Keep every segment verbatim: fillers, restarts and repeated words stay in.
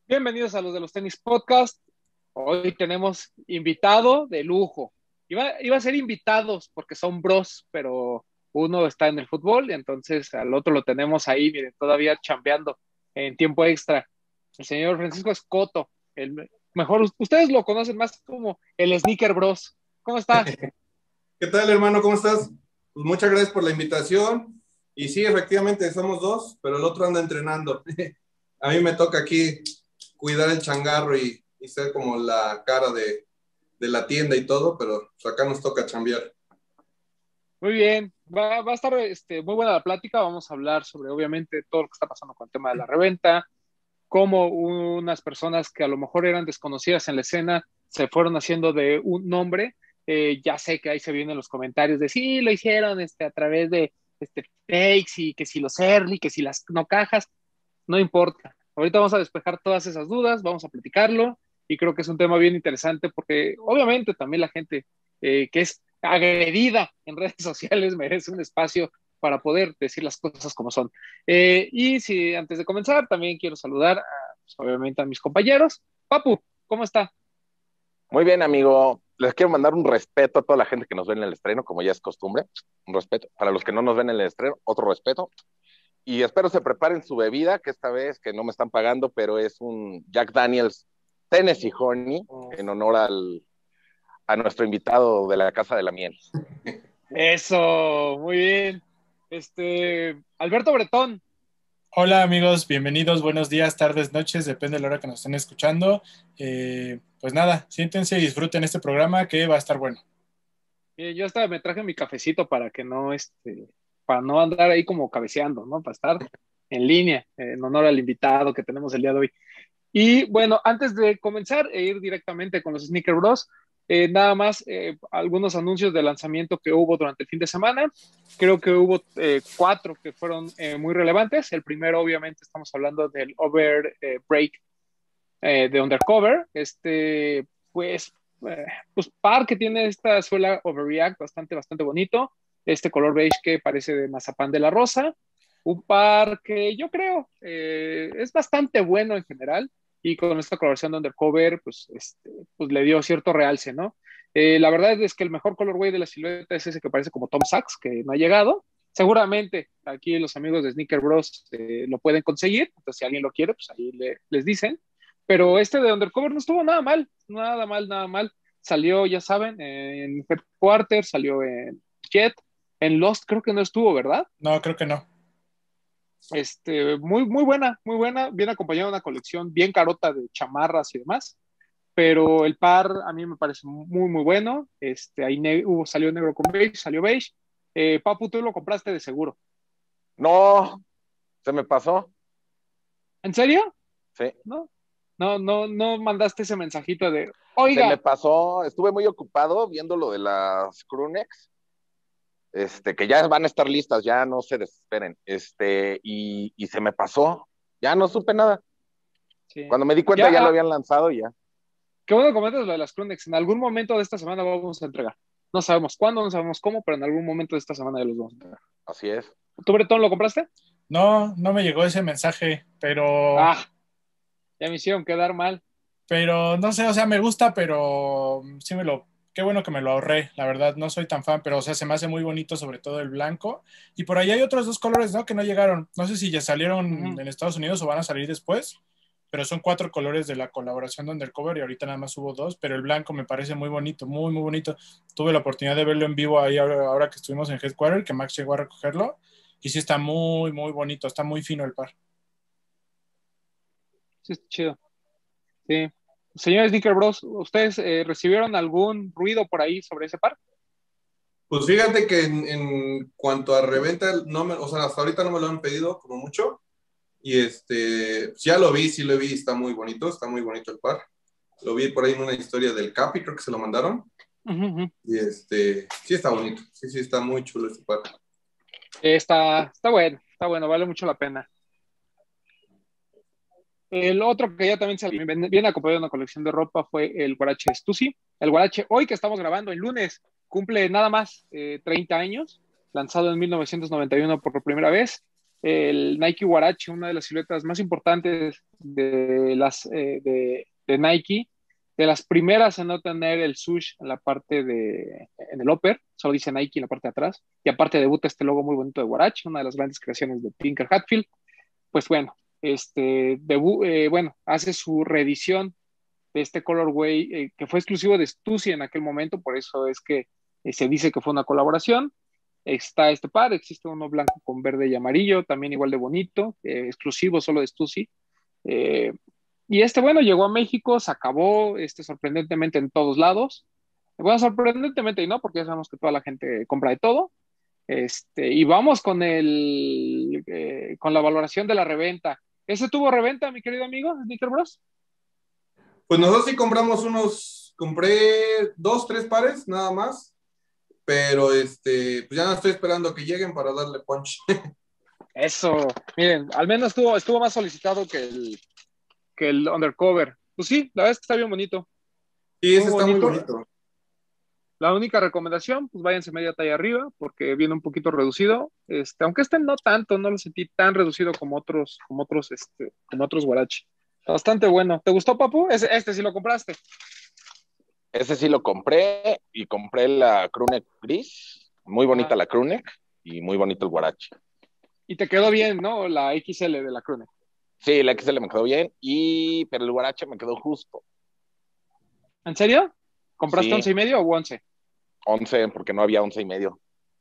Bienvenidos a los de los Tenis Podcast. Hoy tenemos invitado de lujo. Iba, iba a ser invitados porque son bros, pero uno está en el fútbol y entonces al otro lo tenemos ahí, miren, todavía chambeando en tiempo extra. El señor Francisco Escoto, el mejor, ustedes lo conocen más como el Sneaker Bros. ¿Cómo está? ¿Qué tal, hermano? ¿Cómo estás? Pues muchas gracias por la invitación. Y sí, efectivamente, somos dos, pero el otro anda entrenando. A mí me toca aquí cuidar el changarro y, y ser como la cara de, de la tienda y todo, pero pues acá nos toca chambear. Muy bien, va, va a estar este, muy buena la plática. Vamos a hablar sobre, obviamente, todo lo que está pasando con el tema de la reventa, cómo unas personas que a lo mejor eran desconocidas en la escena se fueron haciendo de un nombre. Eh, ya sé que ahí se vienen los comentarios de sí, lo hicieron este, a través de este, fakes y que si los early, que si las no cajas, no importa. Ahorita vamos a despejar todas esas dudas, vamos a platicarlo y creo que es un tema bien interesante porque obviamente también la gente eh, que es agredida en redes sociales merece un espacio para poder decir las cosas como son. Eh, y si antes de comenzar, también quiero saludar a, pues, obviamente a mis compañeros. Papu, ¿cómo está? Muy bien, amigo. Les quiero mandar un respeto a toda la gente que nos ve en el estreno, como ya es costumbre. Un respeto. Para los que no nos ven en el estreno, otro respeto. Y espero se preparen su bebida, que esta vez, que no me están pagando, pero es un Jack Daniels Tennessee Honey, en honor al, a nuestro invitado de la Casa de la Miel. Eso, muy bien. Este, Alberto Bretón. Hola amigos, bienvenidos, buenos días, tardes, noches, depende de la hora que nos estén escuchando. Eh, pues nada, siéntense y disfruten este programa que va a estar bueno. Bien, yo hasta me traje mi cafecito para que no, este, para no andar ahí como cabeceando, ¿no? Para estar en línea, eh, en honor al invitado que tenemos el día de hoy. Y bueno, antes de comenzar e ir directamente con los Sneaker Bros, eh, nada más eh, algunos anuncios de lanzamiento que hubo durante el fin de semana. Creo que hubo eh, cuatro que fueron eh, muy relevantes. El primero, obviamente, estamos hablando del Over eh, Break eh, de Undercover. Este, pues, eh, pues, par que tiene esta suela Overreact bastante, bastante bonito. Este color beige que parece de mazapán de la rosa. Un par que yo creo eh, es bastante bueno en general y con esta coloración de Undercover, pues, este, pues le dio cierto realce, ¿no? Eh, la verdad es que el mejor colorway de la silueta es ese que parece como Tom Sachs, que no ha llegado. Seguramente aquí los amigos de Sneaker Bros eh, lo pueden conseguir, entonces si alguien lo quiere, pues ahí le, les dicen. Pero este de Undercover no estuvo nada mal, nada mal, nada mal. Salió, ya saben, en Headquarters, salió en Jet, en Lost creo que no estuvo, ¿verdad? No, creo que no. Este, muy, muy buena, muy buena, bien acompañada de una colección bien carota de chamarras y demás, pero el par a mí me parece muy, muy bueno. Este, ahí ne hubo, salió negro con beige, salió beige. Eh, Papu, tú lo compraste de seguro. No, se me pasó. ¿En serio? Sí. ¿No? No, no, no mandaste ese mensajito de, Se me oiga. pasó. Estuve muy ocupado viendo lo de las Crewnex. Este, que ya van a estar listas, ya no se desesperen. Este, y, y se me pasó. Ya no supe nada. Sí. Cuando me di cuenta ya Ya, lo ah, habían lanzado y ya. qué bueno que comentas lo de las Chronics. En algún momento de esta semana vamos a entregar. No sabemos cuándo, no sabemos cómo, pero en algún momento de esta semana ya los vamos a entregar. Así es. ¿Tú, Bretón, lo compraste? No, no me llegó ese mensaje, pero, Ah, ya me hicieron quedar mal. pero no sé, o sea, me gusta, pero sí me lo, qué bueno que me lo ahorré, la verdad, no soy tan fan, pero o sea, se me hace muy bonito, sobre todo el blanco. Y por ahí hay otros dos colores, ¿no? Que no llegaron. No sé si ya salieron Ujú. en Estados Unidos o van a salir después, pero son cuatro colores de la colaboración de Undercover y ahorita nada más hubo dos, pero el blanco me parece muy bonito, muy, muy bonito. Tuve la oportunidad de verlo en vivo ahí ahora, ahora que estuvimos en Headquarter, que Max llegó a recogerlo, y sí está muy, muy bonito, está muy fino el par. Sí, está chido. Sí. Señores Sneaker Bros, ¿ustedes eh, recibieron algún ruido por ahí sobre ese par? Pues fíjate que en, en cuanto a reventa, no me, o sea, hasta ahorita no me lo han pedido como mucho. Y este, pues ya lo vi, sí lo vi, está muy bonito, está muy bonito el par. Lo vi por ahí en una historia del Capi, creo que se lo mandaron. Uh -huh. Y este, sí está bonito, sí, sí está muy chulo este par. Eh, está, está bueno, está bueno, vale mucho la pena. El otro que ya también se viene acompañado de una colección de ropa fue el Guarache Stussy. El Guarache, hoy que estamos grabando, el lunes, cumple nada más eh, treinta años, lanzado en mil novecientos noventa y uno por primera vez. el Nike Huarache, una de las siluetas más importantes de, las, eh, de, de Nike, de las primeras en no tener el swoosh en la parte de, en el upper, solo dice Nike en la parte de atrás, y aparte debuta este logo muy bonito de Huarache, una de las grandes creaciones de Tinker Hatfield. Pues bueno, este, debu eh, bueno, hace su reedición de este colorway eh, que fue exclusivo de Stussy en aquel momento, por eso es que eh, se dice que fue una colaboración. Está este par, existe uno blanco con verde y amarillo, también igual de bonito, eh, exclusivo solo de Stussy. Eh, y este, bueno, llegó a México, se acabó este, sorprendentemente en todos lados. Bueno, sorprendentemente y no, porque ya sabemos que toda la gente compra de todo. Este, y vamos con el eh, con la valoración de la reventa. ¿Ese tuvo reventa, mi querido amigo, Sneaker Bros? Pues nosotros sí compramos unos, compré dos, tres pares, nada más. Pero este, pues ya no estoy esperando que lleguen para darle punch. Eso, miren, al menos estuvo, estuvo más solicitado que el, que el undercover. Pues sí, la verdad es que está bien bonito. Sí, ese está muy bonito. La única recomendación, pues váyanse media talla arriba, porque viene un poquito reducido. Este, aunque este no tanto, no lo sentí tan reducido como otros, como otros, este, como otros Huarache. Bastante bueno. ¿Te gustó, Papu? Este, este sí lo compraste. Ese sí lo compré y compré la crewneck gris. Muy bonita ah. la crewneck y muy bonito el Huarache. Y te quedó bien, ¿no? La X L de la crewneck. Sí, la X L me quedó bien, y pero el Huarache me quedó justo. ¿En serio? ¿Compraste sí. once y medio o once? once, porque no había once y medio.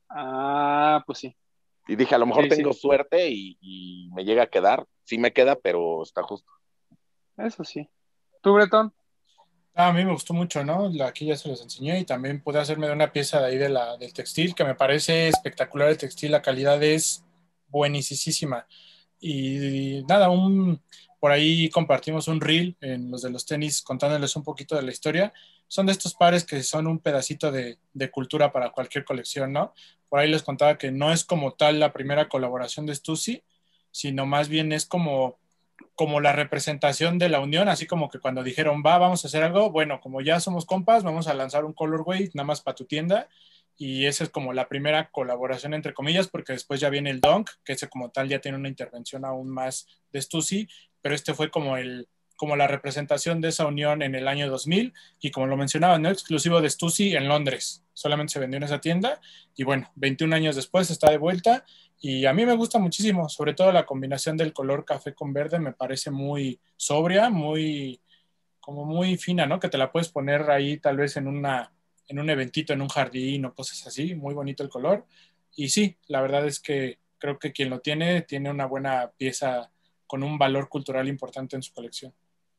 Ah, pues sí. Y dije, a lo mejor sí, tengo sí. suerte y, y me llega a quedar. Sí me queda, pero está justo. Eso sí. ¿Tú, Bretón? Ah, a mí me gustó mucho, ¿no? Aquí ya se los enseñé y también pude hacerme de una pieza de ahí de la, del textil, que me parece espectacular el textil, la calidad es buenísima. Y, y nada, un, por ahí compartimos un reel en los de los tenis contándoles un poquito de la historia. Son de estos pares que son un pedacito de, de cultura para cualquier colección, ¿no? Por ahí les contaba que no es como tal la primera colaboración de Stussy, sino más bien es como... como la representación de la unión, así como que cuando dijeron, va, vamos a hacer algo, bueno, como ya somos compas, vamos a lanzar un colorway nada más para tu tienda, y esa es como la primera colaboración entre comillas, porque después ya viene el Dunk, que ese como tal ya tiene una intervención aún más de Stussy, pero este fue como el como la representación de esa unión en el año dos mil, y como lo mencionaba, no exclusivo de Stussy en Londres, solamente se vendió en esa tienda, y bueno, veintiún años después está de vuelta, y a mí me gusta muchísimo, sobre todo la combinación del color café con verde, me parece muy sobria, muy, como muy fina, ¿no? Que te la puedes poner ahí tal vez en, una, en un eventito, en un jardín o cosas así, muy bonito el color, y sí, la verdad es que creo que quien lo tiene, tiene una buena pieza con un valor cultural importante en su colección.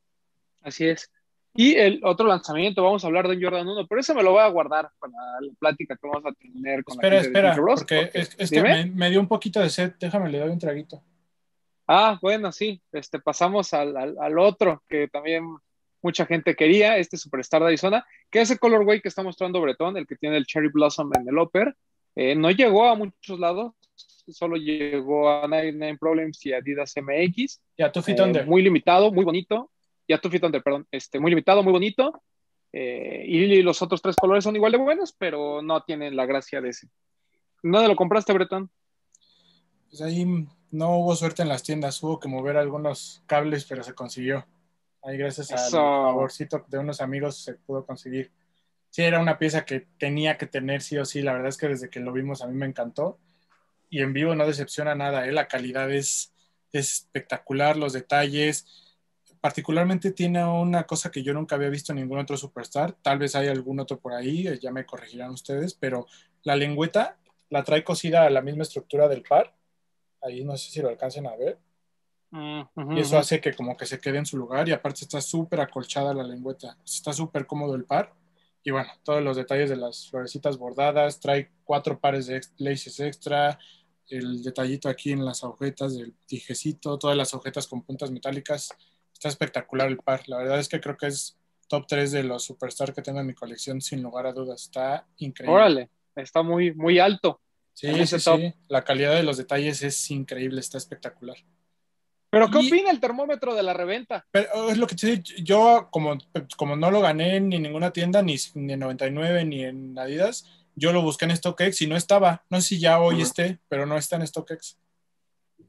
Así es. Y el otro lanzamiento, vamos a hablar de Jordan uno, pero eso me lo voy a guardar para la plática que vamos a tener con espera, la gente espera, de Bros, porque, porque es, es que me, me dio un poquito de sed, déjame le doy un traguito. Ah, bueno, sí, este, pasamos al, al, al otro que también mucha gente quería, este Superstar de Arizona, que es el colorway que está mostrando Bretón, el que tiene el Cherry Blossom en el upper. Eh, no llegó a muchos lados, solo llegó a noventa y nueve Problems y Adidas M X. Y a Two Feet eh, Under. Muy limitado, muy bonito. Y a Two Feet Under, perdón. Este, muy limitado, muy bonito. Eh, y los otros tres colores son igual de buenos, pero no tienen la gracia de ese. ¿Dónde lo compraste, Bretón? Pues ahí no hubo suerte en las tiendas, hubo que mover algunos cables, pero se consiguió. Ahí gracias Eso. al favorcito de unos amigos se pudo conseguir. Sí, era una pieza que tenía que tener sí o sí, la verdad es que desde que lo vimos a mí me encantó. Y en vivo no decepciona nada, ¿eh? La calidad es, es espectacular, los detalles. Particularmente tiene una cosa que yo nunca había visto en ningún otro Superstar, tal vez hay algún otro por ahí, ya me corregirán ustedes, pero la lengüeta la trae cosida a la misma estructura del par, ahí no sé si lo alcancen a ver, uh -huh, y eso uh -huh. hace que como que se quede en su lugar, y aparte está súper acolchada la lengüeta, está súper cómodo el par, y bueno, todos los detalles de las florecitas bordadas, trae cuatro pares de laces extra, el detallito aquí en las agujetas del tijecito, todas las agujetas con puntas metálicas. Está espectacular el par. La verdad es que creo que es top tres de los Superstar que tengo en mi colección, sin lugar a dudas. Está increíble. Órale, está muy, muy alto. Sí, sí, top. sí. La calidad de los detalles es increíble, está espectacular. ¿Pero qué y, opina el termómetro de la reventa? Pero es lo que te digo, yo como, como no lo gané ni en ninguna tienda, ni, ni en noventa y nueve, ni en Adidas, yo lo busqué en StockX y no estaba. No sé si ya hoy uh -huh. esté, pero no está en StockX.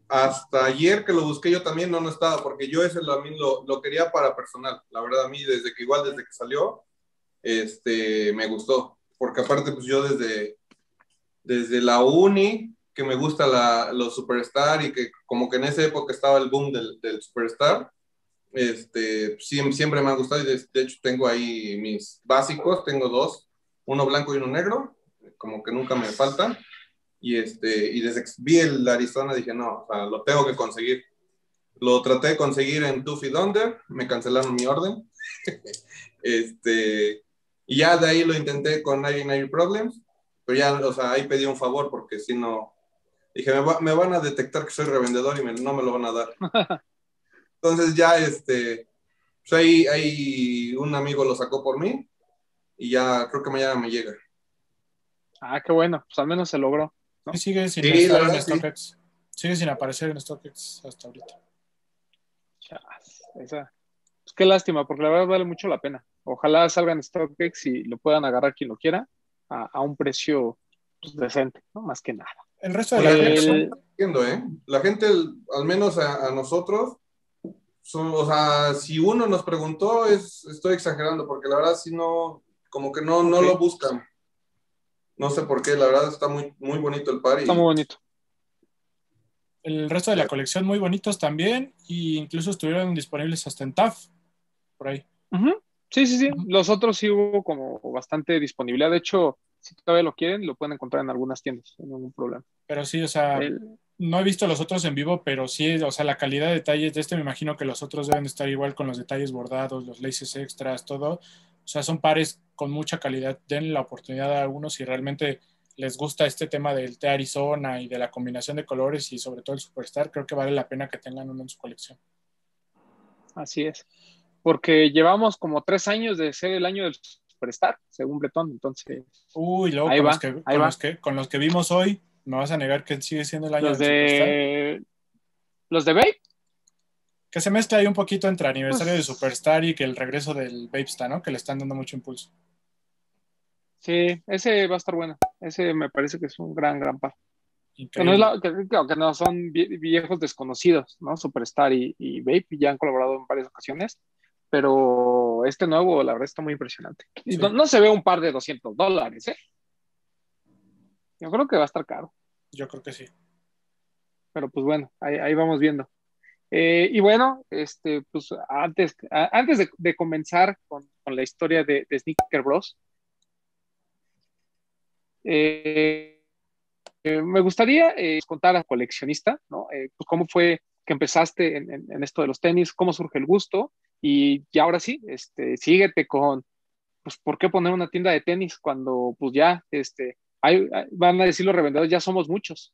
hasta ayer que lo busqué yo también no, no estaba, porque yo ese lo, a mí lo, lo quería para personal. La verdad, a mí desde que igual, desde que salió, este, me gustó. Porque aparte, pues yo desde, desde la uni, que me gusta la, los Superstar y que como que en esa época estaba el boom del, del Superstar, este, siempre, siempre me ha gustado y de, de hecho tengo ahí mis básicos, tengo dos, uno blanco y uno negro, como que nunca me faltan. Y, este, y desde que vi el Arizona dije, no, o sea, lo tengo que conseguir. Lo traté de conseguir en Two Feet Under, me cancelaron mi orden. este, y ya de ahí lo intenté con noventa y nueve Problems, pero ya, o sea, ahí pedí un favor porque si no, dije, me, va, me van a detectar que soy revendedor y me, no me lo van a dar. Entonces ya, este, pues ahí, ahí un amigo lo sacó por mí y ya creo que mañana me llega. Ah, qué bueno, pues al menos se logró, ¿no? Sí, sigue sin Sí, estar la en verdad, sí. StockX. Sigue sin aparecer en StockX hasta ahorita. Chas, esa. Pues qué lástima, porque la verdad vale mucho la pena. Ojalá salga en StockX y lo puedan agarrar quien lo quiera a, a un precio pues, decente, ¿no? Más que nada. El resto de Y la la gente El, colección, no está entiendo, ¿eh? La gente, al menos a, a nosotros, son, o sea, si uno nos preguntó, es, estoy exagerando, porque la verdad sí no, como que no, no ok, lo buscan. No sé por qué, la verdad está muy, muy bonito el par está muy y bonito. el resto de la colección muy bonitos también, y incluso estuvieron disponibles hasta en T A F, por ahí. Ujú. Sí, sí, sí. Ujú. Los otros sí hubo como bastante disponibilidad. De hecho, si todavía lo quieren, lo pueden encontrar en algunas tiendas, sin ningún problema. Pero sí, o sea, El, no he visto los otros en vivo, pero sí, o sea, la calidad de detalles de este, me imagino que los otros deben estar igual con los detalles bordados, los laces extras, todo. O sea, son pares con mucha calidad. Den la oportunidad a algunos si realmente les gusta este tema del té Arizona y de la combinación de colores y sobre todo el Superstar, creo que vale la pena que tengan uno en su colección. así es. Porque llevamos como tres años de ser el año del Superstar, según Bretón. Entonces, Uy, luego ahí con los va, que, ahí con los va. que, con los que vimos hoy, me vas a negar que sigue siendo el año Los del Superstar. de los de Babe, Que se mezcla ahí un poquito entre aniversario de pues Superstar y que el regreso del Vapesta, ¿no? Que le están dando mucho impulso. sí, ese va a estar bueno. Ese me parece que es un gran, gran par. Que no, es Increíble. la, que, que- que no son vie- viejos desconocidos, ¿no? Superstar y, y Vape ya han colaborado en varias ocasiones, pero este nuevo, la verdad, está muy impresionante. Y no, Sí, no se ve un par de doscientos dólares, ¿eh? Yo creo que va a estar caro, yo creo que sí. pero pues bueno, ahí, ahí vamos viendo. Eh, y bueno, este, pues antes, a- antes de, de comenzar con, con la historia de, de Sneaker Bros, eh, eh, me gustaría eh, contar a coleccionista, ¿no? Eh, pues cómo fue que empezaste en, en- en esto de los tenis, cómo surge el gusto y, y ahora sí, este, síguete con, pues, ¿por qué poner una tienda de tenis cuando, pues ya, este, hay, hay- van a decir los revendedores, ya somos muchos?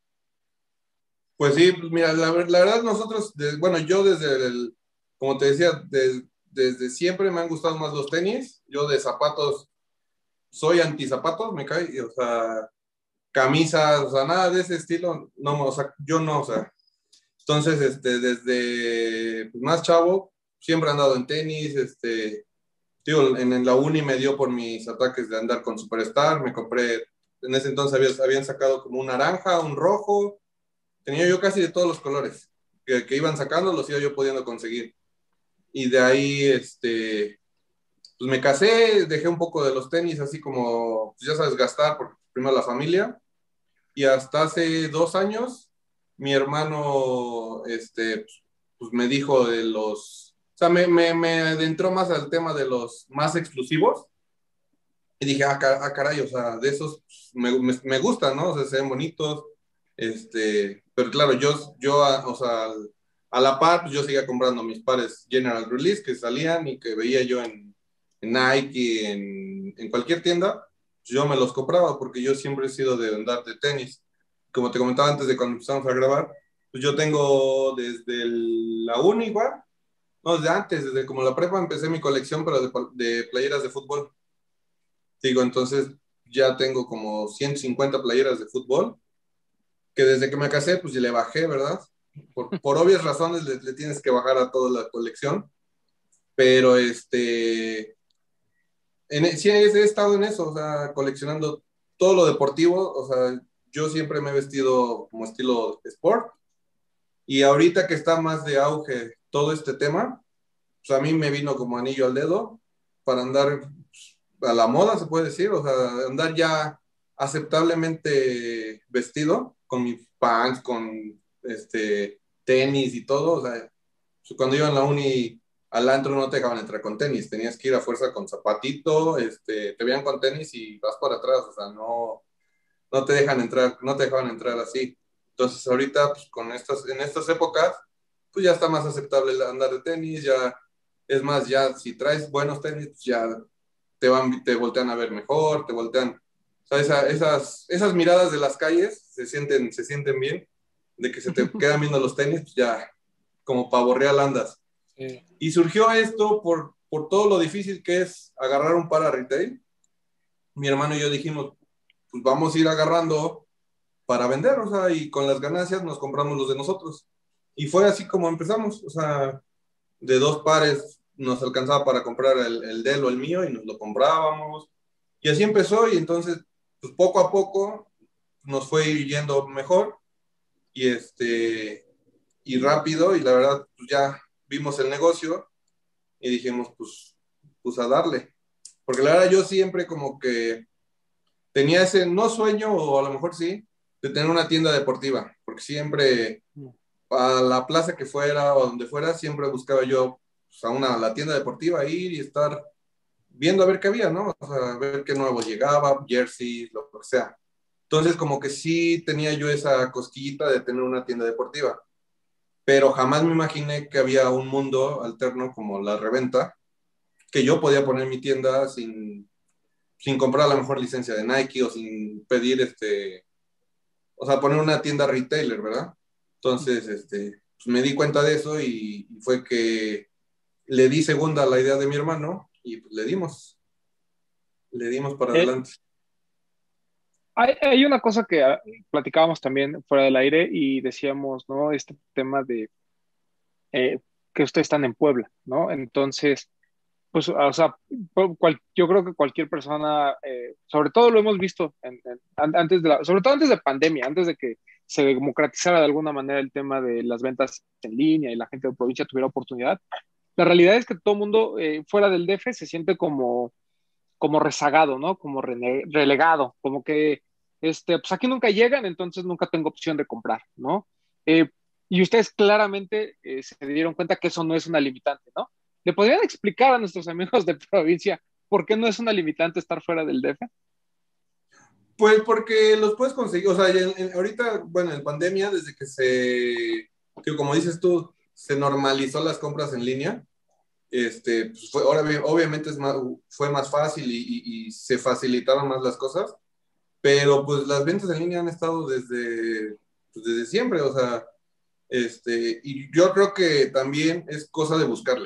pues sí, pues mira, la, ver- la verdad nosotros, de- bueno, yo desde el, como te decía, de- desde siempre me han gustado más los tenis. Yo de zapatos soy anti zapatos, me cae, y, o sea, camisas, o sea, nada de ese estilo, no, o sea, yo no, o sea, entonces, este, desde pues, más chavo, siempre he andado en tenis, este, digo, en, en la uni me dio por mis ataques de andar con Superstar, me compré, en ese entonces había, habían sacado como un naranja, un rojo, tenía yo casi de todos los colores que, que iban sacando, los iba yo pudiendo conseguir. Y de ahí, este, pues me casé, dejé un poco de los tenis, así como, pues ya sabes, gastar, porque primero la familia, y hasta hace dos años, mi hermano, este, pues me dijo de los, o sea, me, me, me adentró más al tema de los más exclusivos, y dije, ah, car- ah, caray, o sea, de esos pues, me, me, me gustan, ¿no? O sea, se ven bonitos, este, pero claro, yo, yo a, o sea, a la par, pues yo seguía comprando mis pares General Release que salían y que veía yo en, en Nike, en, en cualquier tienda, yo me los compraba porque yo siempre he sido de andar de tenis. Como te comentaba antes de cuando empezamos a grabar, pues yo tengo desde el- la uni igual, no, desde antes, desde como la prepa empecé mi colección, pero de, de playeras de fútbol. Digo, entonces ya tengo como ciento cincuenta playeras de fútbol, que desde que me casé, pues ya le bajé, ¿verdad? Por, por obvias razones le, le, tienes que bajar a toda la colección, pero este, en, sí he, he estado en eso, o sea, coleccionando todo lo deportivo, o sea, yo siempre me he vestido como estilo sport, Y ahorita que está más de auge todo este tema, pues a mí me vino como anillo al dedo para andar pues, a la moda, se puede decir, o sea, andar ya aceptablemente vestido, con mis pants, con este, tenis y todo. O sea, cuando iba en la uni al antro no te dejaban entrar con tenis, tenías que ir a fuerza con zapatito, este, te veían con tenis y vas para atrás, o sea, no, no te dejan entrar, no te dejaban entrar así. Entonces ahorita, pues con estas, en estas épocas, pues ya está más aceptable andar de tenis, ya, es más, ya si traes buenos tenis, pues ya te van, te voltean a ver mejor, te voltean, o sea, esa, esas, esas miradas de las calles se sienten, se sienten bien, de que se te quedan viendo los tenis, pues ya, como pavo real andas. Sí. Y surgió esto por, por todo lo difícil que es agarrar un par a retail. Mi hermano y yo dijimos, pues vamos a ir agarrando para vender, o sea, y con las ganancias nos compramos los de nosotros. Y fue así como empezamos, o sea, de dos pares nos alcanzaba para comprar el, el de él o el mío y nos lo comprábamos. Y así empezó y entonces, pues poco a poco nos fue yendo mejor y este, y rápido y la verdad, pues ya vimos el negocio y dijimos, pues, pues a darle. Porque la verdad yo siempre como que tenía ese, no sueño, o a lo mejor sí, de tener una tienda deportiva, porque siempre a la plaza que fuera o donde fuera, siempre buscaba yo pues, a una, a la tienda deportiva, ir y estar viendo a ver qué había, ¿no? O sea, a ver qué nuevo llegaba, jerseys, lo que sea. Entonces, como que sí tenía yo esa cosquillita de tener una tienda deportiva, pero jamás me imaginé que había un mundo alterno como la reventa, que yo podía poner mi tienda sin, sin comprar la mejor licencia de Nike o sin pedir este, o sea, poner una tienda retailer, ¿verdad? Entonces, este, pues me di cuenta de eso y, y fue que le di segunda a la idea de mi hermano y pues le dimos, le dimos para Eh, adelante. hay, hay una cosa que ah, platicábamos también fuera del aire y decíamos, ¿no? Este tema de eh, que ustedes están en Puebla, ¿no? Entonces, pues, o sea, cual- yo creo que cualquier persona, eh, sobre todo lo hemos visto en- en- an- antes de la, sobre todo antes de pandemia, antes de que se democratizara de alguna manera el tema de las ventas en línea y la gente de provincia tuviera oportunidad. La realidad es que todo el mundo eh, fuera del D F se siente como, como rezagado, ¿no? Como rene- relegado, como que, este, pues aquí nunca llegan, entonces nunca tengo opción de comprar, ¿no? Eh, y ustedes claramente eh, se dieron cuenta que eso no es una limitante, ¿no? ¿Le podrían explicar a nuestros amigos de provincia por qué no es una limitante estar fuera del D F? Pues porque los puedes conseguir, o sea, en- en- ahorita, bueno, en pandemia, desde que se, que como dices tú, se normalizó las compras en línea, este, pues fue, ahora bien, obviamente es más, fue más fácil y, y- y se facilitaron más las cosas, pero pues las ventas en línea han estado desde, pues, desde siempre, o sea, este, y yo creo que también es cosa de buscarle,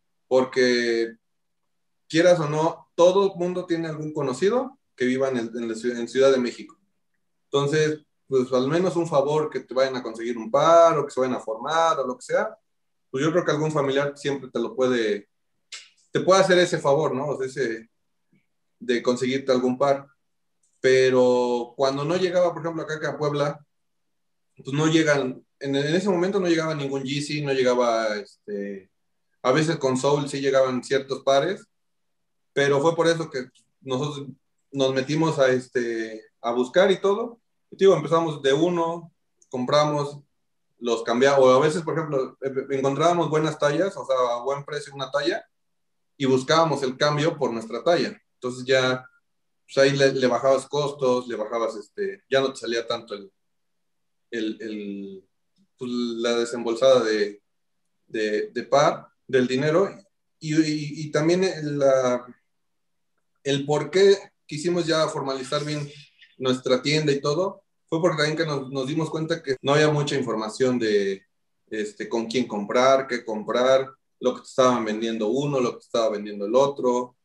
porque quieras o no, todo el mundo tiene algún conocido que viva en, el- en la ciudad, en Ciudad de México. Entonces, pues al menos un favor que te vayan a conseguir un par o que se vayan a formar o lo que sea, pues yo creo que algún familiar siempre te lo puede, te puede hacer ese favor, ¿no? O sea, ese de conseguirte algún par. Pero cuando no llegaba, por ejemplo, acá a Puebla, pues no llegan, en, en ese momento no llegaba ningún Yeezy, no llegaba, este, a veces con Soul sí llegaban ciertos pares, pero fue por eso que nosotros nos metimos a, este, a buscar y todo. Y digo, empezamos de uno, compramos, los cambiamos, o a veces, por ejemplo, encontrábamos buenas tallas, o sea, a buen precio una talla, y buscábamos el cambio por nuestra talla. Entonces ya, pues ahí le, le bajabas costos, le bajabas, este, ya no te salía tanto el, el, el pues, la desembolsada de, de, de par, del dinero, y, y, y también la, el por qué quisimos ya formalizar bien nuestra tienda y todo, fue porque también que nos, nos dimos cuenta que no había mucha información de este, con quién comprar, qué comprar, lo que te estaban vendiendo uno, lo que te estaba vendiendo el otro.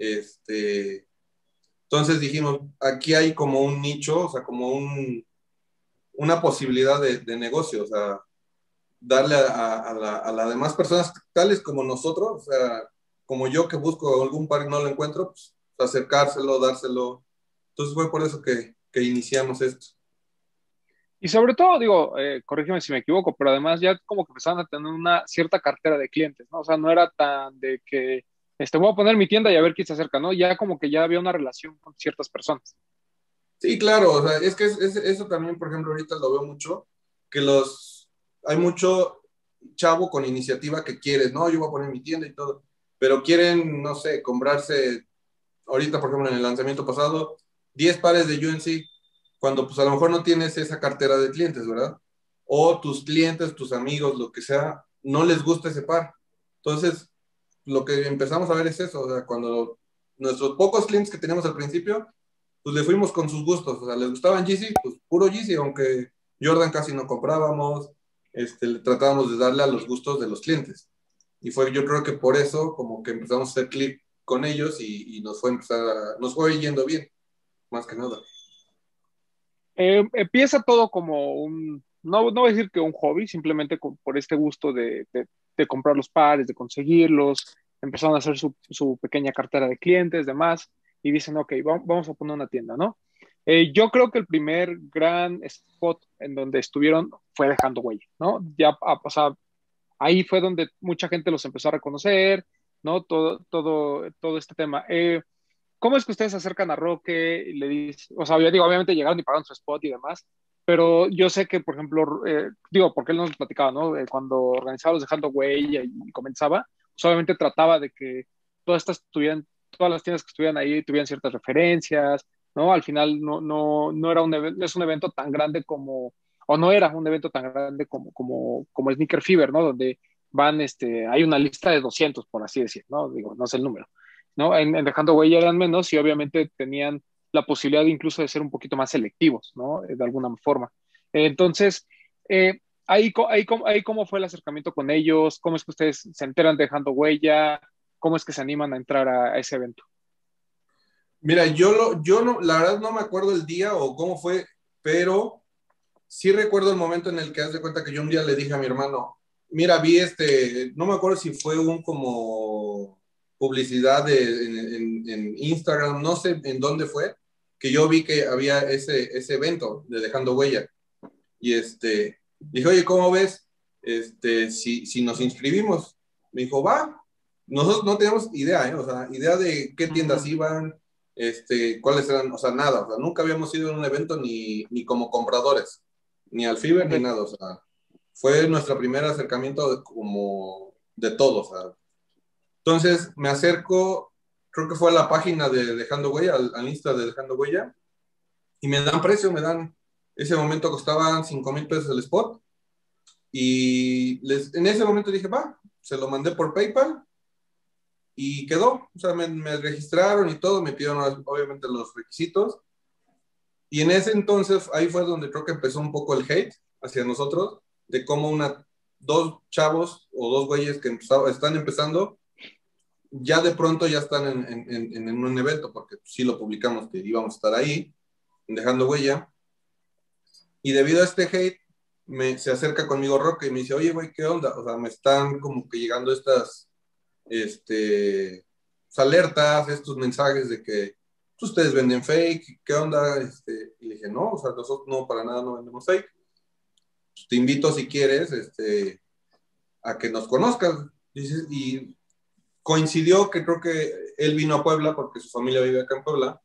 Este, entonces dijimos, aquí hay como un nicho, o sea, como un, una posibilidad de, de negocio, o sea, darle a, a, la, a las demás personas, tales como nosotros, o sea, como yo que busco algún par y no lo encuentro, pues acercárselo, dárselo. Entonces fue por eso que, que iniciamos esto. Y sobre todo, digo, eh, corrígeme si me equivoco, pero además ya como que empezaron a tener una cierta cartera de clientes, ¿no? O sea, no era tan de que, este, voy a poner mi tienda y a ver quién se acerca, ¿no? Ya como que ya había una relación con ciertas personas. Sí, claro, o sea, es que es, es- eso también, por ejemplo, ahorita lo veo mucho, que los, hay mucho chavo con iniciativa que quiere, no, yo voy a poner mi tienda y todo, pero quieren, no sé, comprarse, ahorita, por ejemplo, en el lanzamiento pasado, diez pares de U N C, cuando pues a lo mejor no tienes esa cartera de clientes, ¿verdad? O tus clientes, tus amigos, lo que sea, no les gusta ese par. Entonces, lo que empezamos a ver es eso, o sea, cuando nuestros pocos clientes que teníamos al principio, pues le fuimos con sus gustos, o sea, les gustaban Yeezy, pues puro Yeezy, aunque Jordan casi no comprábamos, este, le tratábamos de darle a los gustos de los clientes. Y fue, yo creo que por eso, como que empezamos a hacer clic con ellos y, y nos fue empezar a, nos fue yendo bien, más que nada. Eh, empieza todo como un, no, no voy a decir que un hobby, simplemente con- por este gusto de, de- de comprar los pares, de conseguirlos, empezaron a hacer su, su pequeña cartera de clientes, demás, y dicen, ok, va- vamos a poner una tienda, ¿no? Eh, yo creo que el primer gran spot en donde estuvieron fue dejando huella, ¿no? Ya, ah, o sea, ahí fue donde mucha gente los empezó a reconocer, ¿no? Todo, todo, todo este tema. Eh, ¿Cómo es que ustedes se acercan a Roque y le dicen, o sea, yo digo, obviamente llegaron y pagaron su spot y demás, pero yo sé que, por ejemplo, eh, digo, porque él nos platicaba, ¿no? Eh, cuando organizaba los Dejando Huella y, y comenzaba, pues obviamente trataba de que todas estas tuvieran, todas las tiendas que estuvieran ahí tuvieran ciertas referencias, ¿no? Al final no, no, no era un evento, no es un evento tan grande como, o no era un evento tan grande como, como, como Sneaker Fever, ¿no? Donde van, este, hay una lista de doscientos, por así decir, ¿no? Digo, no sé el número. ¿No? En, en Dejando Huella eran menos y obviamente tenían la posibilidad de incluso de ser un poquito más selectivos, ¿no? De alguna forma. Entonces, eh, ahí, ahí, ahí cómo fue el acercamiento con ellos, cómo es que ustedes se enteran de Dejando Huella, cómo es que se animan a entrar a, a ese evento. Mira, yo, lo, yo no, la verdad no me acuerdo el día o cómo fue, pero sí recuerdo el momento en el que haz de cuenta que yo un día le dije a mi hermano, mira, vi este, no me acuerdo si fue un como publicidad de, en, en, en Instagram, no sé en dónde fue, que yo vi que había ese, ese evento de Dejando Huella. Y este, dije, oye, ¿cómo ves? Este, si, si nos inscribimos. Me dijo, va. Nosotros no teníamos idea, ¿eh? O sea, idea de qué tiendas Mm, iban, este, cuáles eran, o sea, nada. O sea, nunca habíamos ido a un evento ni, ni como compradores, ni al Fiber, ni ok. nada. O sea, fue nuestro primer acercamiento de, como de todo. O sea. Entonces me acerco, creo que fue a la página de Dejando Huella, al, al Insta de Dejando Huella, y me dan precio, me dan, ese momento costaban cinco mil pesos el spot, y les, en ese momento dije, va, se lo mandé por PayPal y quedó, o sea, me, me registraron y todo, me pidieron obviamente los requisitos, y en ese entonces ahí fue donde creo que empezó un poco el hate hacia nosotros, de cómo una, dos chavos o dos güeyes que empezaba, están empezando, ya de pronto ya están en, en, en, en un evento, porque sí lo publicamos que íbamos a estar ahí, Dejando Huella. Y debido a este hate, me, se acerca conmigo Roque y me dice, oye, güey, ¿qué onda? O sea, me están como que llegando estas este, alertas, estos mensajes de que pues, ustedes venden fake, ¿qué onda? Este, y le dije, no, o sea, nosotros no, para nada no vendemos fake. Pues, te invito si quieres este, a que nos conozcas. Dices, y coincidió que creo que él vino a Puebla, porque su familia vive acá en Puebla,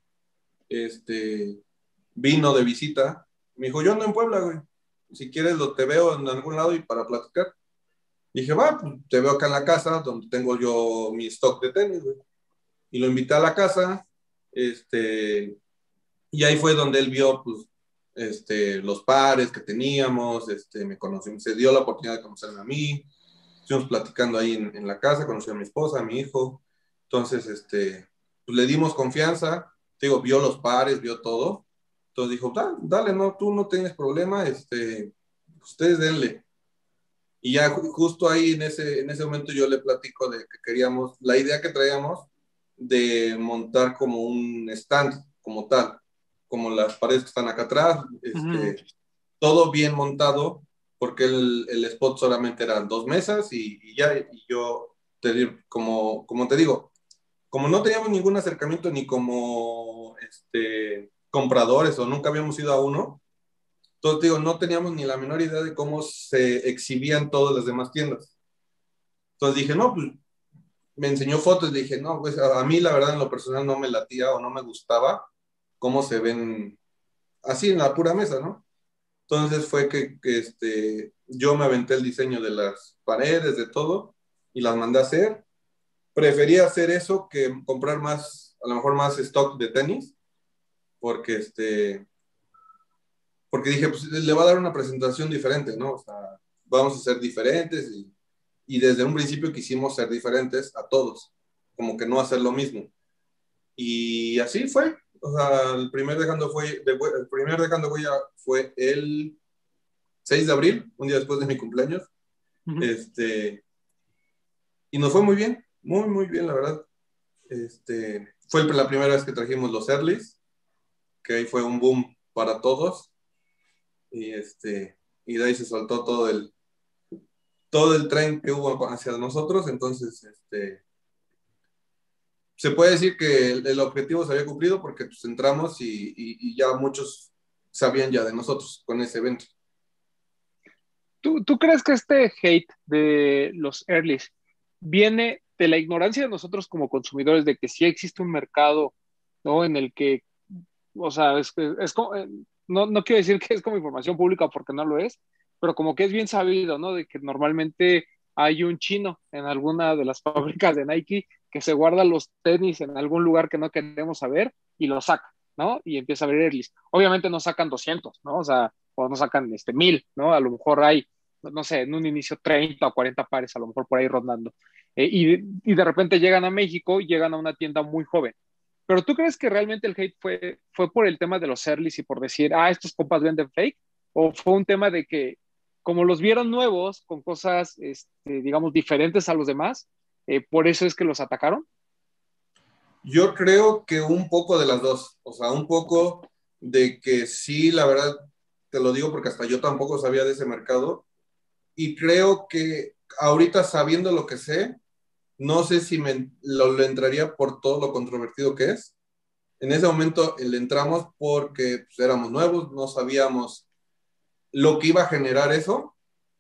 este, vino de visita, me dijo, yo ando en Puebla, güey, si quieres lo te veo en algún lado y para platicar. Dije, va, pues te veo acá en la casa, donde tengo yo mi stock de tenis, güey. Y lo invité a la casa, este, y ahí fue donde él vio, pues, este, los pares que teníamos, este, me conoció, se dio la oportunidad de conocerme a mí, estuvimos platicando ahí en, en la casa, conoció a mi esposa, a mi hijo, entonces, este, pues le dimos confianza, te digo, vio los pares, vio todo, entonces dijo, dale, dale, no, tú no tienes problema, este, ustedes denle. Y ya justo ahí en ese, en ese momento yo le platico de que queríamos, la idea que traíamos de montar como un stand, como tal, como las paredes que están acá atrás, Ujú. este, todo bien montado, porque el, el spot solamente eran dos mesas y, y ya, y yo, te, como, como te digo, como no teníamos ningún acercamiento ni como este, compradores o nunca habíamos ido a uno, Entonces, digo, no teníamos ni la menor idea de cómo se exhibían todas las demás tiendas. Entonces dije, no, pues, me enseñó fotos y dije, no, pues a, a mí la verdad en lo personal no me latía o no me gustaba cómo se ven así en la pura mesa, ¿no? Entonces fue que, que este, yo me aventé el diseño de las paredes, de todo, y las mandé a hacer. Prefería hacer eso que comprar más, a lo mejor más stock de tenis, porque este, porque dije, pues le va a dar una presentación diferente, ¿no? O sea, vamos a ser diferentes y, y desde un principio quisimos ser diferentes a todos, como que no hacer lo mismo. Y así fue. O sea, el primer dejando fue, de, el primer dejando huella fue el seis de abril, un día después de mi cumpleaños. Uh-huh. Este, y nos fue muy bien, muy, muy bien, la verdad. Este, fue la primera vez que trajimos los Earlys, que ahí fue un boom para todos. Y, este, y de ahí se soltó todo el, todo el tren que hubo hacia nosotros. Entonces, este, se puede decir que el, el objetivo se había cumplido porque pues, entramos y, y, y ya muchos sabían ya de nosotros con ese evento. ¿Tú, ¿Tú crees que este hate de los Earlys viene de la ignorancia de nosotros como consumidores de que sí existe un mercado, ¿no? En el que, o sea, es, es como, no, no quiero decir que es como información pública porque no lo es, pero como que es bien sabido, ¿no? De que normalmente hay un chino en alguna de las fábricas de Nike que se guarda los tenis en algún lugar que no queremos saber y los saca, ¿no? Y empieza a ver Earlys. Obviamente no sacan doscientos, ¿no? O sea, o no sacan este mil, ¿no? A lo mejor hay, no sé, en un inicio treinta o cuarenta pares, a lo mejor por ahí rondando. Eh, y, y de repente llegan a México, llegan a una tienda muy joven. Pero ¿tú crees que realmente el hate fue, fue por el tema de los Earlys y por decir, ah, estos compas venden fake? ¿O fue un tema de que, como los vieron nuevos, con cosas, este, digamos, diferentes a los demás, eh, por eso es que los atacaron? Yo creo que un poco de las dos. O sea, un poco de que sí, la verdad, te lo digo porque hasta yo tampoco sabía de ese mercado. Y creo que ahorita sabiendo lo que sé, no sé si me, lo, lo entraría por todo lo controvertido que es. En ese momento le entramos porque pues, éramos nuevos, no sabíamos lo que iba a generar eso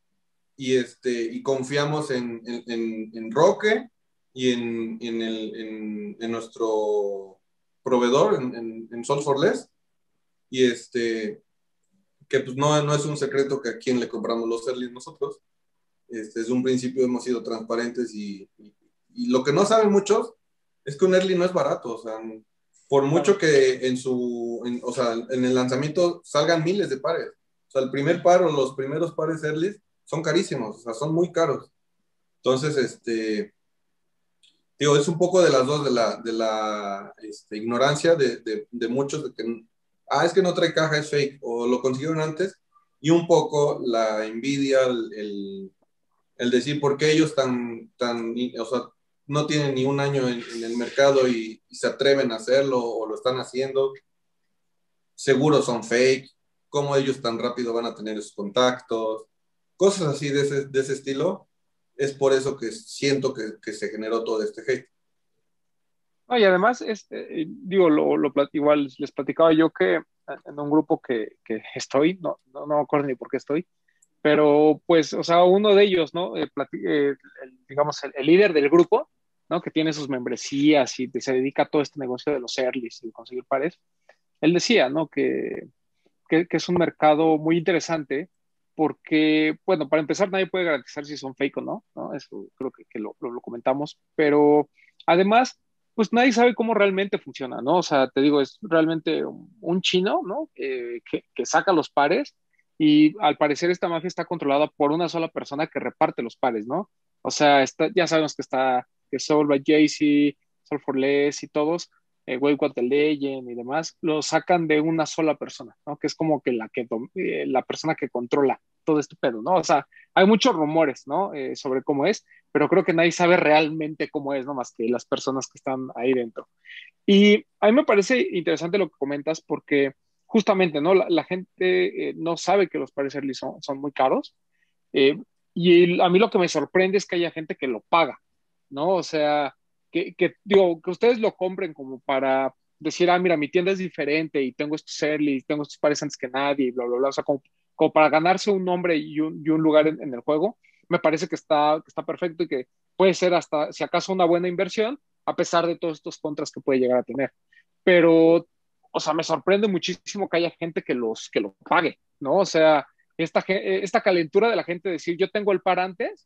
y, este, y confiamos en, en, en, en Roque y en, en, el, en, en nuestro proveedor, en, en, en Sol for Less, y este, que pues no, no es un secreto que a quién le compramos los Earlys nosotros. Este, desde un principio hemos sido transparentes y, y, y lo que no saben muchos es que un Early no es barato, o sea, por mucho que en su, en, o sea, en el lanzamiento salgan miles de pares, o sea, el primer par o los primeros pares Early son carísimos, o sea, son muy caros. Entonces, este, digo, es un poco de las dos, de la, de la este, ignorancia de, de, de muchos, de que, ah, es que no trae caja, es fake, o lo consiguieron antes, y un poco la envidia, el, el el decir por qué ellos tan, tan, o sea, no tienen ni un año en, en el mercado y, y se atreven a hacerlo o lo están haciendo, seguro son fake, cómo ellos tan rápido van a tener esos contactos, cosas así de ese, de ese estilo, es por eso que siento que, que se generó todo este hate. No, y además, este, digo, lo, lo, igual les platicaba yo que en un grupo que, que estoy, no, no, no me acuerdo ni por qué estoy, pero pues, o sea, uno de ellos, ¿no? Eh, eh, el, digamos, el, el, líder del grupo, ¿no? Que tiene sus membresías y se dedica a todo este negocio de los Earlys y conseguir pares, él decía, ¿no? Que, que, que es un mercado muy interesante porque, bueno, para empezar, nadie puede garantizar si son fake o no, ¿no? Eso creo que, que lo, lo, lo comentamos, pero además, pues nadie sabe cómo realmente funciona, ¿no? O sea, te digo, es realmente un, un chino, ¿no? Eh, que, que saca los pares y al parecer esta mafia está controlada por una sola persona que reparte los pares, ¿no? O sea, está, ya sabemos que está que Soul by Jay-Z, Soul for Less y todos, eh, Wake What the Legend y demás, lo sacan de una sola persona, ¿no? Que es como que la, que eh, la persona que controla todo este pedo, ¿no? O sea, hay muchos rumores, ¿no? Eh, sobre cómo es, pero creo que nadie sabe realmente cómo es, ¿no? Más que las personas que están ahí dentro. Y a mí me parece interesante lo que comentas porque justamente, ¿no? La, la gente eh, no sabe que los pares Early son, son muy caros. Eh, y el, a mí lo que me sorprende es que haya gente que lo paga, ¿no? O sea, que, que, digo, que ustedes lo compren como para decir, ah, mira, mi tienda es diferente y tengo estos early, tengo estos pares antes que nadie, y bla, bla, bla. O sea, como, como para ganarse un nombre y un, y un lugar en, en, el juego, me parece que está, que está perfecto y que puede ser hasta, si acaso, una buena inversión, a pesar de todos estos contras que puede llegar a tener. Pero, o sea, me sorprende muchísimo que haya gente que, los, que lo pague, ¿no? O sea, esta, esta calentura de la gente de decir, yo tengo el par antes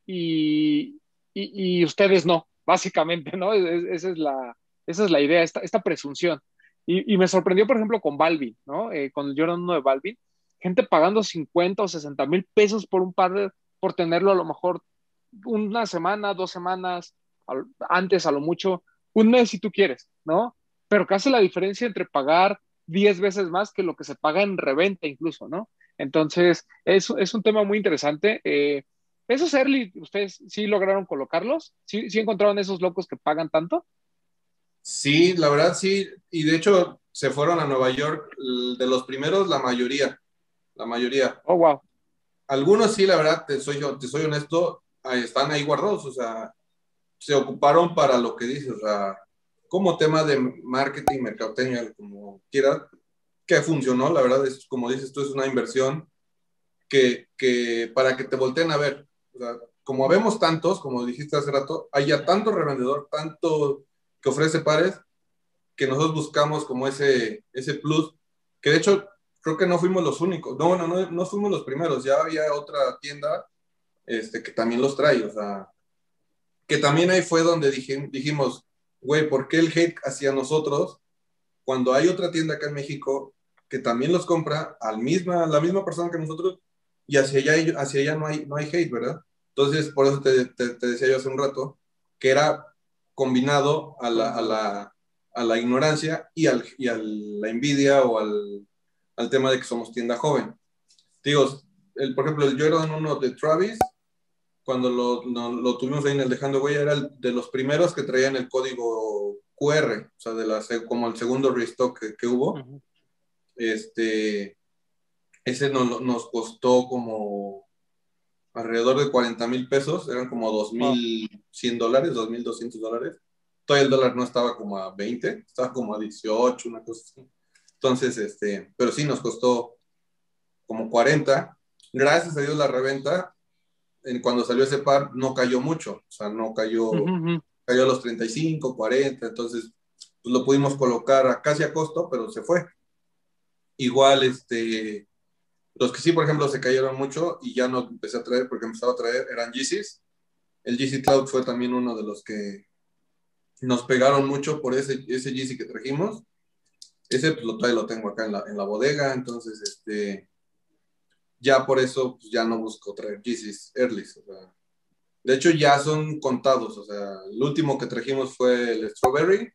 y, y, y ustedes no, básicamente, ¿no? Es, esa es la, esa es la idea, esta, esta presunción. Y, y, me sorprendió, por ejemplo, con Balvin, ¿no? Eh, con el Jordan uno de Balvin, gente pagando cincuenta o sesenta mil pesos por un par de, por tenerlo a lo mejor una semana, dos semanas, antes a lo mucho, un mes si tú quieres, ¿no? Pero ¿qué hace la diferencia entre pagar diez veces más que lo que se paga en reventa incluso, ¿no? Entonces, es, es un tema muy interesante. Eh, esos early, ¿ustedes sí lograron colocarlos? ¿Sí, sí encontraron esos locos que pagan tanto? Sí, la verdad sí, y de hecho se fueron a Nueva York, de los primeros la mayoría, la mayoría. Oh, wow. Algunos sí, la verdad, te soy, te soy honesto, ahí están ahí guardados, o sea, se ocuparon para lo que dices, o sea, como tema de marketing, mercadotecnia, como quieras, que funcionó, la verdad, es como dices tú, es una inversión que, que para que te volteen a ver, o sea, como vemos tantos, como dijiste hace rato, hay ya tanto revendedor, tanto que ofrece pares, que nosotros buscamos como ese, ese plus, que de hecho creo que no fuimos los únicos, no, no, no, no fuimos los primeros, ya había otra tienda este, que también los trae, o sea, que también ahí fue donde dije, dijimos, güey, ¿por qué el hate hacia nosotros cuando hay otra tienda acá en México que también los compra al misma, la misma persona que nosotros y hacia allá, hacia allá no, hay, no hay hate, ¿verdad? Entonces, por eso te, te, te decía yo hace un rato que era combinado a la, a la, a la ignorancia y, al, y a la envidia o al, al tema de que somos tienda joven. Digo, el, por ejemplo, el Jordan uno de Travis, cuando lo, lo, lo tuvimos ahí en el Dejando Huella, era el, de los primeros que traían el código Q R, o sea, de la, como el segundo restock que, que hubo. Uh-huh. Este, ese nos, nos costó como alrededor de cuarenta mil pesos, eran como dos mil cien dólares, dos mil doscientos dólares. Todavía el dólar no estaba como a veinte, estaba como a dieciocho, una cosa así. Entonces, este, pero sí nos costó como cuarenta. Gracias a Dios la reventa, en, cuando salió ese par, no cayó mucho, o sea, no cayó, uh-huh. cayó a los treinta y cinco, cuarenta, entonces pues lo pudimos colocar a casi a costo, pero se fue. Igual, este, los que sí, por ejemplo, se cayeron mucho y ya no empecé a traer, porque empezaba a traer, eran Yeezys. El Yeezy Cloud fue también uno de los que nos pegaron mucho por ese, ese Yeezy que trajimos. Ese, pues, lo, todavía lo tengo acá en la, en la bodega, entonces, este, ya por eso, pues, ya no busco traer Yeezys Earlys, o sea, de hecho, ya son contados, o sea, el último que trajimos fue el Strawberry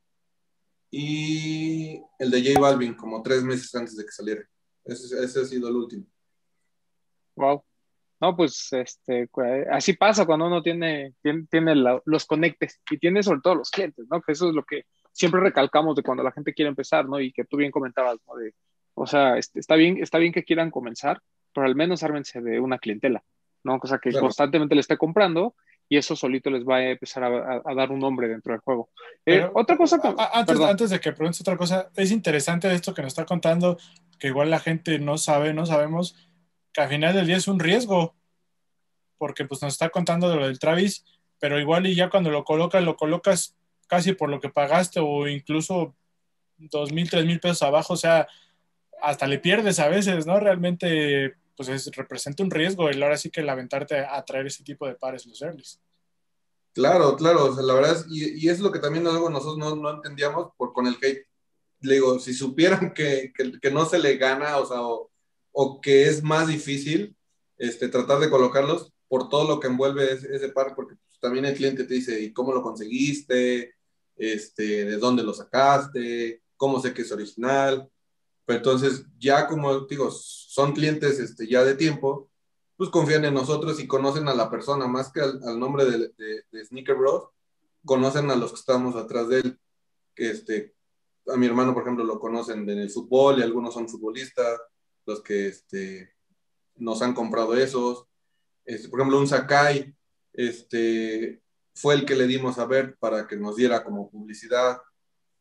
y el de J Balvin, como tres meses antes de que saliera. Ese, ese ha sido el último. Wow. No, pues este, así pasa cuando uno tiene, tiene, tiene la, los conectes y tiene sobre todo los clientes, ¿no? Que eso es lo que siempre recalcamos de cuando la gente quiere empezar, ¿no? Y que tú bien comentabas, ¿no? De, o sea, este, está bien, está bien que quieran comenzar, pero al menos ármense de una clientela, ¿no? Cosa que claro, constantemente le esté comprando y eso solito les va a empezar a, a, a dar un nombre dentro del juego. Pero, eh, otra cosa que, a, antes, antes de que preguntes otra cosa, es interesante esto que nos está contando, que igual la gente no sabe, no sabemos, que al final del día es un riesgo, porque pues nos está contando de lo del Travis, pero igual y ya cuando lo colocas, lo colocas casi por lo que pagaste o incluso dos mil, tres mil pesos abajo, o sea, hasta le pierdes a veces, ¿no? Realmente, pues es, representa un riesgo el ahora sí que el aventarte a, a traer ese tipo de pares los earlys. Claro, claro, o sea, la verdad es, y, y es lo que también luego nosotros no, no entendíamos por, con el hate. Le digo, si supieran que, que, que no se le gana, o sea, o, o que es más difícil este, tratar de colocarlos por todo lo que envuelve ese, ese par, porque pues, también el cliente te dice, ¿y cómo lo conseguiste? Este, ¿de dónde lo sacaste? ¿Cómo sé que es original? Pero entonces, ya como digo, son clientes este, ya de tiempo, pues confían en nosotros y conocen a la persona, más que al, al nombre de, de, de Sneaker Bros, conocen a los que estamos atrás de él, que este, a mi hermano, por ejemplo, lo conocen en el fútbol y algunos son futbolistas, los que este, nos han comprado esos. Este, por ejemplo, un Sakai este, fue el que le dimos a ver para que nos diera como publicidad.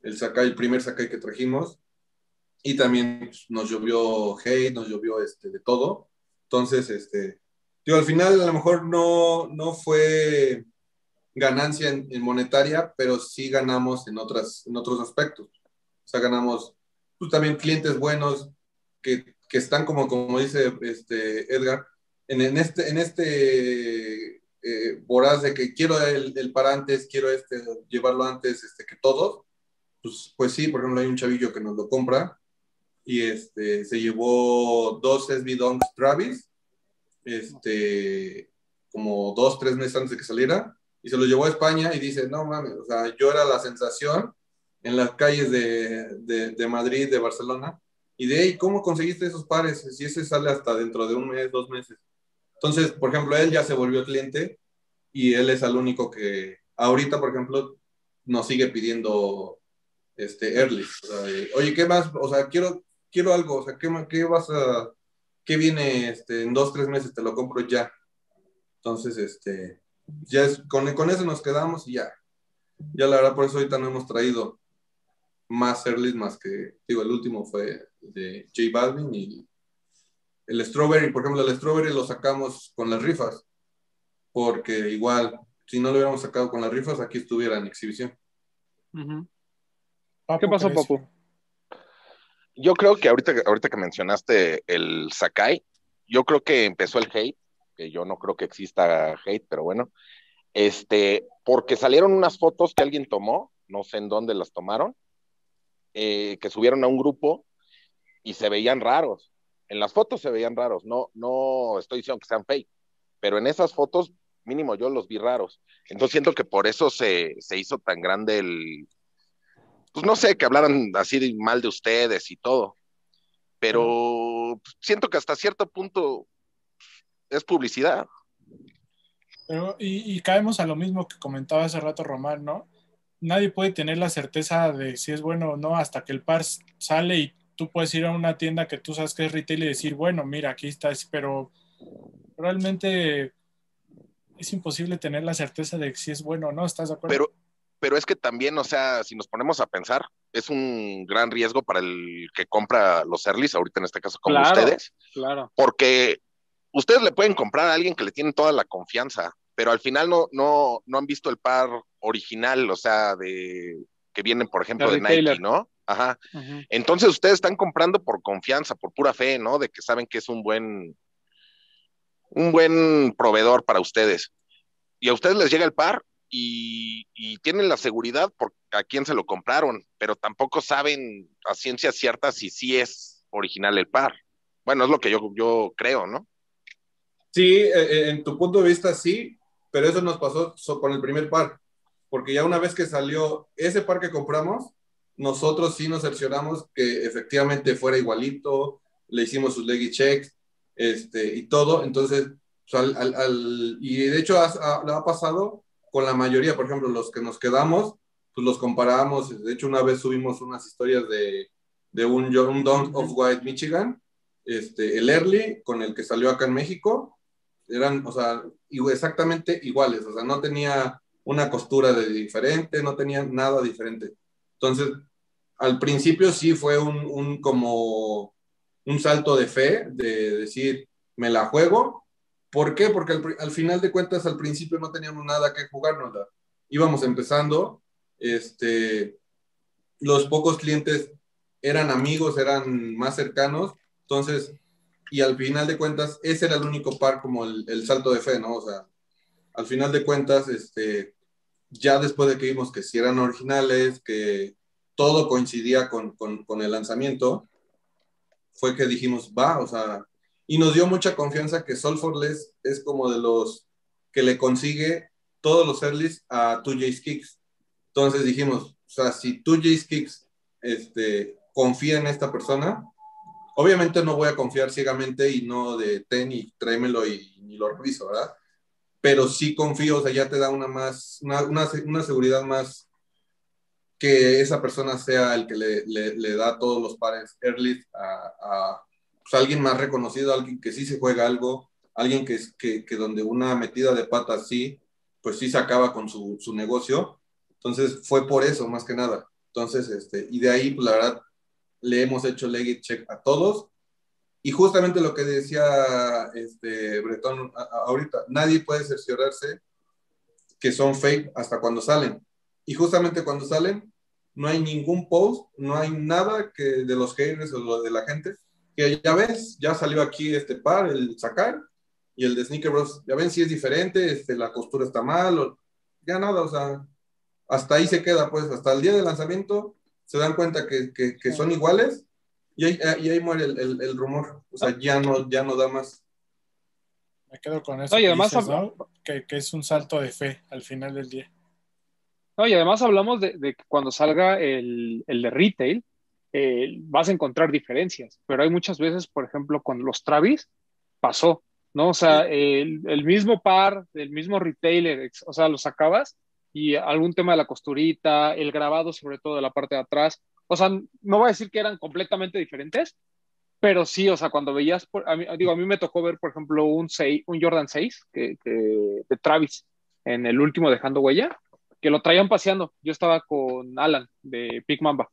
el Sakai, el primer Sakai que trajimos, y también pues, nos llovió hate, nos llovió este, de todo. Entonces, este, digo, al final a lo mejor no, no fue ganancia en, en monetaria, pero sí ganamos en, otras, en otros aspectos. O sea, ganamos pues, también clientes buenos que, que están como, como dice este, Edgar, en, en este, en este eh, voraz de que quiero el, el para antes, quiero este, llevarlo antes este, que todos. Pues, pues sí, por ejemplo, hay un chavillo que nos lo compra y este, se llevó dos S B Dunks Travis, este, como dos, tres meses antes de que saliera, y se los llevó a España y dice, no mames, o sea, yo era la sensación en las calles de, de, de Madrid, de Barcelona, y de, hey, ¿cómo conseguiste esos pares? Si ese sale hasta dentro de un mes, dos meses. Entonces, por ejemplo, él ya se volvió cliente y él es el único que ahorita, por ejemplo, nos sigue pidiendo este, early. O sea, de, oye, ¿qué más? O sea, quiero, quiero algo, o sea, ¿qué, qué vas a, qué viene este, en dos, tres meses? Te lo compro ya. Entonces, este, ya es, con, con eso nos quedamos y ya. Ya la verdad, por eso ahorita no hemos traído más early, más que, digo, el último fue de J Balvin y el Strawberry, por ejemplo, el Strawberry lo sacamos con las rifas, porque igual, si no lo hubiéramos sacado con las rifas, aquí estuviera en exhibición. Uh-huh. ¿Qué Papu, pasó, ¿crees? Papu? Yo creo que ahorita, ahorita que mencionaste el Sakai, yo creo que empezó el hate, que yo no creo que exista hate, pero bueno, este, porque salieron unas fotos que alguien tomó, no sé en dónde las tomaron, eh, que subieron a un grupo y se veían raros. En las fotos se veían raros, no, no estoy diciendo que sean fake, pero en esas fotos mínimo yo los vi raros. Entonces siento que por eso se, se hizo tan grande el, pues no sé, que hablaran así de mal de ustedes y todo, pero siento que hasta cierto punto es publicidad. Pero, y, y caemos a lo mismo que comentaba hace rato Román, ¿no? Nadie puede tener la certeza de si es bueno o no hasta que el par sale y tú puedes ir a una tienda que tú sabes que es retail y decir, bueno, mira, aquí está, pero realmente es imposible tener la certeza de si es bueno o no, ¿estás de acuerdo? Pero, pero es que también, o sea, si nos ponemos a pensar, es un gran riesgo para el que compra los earlys, ahorita en este caso como Claro, ustedes, claro. porque ustedes le pueden comprar a alguien que le tienen toda la confianza, pero al final no, no, no han visto el par original, o sea, de que vienen, por ejemplo, El de Nike, retailer. ¿no? Ajá. Uh-huh. Entonces ustedes están comprando por confianza, por pura fe, ¿no? De que saben que es un buen, un buen proveedor para ustedes. Y a ustedes les llega el par y, y tienen la seguridad por a quién se lo compraron, pero tampoco saben a ciencia cierta si sí es original el par. Bueno, es lo que yo, yo creo, ¿no? Sí, eh, en tu punto de vista sí, pero eso nos pasó so- con el primer par, porque ya una vez que salió ese par que compramos, nosotros sí nos cercioramos que efectivamente fuera igualito, le hicimos sus leggy checks este, y todo, entonces, pues, al, al, al, y de hecho ha, ha, lo ha pasado con la mayoría, por ejemplo, los que nos quedamos, pues los comparamos, de hecho una vez subimos unas historias de, de un, un Dunk of White Michigan, este, el early con el que salió acá en México, eran, o sea, exactamente iguales, o sea, no tenía una costura de diferente, no tenía nada diferente. Entonces, al principio sí fue un, un como un salto de fe, de decir, me la juego. ¿Por qué? Porque al, al final de cuentas, al principio no teníamos nada que jugarnos. Íbamos empezando, este, los pocos clientes eran amigos, eran más cercanos, entonces y al final de cuentas, ese era el único par como el, el salto de fe, ¿no? O sea, al final de cuentas, este, ya después de que vimos que sí eran originales, que todo coincidía con, con, con el lanzamiento, fue que dijimos, va, o sea, y nos dio mucha confianza que Solforless es como de los que le consigue todos los earlys a dos J Kicks. Entonces dijimos, o sea, si dos J Kicks este, confía en esta persona, obviamente no voy a confiar ciegamente y no de ten y tráemelo y ni lo reviso, ¿verdad? Pero sí confío, o sea, ya te da una más, una, una, una seguridad más que esa persona sea el que le, le, le da todos los pares early a, a pues, alguien más reconocido, alguien que sí se juega algo, alguien que, que, que donde una metida de patas sí, pues sí se acaba con su, su negocio. Entonces fue por eso, más que nada. Entonces, este, y de ahí, pues la verdad, le hemos hecho leg check a todos. Y justamente lo que decía este, Bretón a, a, ahorita, nadie puede cerciorarse que son fake hasta cuando salen. Y justamente cuando salen, no hay ningún post, no hay nada que de los haters o lo de la gente, que ya ves, ya salió aquí este par, el Sakai y el de Sneaker Bros. Ya ven si es diferente, este, la costura está mal, o, ya nada, o sea, hasta ahí se queda, pues, hasta el día del lanzamiento se dan cuenta que, que, que son iguales y ahí, y ahí muere el, el, el rumor, o sea, ya no, ya no da más. Me quedo con eso no, y que además, dices, ¿no? Que, que es un salto de fe al final del día. no, y además hablamos de, de que cuando salga el, el de retail, eh, vas a encontrar diferencias, pero hay muchas veces, por ejemplo, con los Travis, pasó, ¿no? O sea, el, el mismo par, el mismo retailer, o sea, lo sacabas y algún tema de la costurita, el grabado sobre todo de la parte de atrás, o sea, no voy a decir que eran completamente diferentes, pero sí, o sea, cuando veías, por, a mí, digo, a mí me tocó ver, por ejemplo, un, seis, un Jordan seis que, que, de Travis en el último Dejando Huella, que lo traían paseando. Yo estaba con Alan de Big Mamba,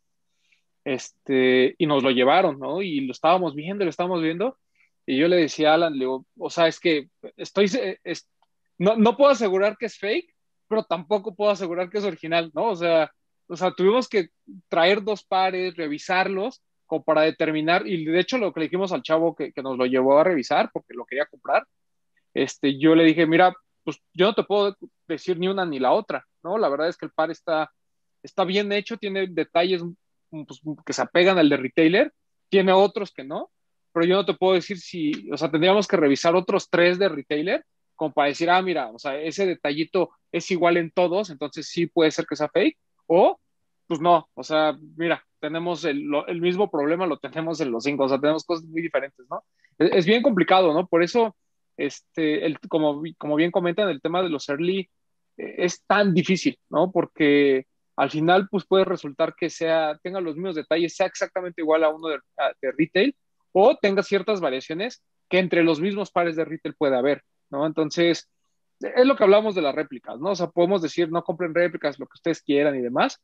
este, y nos lo llevaron, ¿no? Y lo estábamos viendo, lo estábamos viendo, y yo le decía a Alan, le digo, o sea, es que estoy, es, no, no puedo asegurar que es fake, pero tampoco puedo asegurar que es original, ¿no? O sea, o sea, tuvimos que traer dos pares, revisarlos, como para determinar, y de hecho lo que le dijimos al chavo que, que nos lo llevó a revisar, porque lo quería comprar, este, yo le dije, mira, pues yo no te puedo decir ni una ni la otra, ¿no? La verdad es que el par está, está bien hecho, tiene detalles pues, que se apegan al de retailer, tiene otros que no, pero yo no te puedo decir si, o sea, tendríamos que revisar otros tres de retailer como para decir, ah, mira, o sea, ese detallito es igual en todos, entonces sí puede ser que sea fake, o pues no, o sea, mira, tenemos el, lo, el mismo problema, lo tenemos en los cinco, o sea, tenemos cosas muy diferentes, ¿no? Es, es bien complicado, ¿no? Por eso este, el, como, como bien comentan, el tema de los early eh, es tan difícil, ¿no? Porque al final, pues puede resultar que sea, tenga los mismos detalles, sea exactamente igual a uno de, a, de retail, o tenga ciertas variaciones que entre los mismos pares de retail puede haber, ¿no? Entonces, es lo que hablamos de las réplicas, ¿no? O sea, podemos decir, no compren réplicas, lo que ustedes quieran y demás,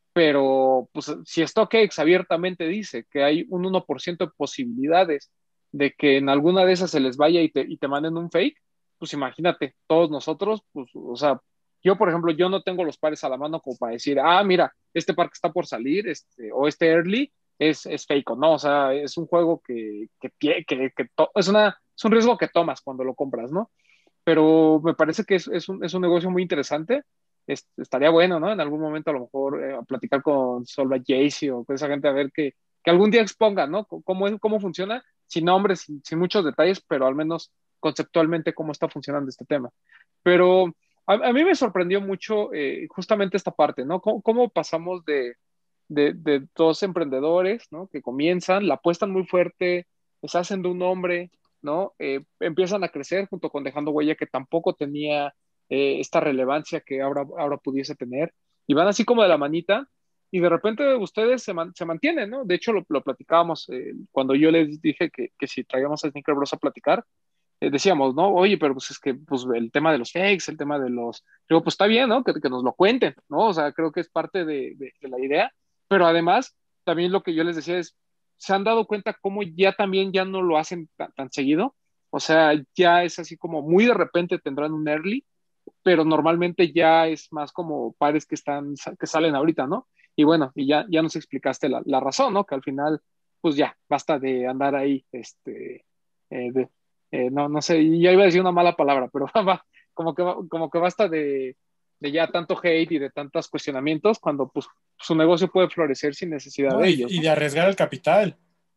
pero pues si StockX abiertamente dice que hay un uno por ciento de posibilidades de que en alguna de esas se les vaya y te, y te manden un fake, pues imagínate, todos nosotros, pues, o sea, yo, por ejemplo, yo no tengo los pares a la mano como para decir, ah, mira, este par que está por salir, este, o este early, es, es fake o no, o sea, es un juego que, que, que, que to- es, una, es un riesgo que tomas cuando lo compras, ¿no? Pero me parece que es, es, un, es un negocio muy interesante. Es, estaría bueno, ¿no? En algún momento a lo mejor eh, platicar con Solva Jaycee o con esa gente a ver que, que algún día exponga, ¿no? Cómo, es, cómo funciona, sin nombres, sin, sin, muchos detalles, pero al menos conceptualmente cómo está funcionando este tema. Pero a, a mí me sorprendió mucho eh, justamente esta parte, ¿no? ¿Cómo, cómo pasamos de, de, de dos emprendedores, ¿no? Que comienzan, la apuestan muy fuerte, se hacen de un nombre, ¿no? Eh, empiezan a crecer junto con Dejando Huella, que tampoco tenía eh, esta relevancia que ahora, ahora pudiese tener, y van así como de la manita, y de repente ustedes se, man, se mantienen, ¿no? De hecho, lo, lo platicábamos eh, cuando yo les dije que, que si traíamos a Sneaker Bros a platicar, eh, decíamos, ¿no? Oye, pero pues es que pues, el tema de los fakes, el tema de los... Digo, pues está bien, ¿no? Que, que nos lo cuenten, ¿no? O sea, creo que es parte de, de, de la idea, pero además, también lo que yo les decía es, se han dado cuenta cómo ya también ya no lo hacen tan, tan seguido, o sea, ya es así como muy de repente tendrán un early, pero normalmente ya es más como pares que están, que salen ahorita, ¿no? Y bueno, y ya, ya nos explicaste la, la razón, ¿no? Que al final, pues ya, basta de andar ahí, este, eh, de, eh, no, no sé, ya iba a decir una mala palabra, pero va, como que, como que basta de, de ya tanto hate y de tantos cuestionamientos cuando pues su negocio puede florecer sin necesidad No, de y, ellos, y ¿no? de arriesgar el capital.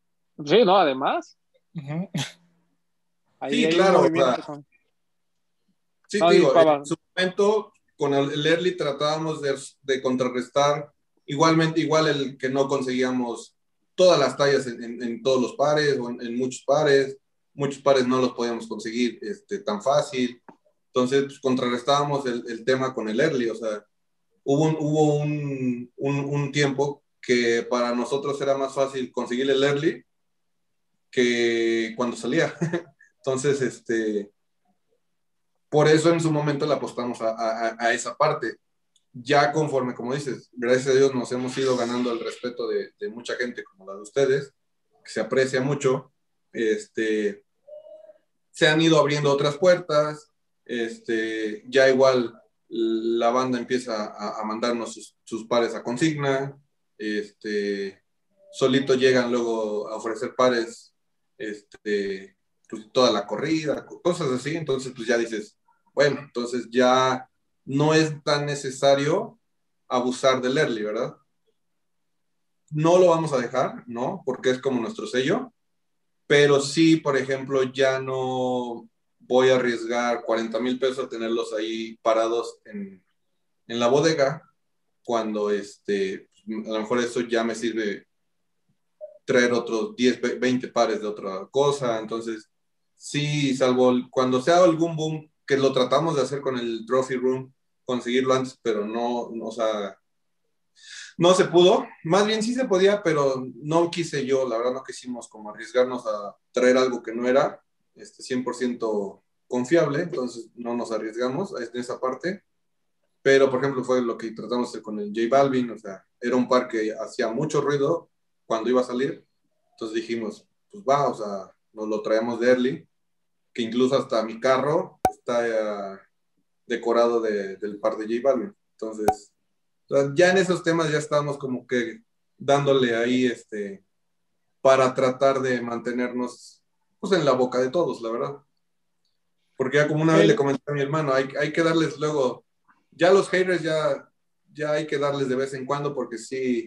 Sí, no, además, Uh-huh. ahí Sí, hay un claro, o movimiento. sea, Con... sí, No, te digo, en disculpa, su momento con el, el early tratábamos de, de contrarrestar igualmente, igual el que no conseguíamos todas las tallas en, en, en todos los pares o en, en, muchos pares, muchos pares no los podíamos conseguir este, tan fácil, entonces pues, contrarrestábamos el, el tema con el early, o sea, hubo, un, hubo un, un, un tiempo que para nosotros era más fácil conseguir el early que cuando salía, entonces este... Por eso en su momento le apostamos a, a, a esa parte. ya conforme, como dices, gracias a Dios nos hemos ido ganando el respeto de, de mucha gente como la de ustedes, que se aprecia mucho, este, se han ido abriendo otras puertas, este, ya igual la banda empieza a, a mandarnos sus, sus pares a consigna, este, solito llegan luego a ofrecer pares, este, pues toda la corrida, cosas así, entonces pues ya dices, bueno, entonces ya no es tan necesario abusar del early, ¿verdad? No lo vamos a dejar, ¿no? Porque es como nuestro sello, pero sí, por ejemplo, ya no voy a arriesgar cuarenta mil pesos a tenerlos ahí parados en, en la bodega, cuando este, a lo mejor eso ya me sirve traer otros diez, veinte pares de otra cosa, entonces sí, salvo cuando sea algún boom, que lo tratamos de hacer con el Trophy Room, conseguirlo antes, pero no, no, o sea, no se pudo, más bien sí se podía, pero no quise yo, la verdad no quisimos como arriesgarnos a traer algo que no era este, cien por ciento confiable, entonces no nos arriesgamos en esa parte, pero por ejemplo fue lo que tratamos de hacer con el J Balvin, o sea, era un par que hacía mucho ruido cuando iba a salir, entonces dijimos, pues va, o sea, nos lo traemos de early, que incluso hasta mi carro está uh, decorado de, del par de J Balvin, entonces o sea, ya en esos temas ya estamos como que dándole ahí este para tratar de mantenernos pues en la boca de todos, la verdad. Porque ya como una vez le El, comenté a mi hermano, hay, hay que darles luego, ya los haters ya, ya hay que darles de vez en cuando porque sí,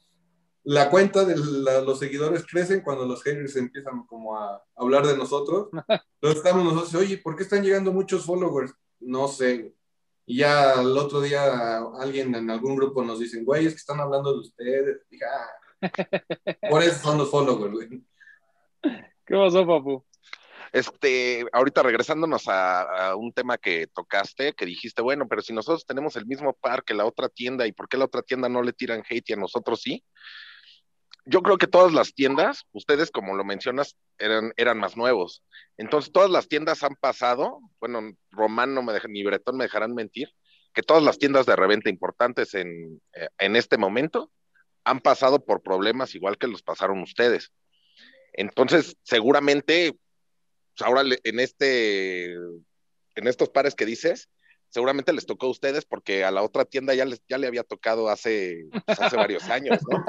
la cuenta de la, los seguidores crecen cuando los haters empiezan como a hablar de nosotros. Luego estamos nosotros, oye, ¿por qué están llegando muchos followers? No sé. Y ya el otro día alguien en algún grupo nos dicen, güey, es que están hablando de ustedes. Dije, ah, por eso son los followers, güey. ¿Qué pasó, papu? Este, ahorita regresándonos a, a, un tema que tocaste, que dijiste, bueno, pero si nosotros tenemos el mismo par que la otra tienda, ¿y por qué la otra tienda no le tiran hate y a nosotros sí? Yo creo que todas las tiendas, ustedes como lo mencionas, eran, eran más nuevos. Entonces todas las tiendas han pasado, bueno, Román no me deja, ni Bretón me dejarán mentir, que todas las tiendas de reventa importantes en, eh, en este momento han pasado por problemas igual que los pasaron ustedes. Entonces, seguramente, pues ahora en este, en estos pares que dices, seguramente les tocó a ustedes porque a la otra tienda ya, les, ya le había tocado hace, pues hace varios años, ¿no?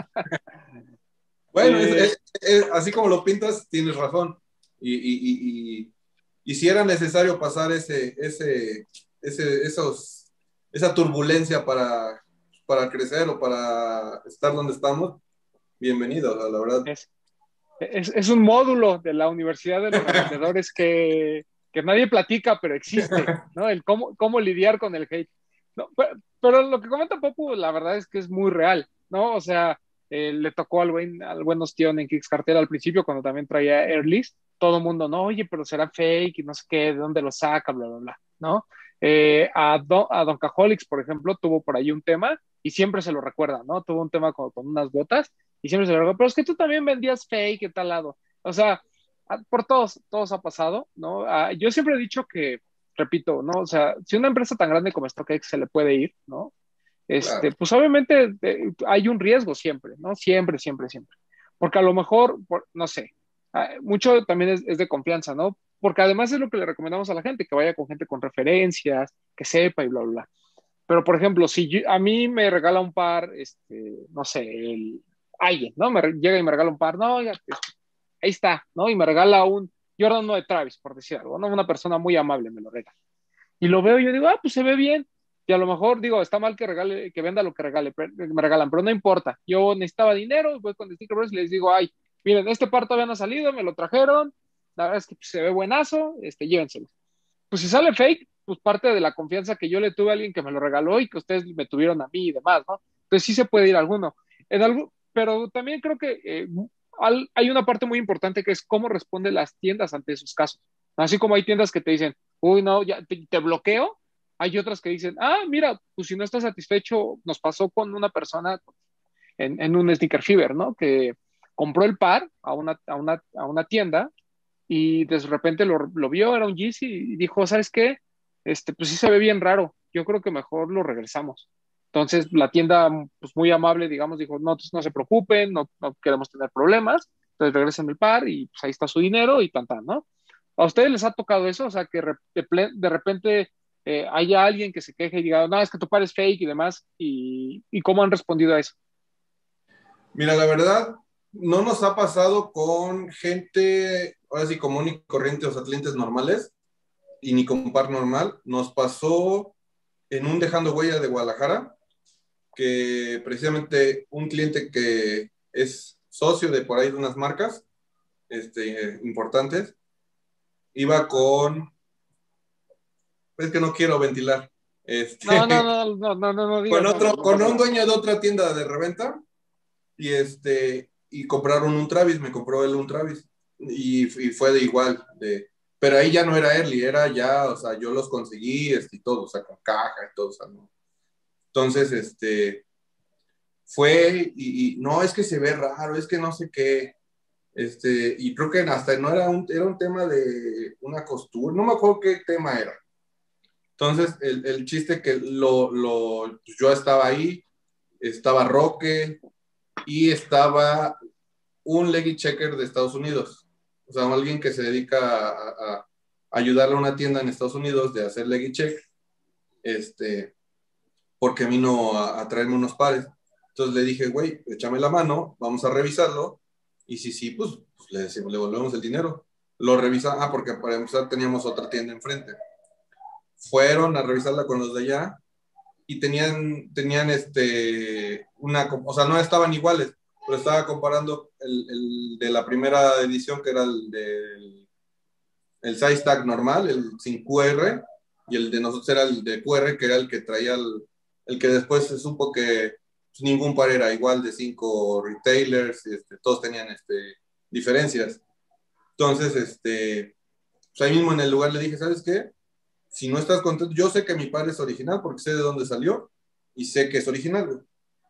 Bueno, Sí. es, es, es, así como lo pintas, tienes razón. Y, y, y, y, y si era necesario pasar ese, ese, ese, esos, esa turbulencia para, para crecer o para estar donde estamos, bienvenido, la verdad. Es, es, es un módulo de la Universidad de los Revendedores que, que nadie platica, pero existe, ¿no? El cómo, cómo lidiar con el hate. No, pero, pero lo que comenta Popu, la verdad es que es muy real, ¿no? O sea, eh, le tocó al buen, al buen Ostión en Kickstarter al principio, cuando también traía Earlys, todo el mundo, no, oye, pero será fake y no sé qué, de dónde lo saca, bla, bla, bla, ¿no? Eh, a, Don, a Don Cajolics, por ejemplo, tuvo por ahí un tema y siempre se lo recuerda, ¿no? Tuvo un tema con, con unas botas y siempre se lo recuerda, pero es que tú también vendías fake y tal lado. O sea, por todos, todos ha pasado, ¿no? Uh, yo siempre he dicho que, repito, ¿no? O sea, si una empresa tan grande como StockX se le puede ir, ¿no? Este, Claro. pues obviamente eh, hay un riesgo siempre, ¿no? Siempre, siempre, siempre. Porque a lo mejor, por, no sé, uh, mucho también es, es, de confianza, ¿no? Porque además es lo que le recomendamos a la gente, que vaya con gente con referencias, que sepa y bla, bla, bla. Pero, por ejemplo, si yo, a mí me regala un par, este, no sé, el, alguien, ¿no? Me llega y me regala un par, no, ya, este, ahí está, ¿no? Y me regala un Jordan uno de Travis, por decir algo, ¿no? Una persona muy amable me lo regala. Y lo veo y yo digo, ah, pues se ve bien. Y a lo mejor digo, está mal que regale, que venda lo que regale, pero, me regalan, pero no importa. Yo necesitaba dinero, voy con Sticker Bros y les digo, ay, miren, este par todavía no ha salido, me lo trajeron, la verdad es que pues, se ve buenazo, este, llévenselo. Pues si sale fake, pues parte de la confianza que yo le tuve a alguien que me lo regaló y que ustedes me tuvieron a mí y demás, ¿no? Entonces sí se puede ir alguno. En algo, pero también creo que eh, al, hay una parte muy importante que es cómo responden las tiendas ante esos casos. Así como hay tiendas que te dicen, uy, no, ya te, te bloqueo, hay otras que dicen, ah, mira, pues si no estás satisfecho, nos pasó con una persona en, en un Sneaker Fever, ¿no? Que compró el par a una, a una, a una tienda y de repente lo, lo vio, era un Yeezy y dijo, ¿sabes qué? Este, pues sí se ve bien raro, yo creo que mejor lo regresamos. Entonces la tienda, pues muy amable, digamos, dijo, no, pues, no se preocupen, no, no queremos tener problemas, entonces regresen el par y pues ahí está su dinero y tan, tan, ¿no? ¿A ustedes les ha tocado eso? O sea, que re- de, ple- de repente eh, haya alguien que se queje y diga, no, es que tu par es fake y demás, y, y cómo han respondido a eso. Mira, la verdad, no nos ha pasado con gente, ahora sí, común y corriente, o sea, clientes normales, y ni con par normal. Nos pasó en un Dejando Huella de Guadalajara, que precisamente un cliente que es socio de por ahí de unas marcas este, importantes, iba con, es que no quiero ventilar, No, no, este, no, no, no, no, no con digas otro, nombres, no con pasa un nada. dueño de otra tienda de reventa, y este, y compraron un Travis, me compró él un Travis, y, y fue de igual, de, pero ahí ya no era early, era ya, o sea, yo los conseguí, este, y todo, o sea, con caja y todo, o sea, no. Entonces, este, fue, y, y no, es que se ve raro, es que no sé qué, este, y creo que hasta no era un, era un tema de una costura, no me acuerdo qué tema era. Entonces, el, el chiste que lo, lo, pues yo estaba ahí, estaba Roque y estaba un leggy checker de Estados Unidos. O sea, alguien que se dedica a, a, a ayudarle a una tienda en Estados Unidos de hacer leggy check, este, porque vino a, a traerme unos pares. Entonces le dije, güey, échame la mano, vamos a revisarlo, y si sí, pues, pues le, decimos, le volvemos el dinero. Lo revisa, ah, porque para empezar teníamos otra tienda enfrente. Fueron a revisarla con los de allá, y tenían, tenían este, una, o sea, no estaban iguales, pero estaba comparando el, el de la primera edición, que era el del el size tag normal, el sin Q R, y el de nosotros era el de Q R, que era el que traía el, el que después se supo que pues, ningún par era igual de cinco retailers, este, todos tenían este, diferencias. Entonces, este, pues ahí mismo en el lugar le dije, ¿sabes qué? Si no estás contento, yo sé que mi par es original porque sé de dónde salió y sé que es original, güey.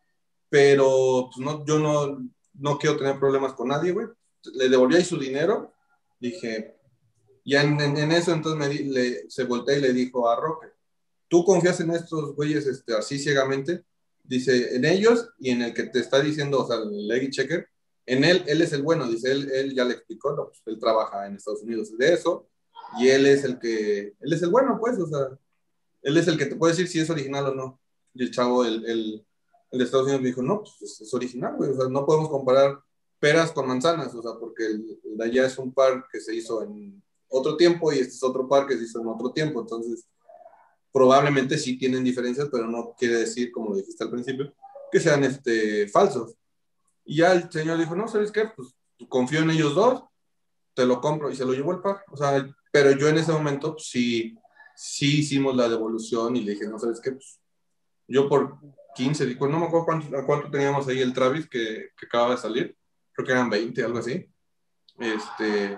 Pero pues, no, yo no, no quiero tener problemas con nadie, güey. Le devolví ahí su dinero. Dije, ya en, en, en eso entonces me di, le, se voltea y le dijo a Roque, ¿tú confías en estos güeyes este, así ciegamente? Dice, en ellos y en el que te está diciendo, o sea, el leggy checker, en él, él es el bueno, dice, él, él ya le explicó, no, pues él trabaja en Estados Unidos de eso, y él es el que, él es el bueno, pues, o sea, él es el que te puede decir si es original o no. Y el chavo, el, el, el de Estados Unidos me dijo, no, pues es, es original, güey, o sea, no podemos comparar peras con manzanas, o sea, porque el, el de allá es un par que se hizo en otro tiempo y este es otro par que se hizo en otro tiempo, entonces probablemente sí tienen diferencias, pero no quiere decir, como lo dijiste al principio, que sean este, falsos. Y ya el señor dijo, no, ¿sabes qué? Pues confío en ellos dos, te lo compro, y se lo llevó el par. O sea, pero yo en ese momento pues, sí, sí hicimos la devolución y le dije, no, ¿sabes qué? Pues yo por quince, dijo, no me acuerdo cuánto, a cuánto teníamos ahí el Travis que, que acaba de salir, creo que eran veinte, algo así. Este,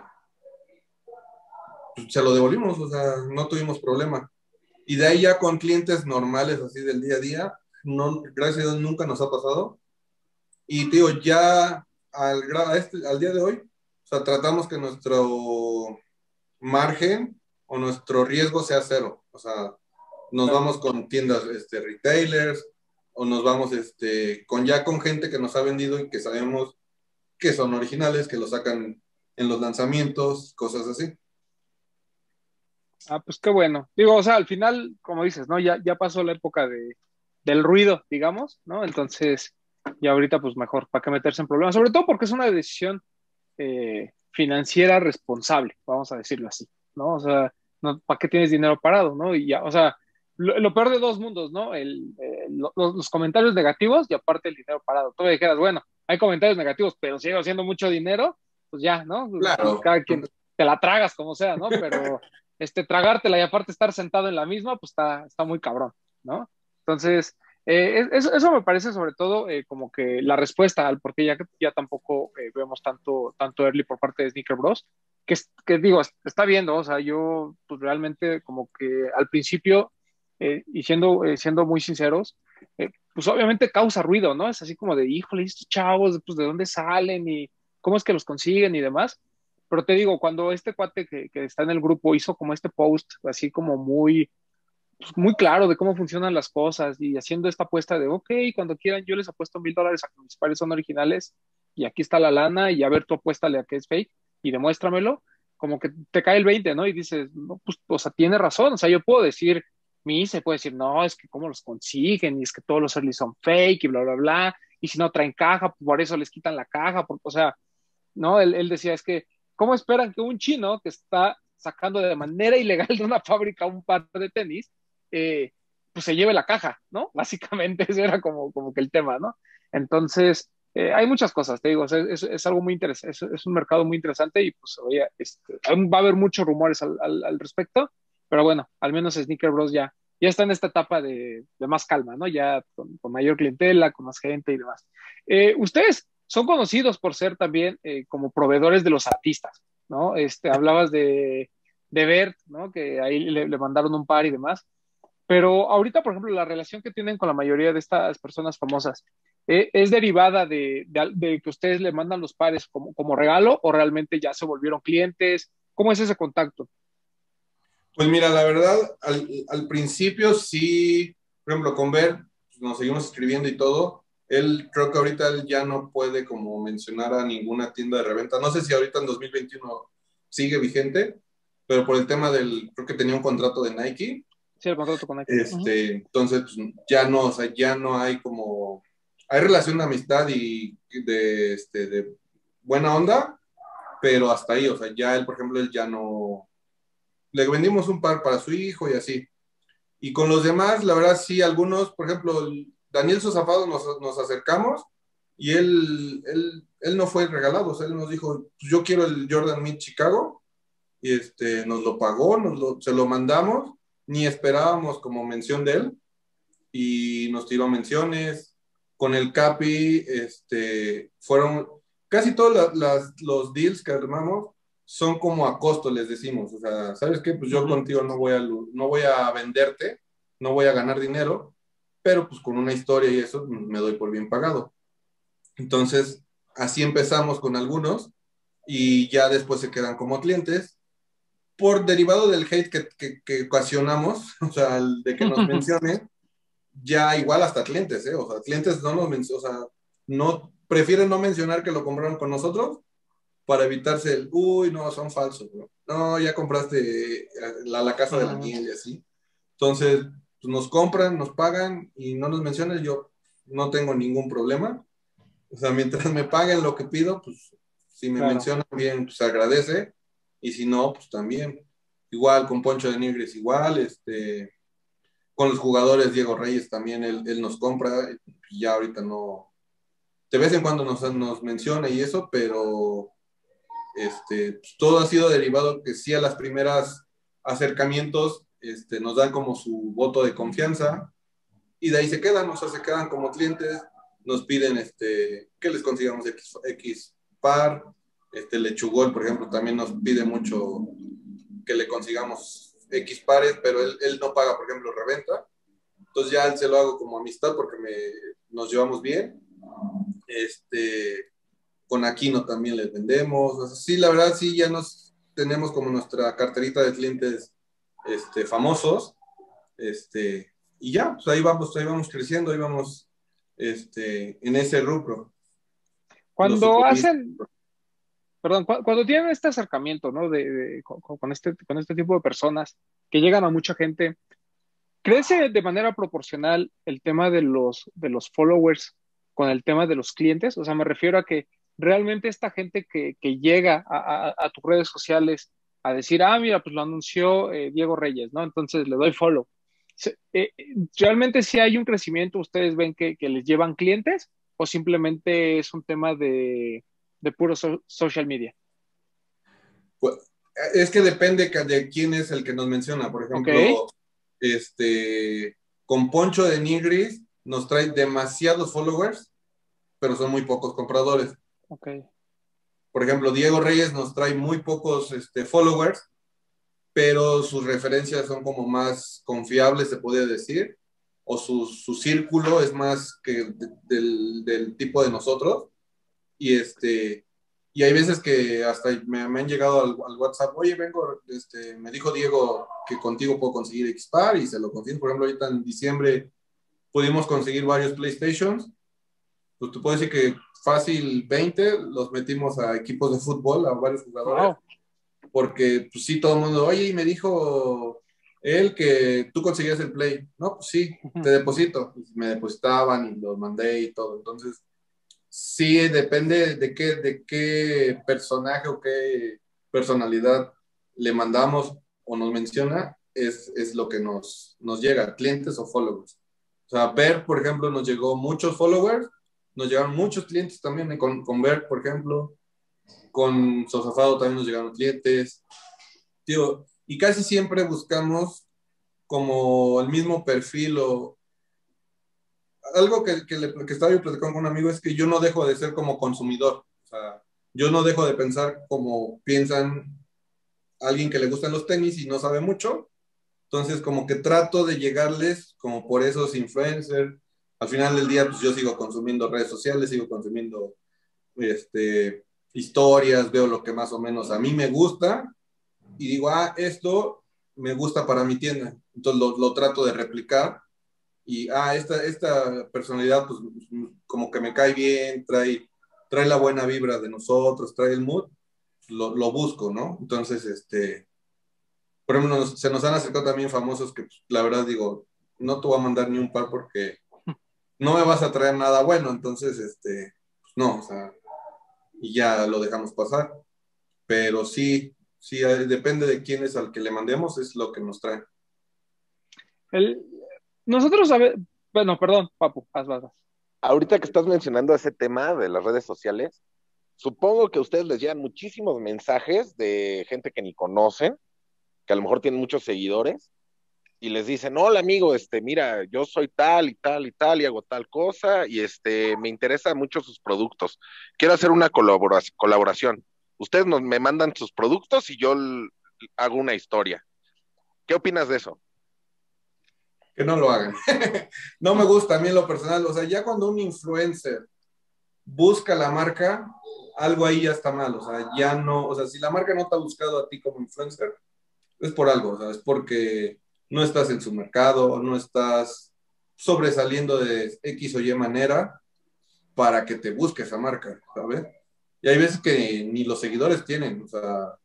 pues, se lo devolvimos, o sea, no tuvimos problema. Y de ahí ya con clientes normales, así del día a día, no, gracias a Dios nunca nos ha pasado. Y te digo, ya al, a este, al día de hoy, o sea, tratamos que nuestro margen o nuestro riesgo sea cero. O sea, nos Claro. vamos con tiendas, este, retailers, o nos vamos este, con ya con gente que nos ha vendido y que sabemos que son originales, que lo sacan en los lanzamientos, cosas así. Ah, pues qué bueno. Digo, o sea, al final, como dices, ¿no? Ya, ya pasó la época de, del ruido, digamos, ¿no? Entonces, ya ahorita, pues mejor, ¿para qué meterse en problemas? Sobre todo porque es una decisión eh, financiera responsable, vamos a decirlo así, ¿no? O sea, no, ¿para qué tienes dinero parado, no? Y ya, o sea, lo, lo peor de dos mundos, ¿no? El, eh, lo- los, los comentarios negativos y aparte el dinero parado. Tú me dijeras, bueno, hay comentarios negativos, pero sigo haciendo mucho dinero, pues ya, ¿no? Pues, pues Claro. cada quien te la tragas como sea, ¿no? Pero este, tragártela y aparte estar sentado en la misma, pues está, está muy cabrón, ¿no? Entonces, eh, eso, eso me parece sobre todo eh, como que la respuesta al por qué ya, ya tampoco eh, vemos tanto, tanto early por parte de Sneaker Bros. Que, que digo, está viendo, o sea, yo pues realmente como que al principio, eh, y siendo, eh, siendo muy sinceros, eh, pues obviamente causa ruido, ¿no? Es así como de, híjole, estos chavos, pues de dónde salen y cómo es que los consiguen y demás. Pero te digo, cuando este cuate que, que está en el grupo hizo como este post, así como muy pues, muy claro de cómo funcionan las cosas y haciendo esta apuesta de, ok, cuando quieran yo les apuesto mil dólares a que mis pares son originales y aquí está la lana y a ver tú apuéstale a que es fake y demuéstramelo, como que te cae el veinte, ¿no? Y dices, no, pues, o sea, tiene razón, o sea, yo puedo decir, mi I C E puede decir, no, es que cómo los consiguen y es que todos los early son fake y bla, bla, bla, y si no traen caja, por eso les quitan la caja, por, o sea, ¿no? Él, él decía, es que, ¿cómo esperan que un chino que está sacando de manera ilegal de una fábrica un par de tenis, eh, pues se lleve la caja, ¿no? Básicamente ese era como, como que el tema, ¿no? Entonces, eh, hay muchas cosas, te digo, o sea, es, es, algo muy interesante, es, es, un mercado muy interesante y pues oye, este, va a haber muchos rumores al, al, al, respecto, pero bueno, al menos Sneaker Bros ya, ya está en esta etapa de, de más calma, ¿no? Ya con, con, mayor clientela, con más gente y demás. Eh, Ustedes son conocidos por ser también eh, como proveedores de los artistas, ¿no? Este, hablabas de, de Bert, ¿no? Que ahí le, le mandaron un par y demás. Pero ahorita, por ejemplo, la relación que tienen con la mayoría de estas personas famosas, ¿eh, es derivada de, de, de que ustedes le mandan los pares como, como regalo o realmente ya se volvieron clientes? ¿Cómo es ese contacto? Pues mira, la verdad, al, al principio sí, por ejemplo, con Ver, pues nos seguimos escribiendo y todo. Él, creo que ahorita él ya no puede como mencionar a ninguna tienda de reventa. No sé si ahorita en dos mil veintiuno sigue vigente, pero por el tema del, creo que tenía un contrato de Nike. Sí, el contrato con Nike. Este, uh-huh. Entonces, pues, ya no, o sea, ya no hay como, hay relación de amistad y de, este, de buena onda, pero hasta ahí, o sea, ya él, por ejemplo, él ya no, le vendimos un par para su hijo y así. Y con los demás, la verdad, sí, algunos, por ejemplo, Daniel Sosafado nos, nos acercamos y él, él, él no fue regalado, o sea, él nos dijo, pues yo quiero el Jordan Mid Chicago, y este, nos lo pagó, nos lo, se lo mandamos, ni esperábamos como mención de él, y nos tiró menciones. Con el Capi, este, fueron, casi todos la, las, los deals que armamos son como a costo, les decimos, o sea, ¿sabes qué? Pues yo uh-huh. contigo no voy, a, no voy a venderte, no voy a ganar dinero, pero pues con una historia y eso me doy por bien pagado. Entonces, así empezamos con algunos, y ya después se quedan como clientes, por derivado del hate que, que, que ocasionamos, o sea, de que nos mencionen, ya igual hasta clientes, ¿eh? O sea, clientes no nos mencionan, o sea, no, prefieren no mencionar que lo compraron con nosotros para evitarse el, uy, no, son falsos, ¿no? No, ya compraste la, la casa de la miel y así. Entonces, pues nos compran, nos pagan y no nos mencionan, yo no tengo ningún problema. O sea, mientras me paguen lo que pido, pues si me claro. mencionan bien, pues agradece. Y si no, pues también. Igual con Poncho de Nigris, igual, este, con los jugadores, Diego Reyes también, él, él nos compra, y ya ahorita no, de vez en cuando nos, nos menciona y eso, pero este, pues todo ha sido derivado que sí a las primeras acercamientos este, nos dan como su voto de confianza, y de ahí se quedan, o sea, se quedan como clientes, nos piden este, que les consigamos X, X par. Este Lechugol, por ejemplo, también nos pide mucho que le consigamos X pares, pero él, él no paga, por ejemplo, reventa. Entonces ya él se lo hago como amistad porque me, nos llevamos bien. Este, con Aquino también les vendemos. O sea, sí, la verdad, sí, ya nos tenemos como nuestra carterita de clientes este, famosos. Este, y ya, pues ahí vamos, ahí vamos creciendo, ahí vamos este, en ese rubro. Cuando hacen... Perdón, cuando tienen este acercamiento, ¿no? De, de, con, con, este, con este tipo de personas que llegan a mucha gente, ¿crece de manera proporcional el tema de los, de los followers con el tema de los clientes? O sea, me refiero a que realmente esta gente que, que llega a, a, a tus redes sociales a decir, ah, mira, pues lo anunció eh, Diego Reyes, ¿no? Entonces le doy follow. Eh, ¿Realmente si hay un crecimiento, ustedes ven que, que les llevan clientes o simplemente es un tema de... de puro so social media? Pues, es que depende de quién es el que nos menciona. Por ejemplo, okay. este, con Poncho de Nigris nos trae demasiados followers, pero son muy pocos compradores. Okay. Por ejemplo, Diego Reyes nos trae muy pocos este, followers, pero sus referencias son como más confiables, se podría decir, o su, su círculo es más que de, del, del tipo de nosotros. Y este, y hay veces que hasta me, me han llegado al, al WhatsApp, oye, vengo, este, me dijo Diego que contigo puedo conseguir X-Par y se lo consigo. Por ejemplo, ahorita en diciembre pudimos conseguir varios PlayStations. Pues te puedo decir que fácil veinte los metimos a equipos de fútbol, a varios jugadores. Wow. Porque pues sí, todo el mundo, oye, y me dijo él que tú conseguías el Play. No, pues sí, te deposito. Pues me depositaban y los mandé y todo. Entonces, sí, depende de qué, de qué personaje o qué personalidad le mandamos o nos menciona, es, es lo que nos, nos llega, clientes o followers. O sea, Ver, por ejemplo, nos llegó muchos followers, nos llegaron muchos clientes también con, con Ver, por ejemplo, con Sosafado también nos llegaron clientes. Tío, y casi siempre buscamos como el mismo perfil o algo que, que, le, que estaba yo platicando con un amigo es que yo no dejo de ser como consumidor. O sea, yo no dejo de pensar como piensan alguien que le gustan los tenis y no sabe mucho. Entonces, como que trato de llegarles como por esos influencers. Al final del día, pues yo sigo consumiendo redes sociales, sigo consumiendo este, historias, veo lo que más o menos a mí me gusta y digo, ah, esto me gusta para mi tienda. Entonces lo, lo trato de replicar y, ah, esta, esta personalidad, pues como que me cae bien, trae, trae la buena vibra de nosotros, trae el mood, lo, lo busco, ¿no? Entonces, este, por ejemplo, nos, se nos han acercado también famosos que, pues, la verdad, digo, no te voy a mandar ni un par porque no me vas a traer nada bueno, entonces, este, pues, no, o sea, y ya lo dejamos pasar. Pero sí, sí, depende de quién es al que le mandemos, es lo que nos traen. El, nosotros, a ver, bueno, perdón, Papu, haz, vas, vas. Ahorita que estás mencionando ese tema de las redes sociales, supongo que a ustedes les llegan muchísimos mensajes de gente que ni conocen, que a lo mejor tienen muchos seguidores, y les dicen, hola amigo, este, mira, yo soy tal y tal y tal y hago tal cosa, y este, me interesan mucho sus productos. Quiero hacer una colabora colaboración. Ustedes nos, me mandan sus productos y yo hago una historia. ¿Qué opinas de eso? Que no lo hagan. No me gusta a mí en lo personal. O sea, ya cuando un influencer busca la marca, algo ahí ya está mal. O sea, ya no, o sea, si la marca no te ha buscado a ti como influencer, es por algo, o sea, es porque no estás en su mercado, no estás sobresaliendo de X o Y manera para que te busque esa marca, ¿sabes? Y hay veces que ni los seguidores tienen, o sea,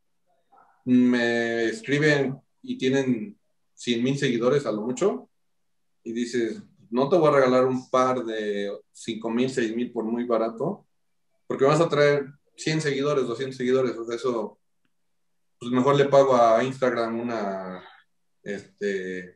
me escriben y tienen cien mil seguidores a lo mucho, y dices, no te voy a regalar un par de cinco mil, seis mil por muy barato, porque vas a traer cien seguidores, doscientos seguidores, o sea, eso, pues mejor le pago a Instagram una, este,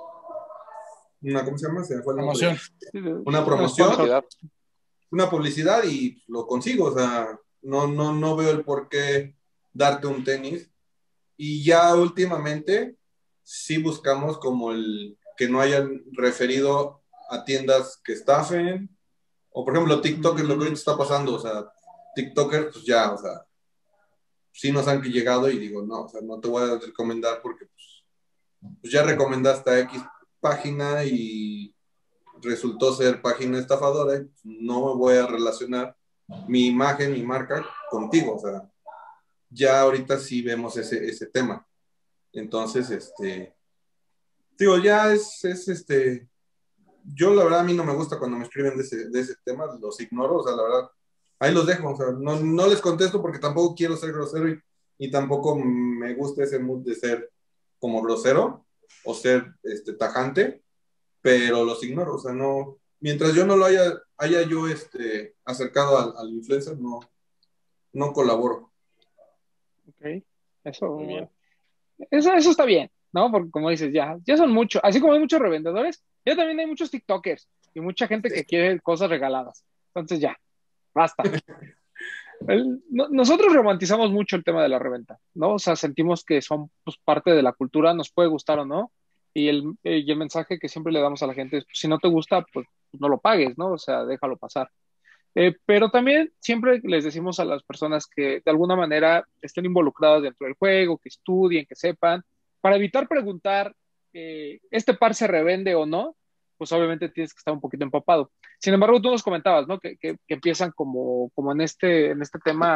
una, ¿cómo se llama? Se me fue el nombre. Promoción. Una promoción, una publicidad y lo consigo, o sea, no, no, no veo el por qué darte un tenis. Y ya últimamente sí buscamos como el que no hayan referido a tiendas que estafen, o por ejemplo TikTok es lo que ahorita está pasando, o sea, TikToker pues ya, o sea, sí nos han llegado y digo, no, o sea, no te voy a recomendar porque pues, pues ya recomendaste a X página y resultó ser página estafadora y pues, no me voy a relacionar mi imagen, mi marca contigo, o sea, ya ahorita sí vemos ese, ese tema. Entonces, este, digo, ya es, es este, yo la verdad a mí no me gusta cuando me escriben de ese, de ese tema, los ignoro, o sea, la verdad, ahí los dejo, o sea, no, no les contesto porque tampoco quiero ser grosero y, y tampoco me gusta ese mood de ser como grosero o ser este, tajante, pero los ignoro, o sea, no, mientras yo no lo haya, haya yo este, acercado al, al influencer, no, no colaboro. Ok, eso, Muy bien. eso, eso está bien, ¿no? Porque como dices, ya, ya son muchos, así como hay muchos revendedores, ya también hay muchos TikTokers y mucha gente que quiere cosas regaladas. Entonces ya, basta. El- no- nosotros romantizamos mucho el tema de la reventa, ¿no? O sea, sentimos que son pues, parte de la cultura, nos puede gustar o no, y el, eh, y el mensaje que siempre le damos a la gente es, pues, si no te gusta, pues no lo pagues, ¿no? O sea, déjalo pasar. Eh, pero también siempre les decimos a las personas que de alguna manera estén involucradas dentro del juego, que estudien, que sepan, para evitar preguntar, eh, ¿este par se revende o no? Pues obviamente tienes que estar un poquito empapado. Sin embargo, tú nos comentabas, ¿no? Que, que, que empiezan como, como en este, en este tema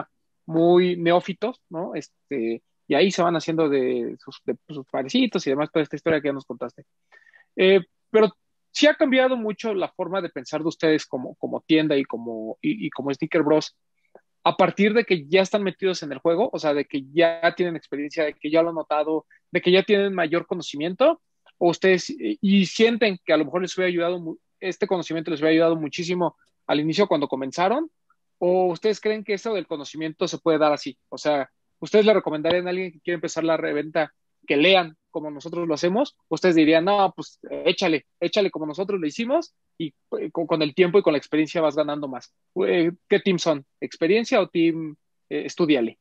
muy neófitos, ¿no? Este, y ahí se van haciendo de sus, de sus parecitos y demás, toda esta historia que ya nos contaste. Eh, pero sí ha cambiado mucho la forma de pensar de ustedes como, como tienda y como, y, y como Sneaker Bros. A partir de que ya están metidos en el juego, o sea, de que ya tienen experiencia, de que ya lo han notado, de que ya tienen mayor conocimiento, o ustedes y, y sienten que a lo mejor les hubiera ayudado, este conocimiento les hubiera ayudado muchísimo al inicio cuando comenzaron, o ustedes creen que eso del conocimiento se puede dar así. O sea, ustedes le recomendarían a alguien que quiere empezar la reventa que lean como nosotros lo hacemos, ustedes dirían, no, pues échale, échale como nosotros lo hicimos y eh, con, con el tiempo y con la experiencia vas ganando más. Eh, ¿Qué team son? ¿Experiencia o team eh, estudiale?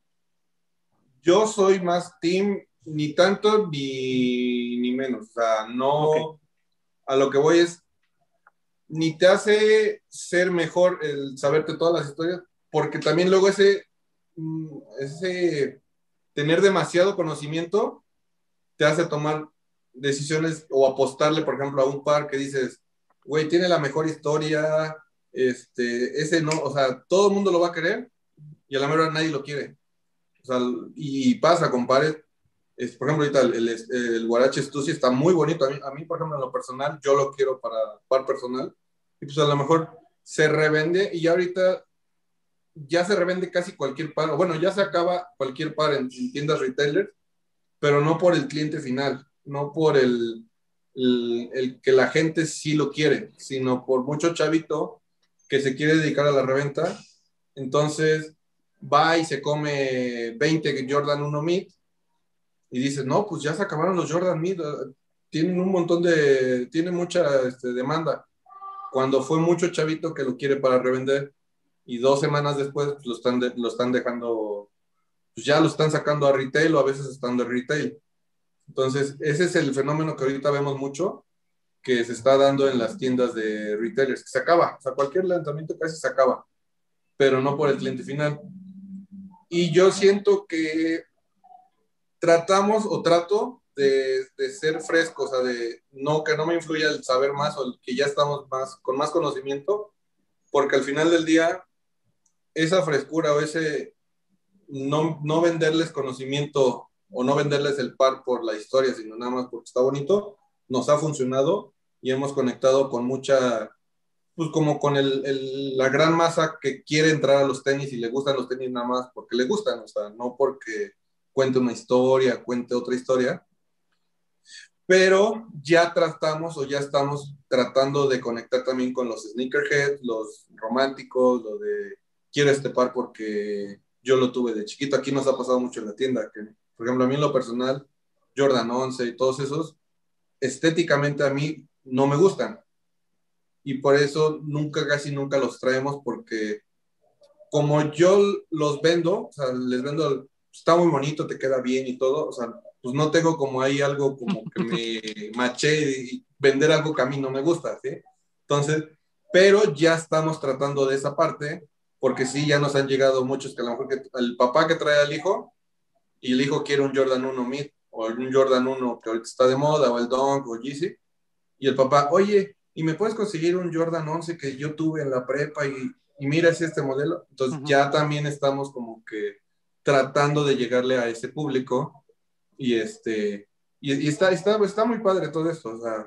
Yo soy más team ni tanto ni, ni menos. O sea, no, okay. A lo que voy es, ni te hace ser mejor el saberte todas las historias, porque también luego ese, ese tener demasiado conocimiento te hace tomar decisiones o apostarle, por ejemplo, a un par que dices, güey, tiene la mejor historia, este, ese no, o sea, todo el mundo lo va a querer y a la mejor nadie lo quiere. O sea, y pasa con pares. Es, por ejemplo, ahorita el, el, el Huarache Stussy está muy bonito. A mí, a mí, por ejemplo, en lo personal, yo lo quiero para par personal. Y pues a lo mejor se revende y ya ahorita ya se revende casi cualquier par. Bueno, ya se acaba cualquier par en, en tiendas retailers, pero no por el cliente final, no por el, el, el que la gente sí lo quiere, sino por mucho chavito que se quiere dedicar a la reventa. Entonces va y se come veinte Jordan uno Mid y dice, no, pues ya se acabaron los Jordan Mid, tienen un montón de, tienen mucha este, demanda, cuando fue mucho chavito que lo quiere para revender y dos semanas después pues, lo, están de, lo están dejando, pues ya lo están sacando a retail o a veces están de retail. Entonces ese es el fenómeno que ahorita vemos mucho, que se está dando en las tiendas de retailers, que se acaba, o sea, cualquier lanzamiento casi se acaba, pero no por el cliente final. Y yo siento que tratamos o trato de, de ser fresco, o sea, de no, que no me influya el saber más o el que ya estamos más, con más conocimiento, porque al final del día, esa frescura o ese no, no venderles conocimiento o no venderles el par por la historia, sino nada más porque está bonito, nos ha funcionado y hemos conectado con mucha, pues como con el, el, la gran masa que quiere entrar a los tenis y le gustan los tenis nada más porque le gustan, o sea, no porque cuente una historia, cuente otra historia, pero ya tratamos o ya estamos tratando de conectar también con los sneakerheads, los románticos, lo de quiero este par porque yo lo tuve de chiquito. Aquí nos ha pasado mucho en la tienda, que por ejemplo a mí en lo personal, Jordan once y todos esos, estéticamente a mí no me gustan. Y por eso nunca, casi nunca los traemos, porque como yo los vendo, o sea, les vendo, está muy bonito, te queda bien y todo, o sea, pues no tengo como ahí algo como que me maché y vender algo que a mí no me gusta, ¿sí? Entonces, pero ya estamos tratando de esa parte, porque sí, ya nos han llegado muchos que a lo mejor que, el papá que trae al hijo, y el hijo quiere un Jordan uno Mid, o un Jordan uno que ahorita está de moda, o el Dunk, o Yeezy, y el papá, oye, ¿y me puedes conseguir un Jordan once que yo tuve en la prepa y, y mira si este modelo? Entonces uh-huh. Ya también estamos como que tratando de llegarle a ese público y este y, y está, está, está muy padre todo esto, o sea,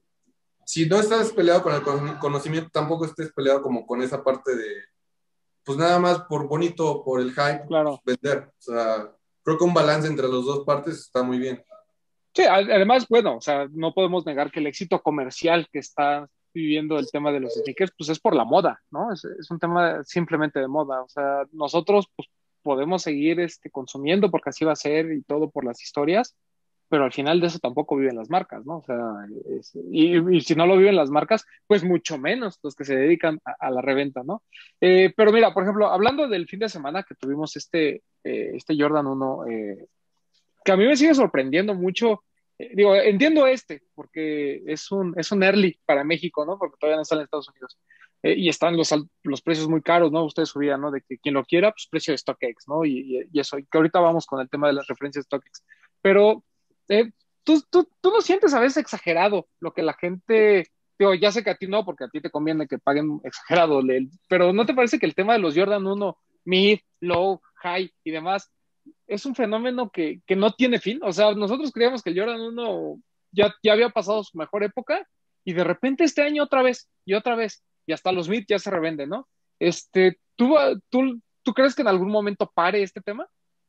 si no estás peleado con el conocimiento, tampoco estés peleado como con esa parte de, pues nada más por bonito, por el hype, claro. Pues vender, o sea, creo que un balance entre las dos partes está muy bien. Sí, además, bueno, o sea, no podemos negar que el éxito comercial que está viviendo el tema de los sneakers, pues es por la moda, ¿no? Es, es un tema simplemente de moda. O sea, nosotros pues, podemos seguir este, consumiendo porque así va a ser y todo por las historias, pero al final de eso tampoco viven las marcas, ¿no? O sea, es, y, y si no lo viven las marcas, pues mucho menos los que se dedican a, a la reventa, ¿no? Eh, pero mira, por ejemplo, hablando del fin de semana que tuvimos este, eh, este Jordan uno, eh, que a mí me sigue sorprendiendo mucho. Eh, digo, entiendo este, porque es un, es un early para México, ¿no? Porque todavía no está en Estados Unidos. Eh, y están los, los precios muy caros, ¿no? Ustedes subían, ¿no? De que quien lo quiera, pues precio de StockX, ¿no? Y, y, y eso, y que ahorita vamos con el tema de las referencias de StockX. Pero, eh, ¿tú, tú, tú no sientes a veces exagerado lo que la gente... Digo, ya sé que a ti no, porque a ti te conviene que paguen exagerado, pero ¿no te parece que el tema de los Jordan uno, mid, low, high y demás, es un fenómeno que, que no tiene fin. O sea, nosotros creíamos que el Jordan uno ya, ya había pasado su mejor época y de repente este año otra vez y otra vez y hasta los mid ya se revenden, ¿no? Este, ¿tú, tú, ¿tú crees que en algún momento pare este tema?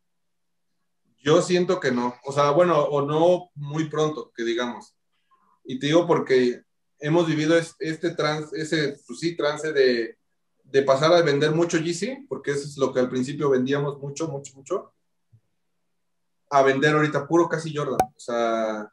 Yo siento que no, o sea, bueno, o no muy pronto, que digamos. Y te digo porque hemos vivido este trance, ese, pues sí, trance de, de pasar a vender mucho Yeezy, porque eso es lo que al principio vendíamos mucho, mucho, mucho, a vender ahorita puro casi Jordan. O sea,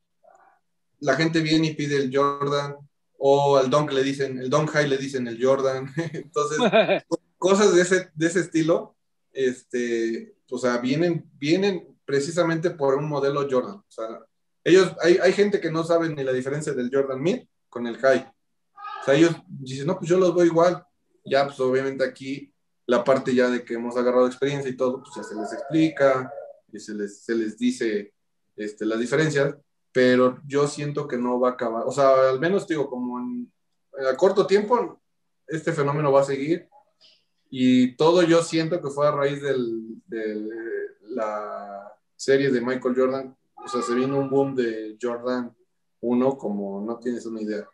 la gente viene y pide el Jordan, o al Dunk le dicen, el Dunk High le dicen el Jordan. Entonces, cosas de ese, de ese estilo, este, o sea, vienen, vienen precisamente por un modelo Jordan. O sea, ellos, hay, hay gente que no sabe ni la diferencia del Jordan Mid con el High. O sea, ellos dicen, no, pues yo los veo igual. Ya, pues obviamente aquí, la parte ya de que hemos agarrado experiencia y todo, pues ya se les explica y se les, se les dice este, las diferencias, pero yo siento que no va a acabar. O sea, al menos digo, como en, a corto tiempo, este fenómeno va a seguir. Y todo yo siento que fue a raíz del, de la serie de Michael Jordan. O sea, se vino un boom de Jordan uno como no tienes una idea.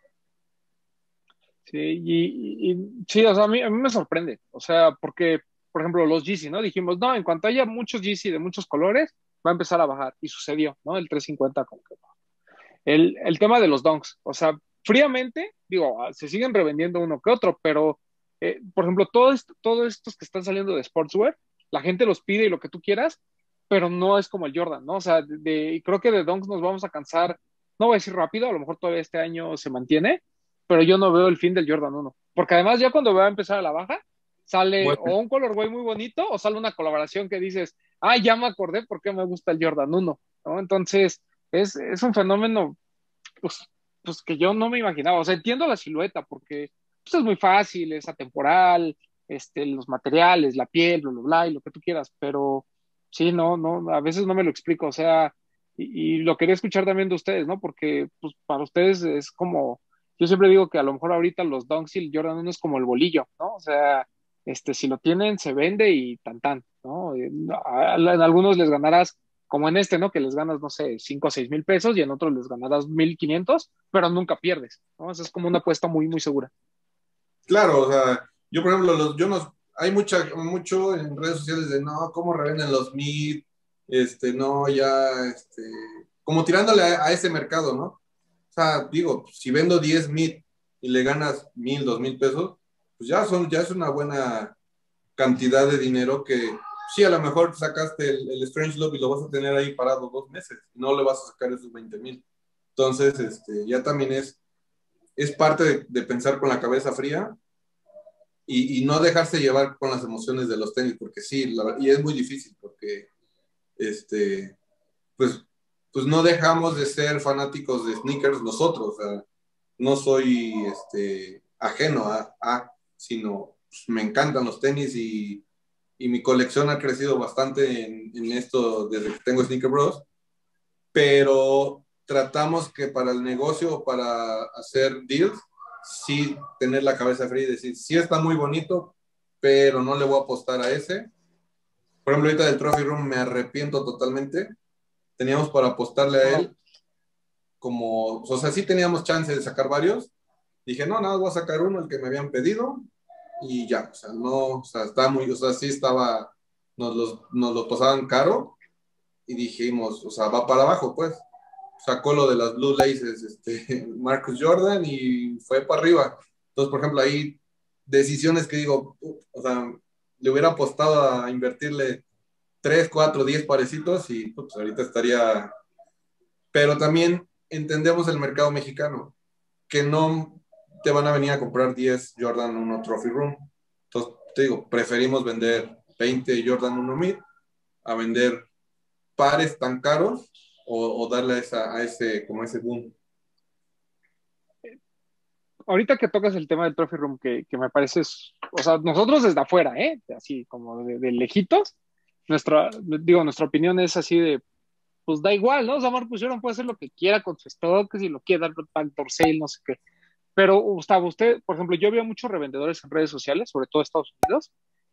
Sí, y, y- y- sí, o sea, a mí, a mí me sorprende. O sea, porque, por ejemplo, los Yeezy, ¿no? Dijimos, no, en cuanto haya muchos Yeezy de muchos colores, va a empezar a bajar. Y sucedió, ¿no? El trescientos cincuenta como que no. El, el tema de los donks, o sea, fríamente, digo, ah, se siguen revendiendo uno que otro, pero, eh, por ejemplo, todo esto, todos estos que están saliendo de sportswear, la gente los pide y lo que tú quieras, pero no es como el Jordan, ¿no? O sea, de, de- creo que de donks nos vamos a cansar, no voy a decir rápido, a lo mejor todavía este año se mantiene, pero yo no veo el fin del Jordan uno, porque además ya cuando va a empezar a la baja, sale Bueno, o un colorway muy bonito o sale una colaboración que dices, ah, ya me acordé por qué me gusta el Jordan uno, ¿no? Entonces, es, es un fenómeno pues, pues que yo no me imaginaba. O sea, entiendo la silueta porque pues, es muy fácil, es atemporal, este, los materiales, la piel, bla, bla, bla, y lo que tú quieras, pero sí, no, no, a veces no me lo explico. O sea, y, y lo quería escuchar también de ustedes, ¿no? Porque pues para ustedes es como, yo siempre digo que a lo mejor ahorita los Dunks y el Jordan uno es como el bolillo, ¿no? O sea, este, si lo tienen, se vende y tan tan, ¿no? En, a- en algunos les ganarás como en este, ¿no? Que les ganas, no sé, cinco o seis mil pesos y en otros les ganarás mil quinientos, pero nunca pierdes, ¿no? Eso es como una apuesta muy, muy segura. claro, o sea, yo por ejemplo, los, yo no, hay mucha, mucho en redes sociales de no, cómo revenden los mid, este, no, ya, este, como tirándole a, a ese mercado, ¿no? O sea, digo, si vendo diez mid y le ganas mil, dos mil pesos, pues ya son, ya es una buena cantidad de dinero que sí, a lo mejor sacaste el, el Strange Love y lo vas a tener ahí parado dos meses, no le vas a sacar esos veinte mil. Entonces, este, ya también es, es parte de, de pensar con la cabeza fría y, y, no dejarse llevar con las emociones de los tenis, porque sí, la, y es muy difícil, porque este, pues, pues no dejamos de ser fanáticos de sneakers nosotros, o sea, no soy este, ajeno a, a sino pues, me encantan los tenis y, y, mi colección ha crecido bastante en, en esto desde que tengo Sneaker Bros, pero tratamos que para el negocio, para hacer deals, sí tener la cabeza fría y decir, sí está muy bonito, pero no le voy a apostar a ese. Por ejemplo, ahorita del Trophy Room me arrepiento totalmente. Teníamos para apostarle a él como, o sea, sí teníamos chance de sacar varios. Dije, no, nada, voy a sacar uno, el que me habían pedido, y ya, o sea, no, o sea, está muy, o sea, sí estaba, nos los, nos los pasaban caro, y dijimos, o sea, va para abajo, pues. Sacó lo de las Blue Laces, este, Marcus Jordan, y fue para arriba. Entonces, por ejemplo, ahí decisiones que digo, uh, o sea, le hubiera apostado a invertirle tres, cuatro, diez parecitos y pues ahorita estaría. Pero también entendemos el mercado mexicano, que no te van a venir a comprar diez Jordan uno Trophy Room. Entonces, te digo, preferimos vender veinte Jordan uno Mid a vender pares tan caros o, o darle a, esa, a ese, como ese boom. Ahorita que tocas el tema del Trophy Room, que, que me parece, es- o sea, nosotros desde afuera, ¿eh? Así como de, de lejitos, nuestra, digo, nuestra opinión es así de, pues da igual, ¿no? O sea, Marcus Jordan puede hacer lo que quiera con su stock, si lo quiere dar backdoor sale, no sé qué. Pero, Gustavo, usted, por ejemplo, yo veo muchos revendedores en redes sociales, sobre todo en Estados Unidos,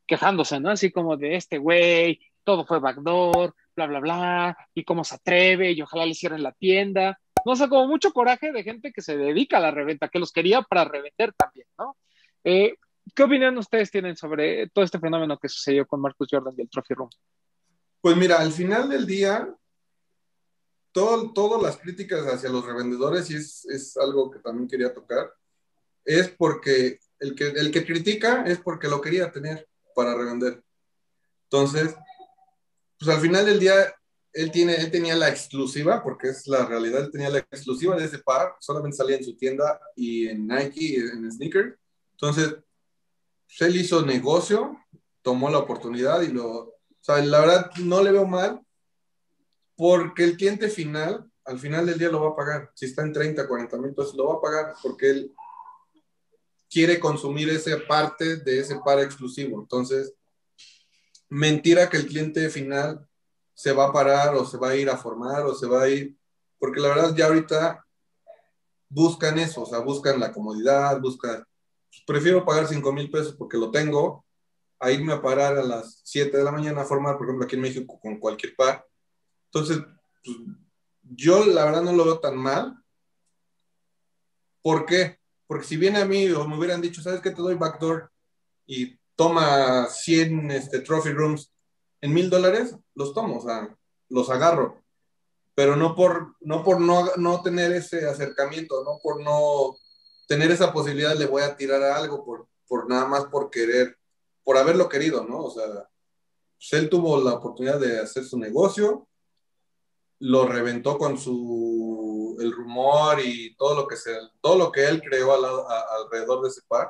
quejándose, ¿no? Así como de este güey, todo fue backdoor, bla, bla, bla, y cómo se atreve, y ojalá le cierren la tienda. No, o sea, como mucho coraje de gente que se dedica a la reventa, que los quería para revender también, ¿no? Eh, ¿Qué opinión ustedes tienen sobre todo este fenómeno que sucedió con Marcus Jordan y el Trophy Room? Pues mira, al final del día, todo, todas las críticas hacia los revendedores, y es, es algo que también quería tocar, es porque el que, el que critica es porque lo quería tener para revender. Entonces, pues al final del día, él, tiene, él tenía la exclusiva, porque es la realidad, él tenía la exclusiva de ese par, solamente salía en su tienda y en Nike, en Sneaker. Entonces, pues él hizo negocio, tomó la oportunidad y lo... O sea, la verdad no le veo mal, porque el cliente final, al final del día lo va a pagar. Si está en treinta, cuarenta mil pesos, lo va a pagar porque él quiere consumir esa parte de ese par exclusivo. Entonces, mentira que el cliente final se va a parar o se va a ir a formar o se va a ir, porque la verdad ya ahorita buscan eso, o sea, buscan la comodidad, buscan, pues, prefiero pagar cinco mil pesos porque lo tengo, a irme a parar a las siete de la mañana a formar, por ejemplo, aquí en México con cualquier par. Entonces, pues, yo la verdad no lo veo tan mal. ¿Por qué? Porque si viene a mí o me hubieran dicho, ¿sabes qué? Te doy backdoor y toma cien este, trophy rooms en mil dólares, los tomo, o sea, los agarro. Pero no por no, por no, no tener ese acercamiento, no por no tener esa posibilidad, le voy a tirar a algo por, por nada más por querer, por haberlo querido, ¿no? O sea, pues él tuvo la oportunidad de hacer su negocio, lo reventó con su el rumor y todo lo que se, todo lo que él creó al, a, alrededor de ese par,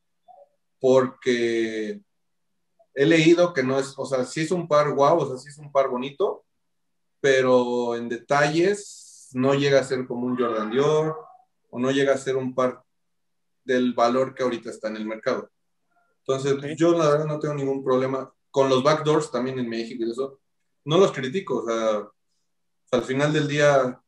porque he leído que no es, o sea, sí es un par guau, o sea, sí es un par bonito, pero en detalles no llega a ser como un Jordan Dior o no llega a ser un par del valor que ahorita está en el mercado. Entonces, Okay. yo la verdad no tengo ningún problema con los backdoors también en México y eso. No los critico, o sea, al final del día,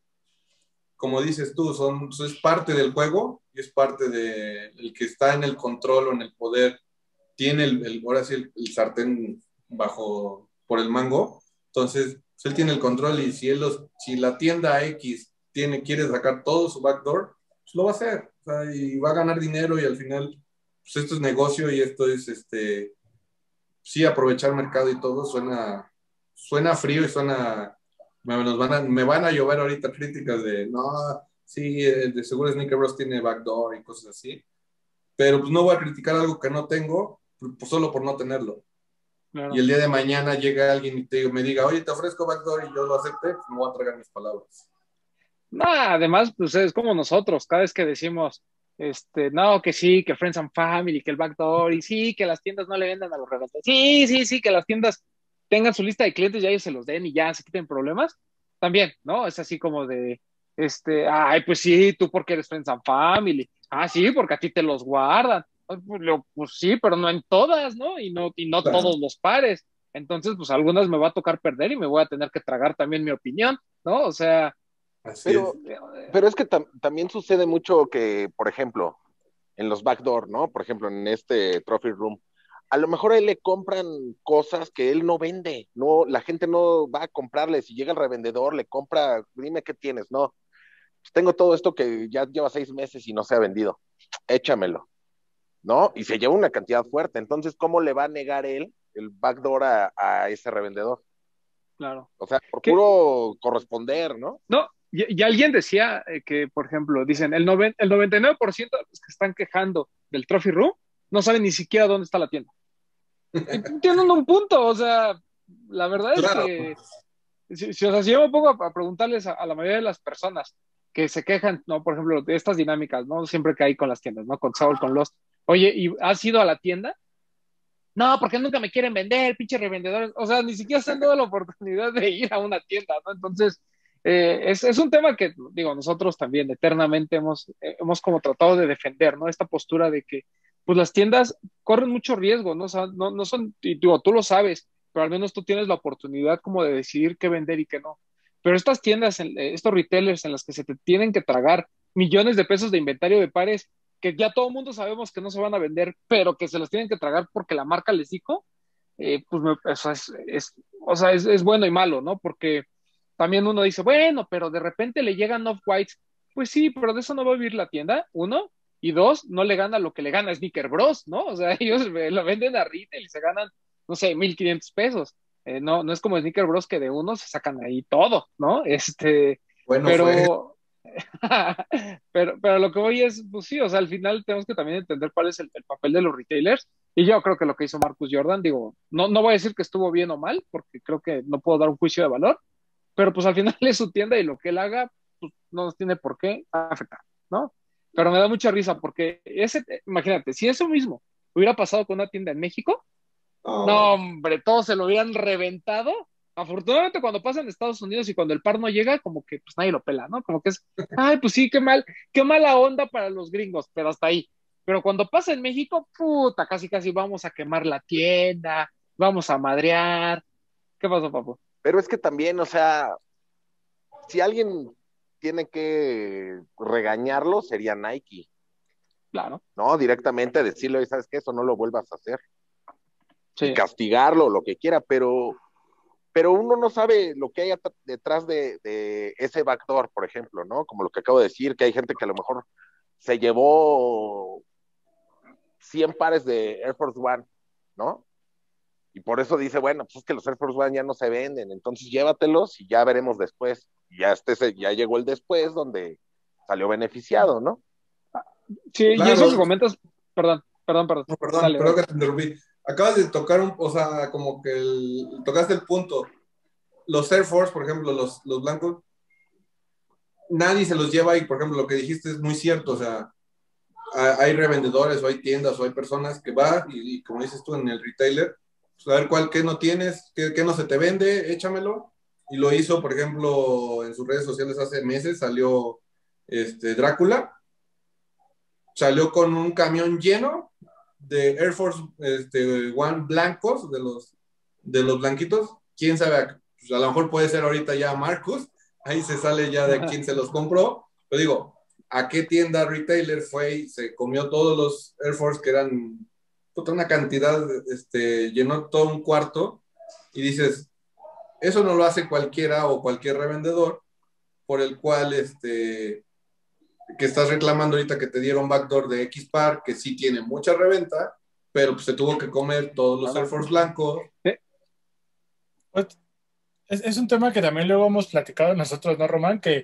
como dices tú, son, es parte del juego y es parte de el que está en el control o en el poder, tiene el, el ahora sí el, el sartén bajo por el mango. Entonces, pues él tiene el control y si, él los, si la tienda X tiene, quiere sacar todo su backdoor, pues lo va a hacer. O sea, y va a ganar dinero y al final, pues esto es negocio y esto es, este, sí, aprovechar mercado y todo. Suena, suena frío y suena, me, nos van a, me van a llover ahorita críticas de, no, sí, de seguro Sneaker Bros tiene backdoor y cosas así. Pero pues no voy a criticar algo que no tengo, pues solo por no tenerlo. Claro. Y el día de mañana llega alguien y te, me diga, oye, te ofrezco backdoor y yo lo acepte, pues me voy a tragar mis palabras. No, además, pues es como nosotros, cada vez que decimos, este, no, que sí, que Friends and Family, que el backdoor, y sí, que las tiendas no le vendan a los revendedores. Sí, sí, sí, que las tiendas tengan su lista de clientes y ellos se los den y ya se quiten problemas. También, ¿no? Es así como de, este, ay, pues sí, tú porque eres Friends and Family. Ah, sí, porque a ti te los guardan. Pues, lo- pues sí, pero no en todas, ¿no? Y no, y no Claro. todos los pares. Entonces, pues algunas me va a tocar perder y me voy a tener que tragar también mi opinión, ¿no? O sea, Así es. Pero, pero es que tam también sucede mucho que, por ejemplo, en los backdoor, ¿no? Por ejemplo, en este Trophy Room, a lo mejor a él le compran cosas que él no vende, no, la gente no va a comprarle, si llega el revendedor, le compra, dime qué tienes, no, pues tengo todo esto que ya lleva seis meses y no se ha vendido, échamelo, ¿no? Y se lleva una cantidad fuerte, entonces, ¿cómo le va a negar él el backdoor a, a ese revendedor? claro. O sea, por Que, puro corresponder, ¿no? no, y, y alguien decía eh, que, por ejemplo, dicen, el, noven, el noventa y nueve por ciento de los que están quejando del Trophy Room no saben ni siquiera dónde está la tienda. Y tienen un punto, o sea, la verdad es Claro. que, si, si, o sea, si yo me pongo a, a preguntarles a, a, la mayoría de las personas que se quejan, ¿no? Por ejemplo, de estas dinámicas, ¿no? Siempre que hay con las tiendas, ¿no? Con Saul, con Lost. Oye, ¿y has ido a la tienda? No, porque nunca me quieren vender, pinche revendedores. O sea, ni siquiera se han dado la oportunidad de ir a una tienda, ¿no? Entonces, eh, es, es, un tema que, digo, nosotros también eternamente hemos, eh, hemos como tratado de defender, ¿no? Esta postura de que, pues las tiendas corren mucho riesgo, ¿no? O sea, no, no son, y digo, tú lo sabes, pero al menos tú tienes la oportunidad como de decidir qué vender y qué no. Pero estas tiendas, estos retailers en las que se te tienen que tragar millones de pesos de inventario de pares que ya todo el mundo sabemos que no se van a vender, pero que se los tienen que tragar porque la marca les dijo, eh, pues me- o sea, es, es- o sea, es, es bueno y malo, ¿no? Porque también uno dice, bueno, pero de repente le llegan off-whites. Pues sí, pero de eso no va a vivir la tienda, uno. Y dos, no le gana lo que le gana Sneaker Bros, ¿no? O sea, ellos eh, lo venden a retail y se ganan, no sé, mil quinientos pesos. Eh, no, no es como Sneaker Bros que de uno se sacan ahí todo, ¿no? Este, Bueno, fue. pero, pero, pero lo que voy es, pues sí, o sea, al final tenemos que también entender cuál es el, el papel de los retailers. Y yo creo que lo que hizo Marcus Jordan, digo, no, no voy a decir que estuvo bien o mal, porque creo que no puedo dar un juicio de valor, pero pues al final es su tienda y lo que él haga, pues no nos tiene por qué afectar, ¿no? Pero me da mucha risa porque ese, imagínate, si eso mismo hubiera pasado con una tienda en México, no, No, hombre, todos se lo hubieran reventado. Afortunadamente, cuando pasa en Estados Unidos y cuando el par no llega, como que pues nadie lo pela, ¿no? Como que es, ay, pues sí, qué mal, qué mala onda para los gringos, pero hasta ahí. Pero cuando pasa en México, puta, casi casi vamos a quemar la tienda, vamos a madrear. ¿Qué pasó, papu? Pero es que también, o sea, si alguien tiene que regañarlo, sería Nike, Claro, ¿no? Directamente decirle, ¿sabes qué? Eso no lo vuelvas a hacer. Y sí, castigarlo, lo que quiera, pero, pero uno no sabe lo que hay detrás de, de ese backdoor, por ejemplo, ¿no? Como lo que acabo de decir, que hay gente que a lo mejor se llevó cien pares de Air Force One, ¿no? Y por eso dice, bueno, pues es que los Air Force One ya no se venden, entonces llévatelos y ya veremos después. Y ya, este, ya llegó el después donde salió beneficiado, ¿no? sí, y eso que claro, comentas, perdón, perdón, perdón, no, perdón, dale, perdón dale. que te interrumpí. Acabas de tocar un, o sea, como que el- tocaste el punto. Los Air Force, por ejemplo, los, los blancos, nadie se los lleva y, por ejemplo, lo que dijiste es muy cierto, o sea, hay revendedores o hay tiendas o hay personas que va y, y como dices tú en el retailer, pues a ver cuál, qué no tienes, qué, qué no se te vende, échamelo. Y lo hizo, por ejemplo, en sus redes sociales hace meses, salió este, Drácula, salió con un camión lleno de Air Force este, One blancos, de los, de los blanquitos. ¿Quién sabe? Pues a lo mejor puede ser ahorita ya Marcus, ahí se sale ya de quién se los compró. Pero digo, ¿a qué tienda retailer fue y se comió todos los Air Force que eran toda una cantidad, este, llenó todo un cuarto y dices, eso no lo hace cualquiera o cualquier revendedor por el cual este, que estás reclamando ahorita que te dieron backdoor de X Par, que sí tiene mucha reventa, pero pues se tuvo que comer todos los Air Claro. Force blancos. Sí, Pues, es, es un tema que también luego hemos platicado nosotros, ¿no, Román? Que,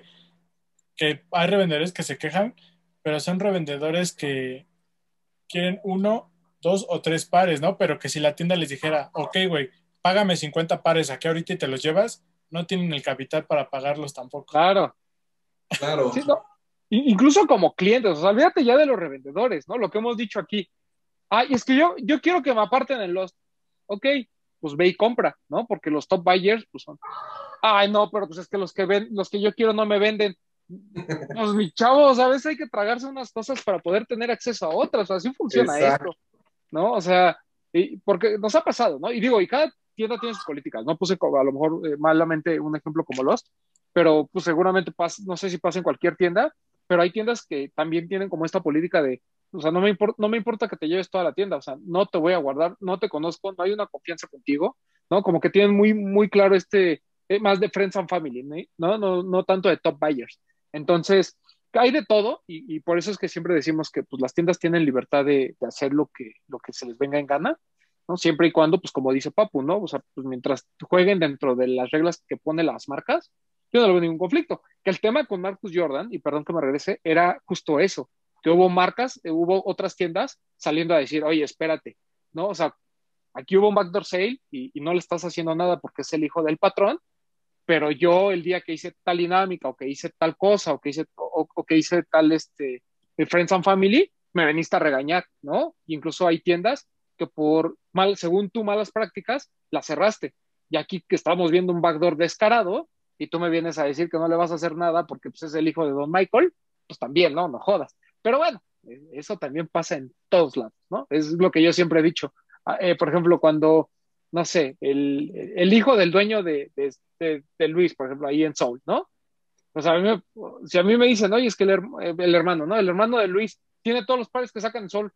que hay revendedores que se quejan, pero son revendedores que quieren uno, dos o tres pares, ¿no? Pero que si la tienda les dijera, ok, güey, págame cincuenta pares aquí ahorita y te los llevas, no tienen el capital para pagarlos tampoco. claro. Claro, Sí, no. I- Incluso como clientes, o sea, olvídate ya de los revendedores, ¿no? Lo que hemos dicho aquí. Ay, es que yo, yo quiero que me aparten en los, ok, pues ve y compra, ¿no? Porque los top buyers, pues son, ay, no, pero pues es que los que ven, los que yo quiero no me venden. Pues mi chavo, a veces hay que tragarse unas cosas para poder tener acceso a otras, así funciona exacto. esto, ¿no? O sea, y, porque nos ha pasado, ¿no? Y digo, y cada tienda tiene sus políticas, no puse como, a lo mejor eh, malamente un ejemplo como Lost, pero pues seguramente pasa, no sé si pasa en cualquier tienda, pero hay tiendas que también tienen como esta política de, o sea, no me, import, no me importa que te lleves toda la tienda, o sea, no te voy a guardar, no te conozco, no hay una confianza contigo, ¿no? Como que tienen muy, muy claro este, eh, más de friends and family, ¿no? No, no tanto de top buyers. Entonces, hay de todo y, y, por eso es que siempre decimos que pues, las tiendas tienen libertad de, de hacer lo que, lo que se les venga en gana, ¿no? Siempre y cuando, pues como dice Papu, ¿no? O sea, pues mientras jueguen dentro de las reglas que ponen las marcas, yo no le veo ningún conflicto. Que el tema con Marcus Jordan, y perdón que me regrese, era justo eso, que hubo marcas, eh, hubo otras tiendas saliendo a decir, oye, espérate, ¿no? O sea, aquí hubo un backdoor sale y, y no le estás haciendo nada porque es el hijo del patrón, pero yo el día que hice tal dinámica o que hice tal cosa o que hice, o, o que hice tal este, Friends and Family, me veniste a regañar, ¿no? Y incluso hay tiendas que por mal, según tú, malas prácticas, las cerraste. Y aquí que estamos viendo un backdoor descarado y tú me vienes a decir que no le vas a hacer nada porque pues, es el hijo de Don Michael, pues también, ¿no? No jodas. Pero bueno, eso también pasa en todos lados, ¿no? Es lo que yo siempre he dicho. Eh, por ejemplo, cuando no sé, el, el hijo del dueño de, de, de, de, Luis, por ejemplo, ahí en Soul, ¿no? O sea, a mí me, si a mí me dicen, oye, es que el, el, hermano, ¿no? El hermano de Luis tiene todos los pares que sacan en Soul.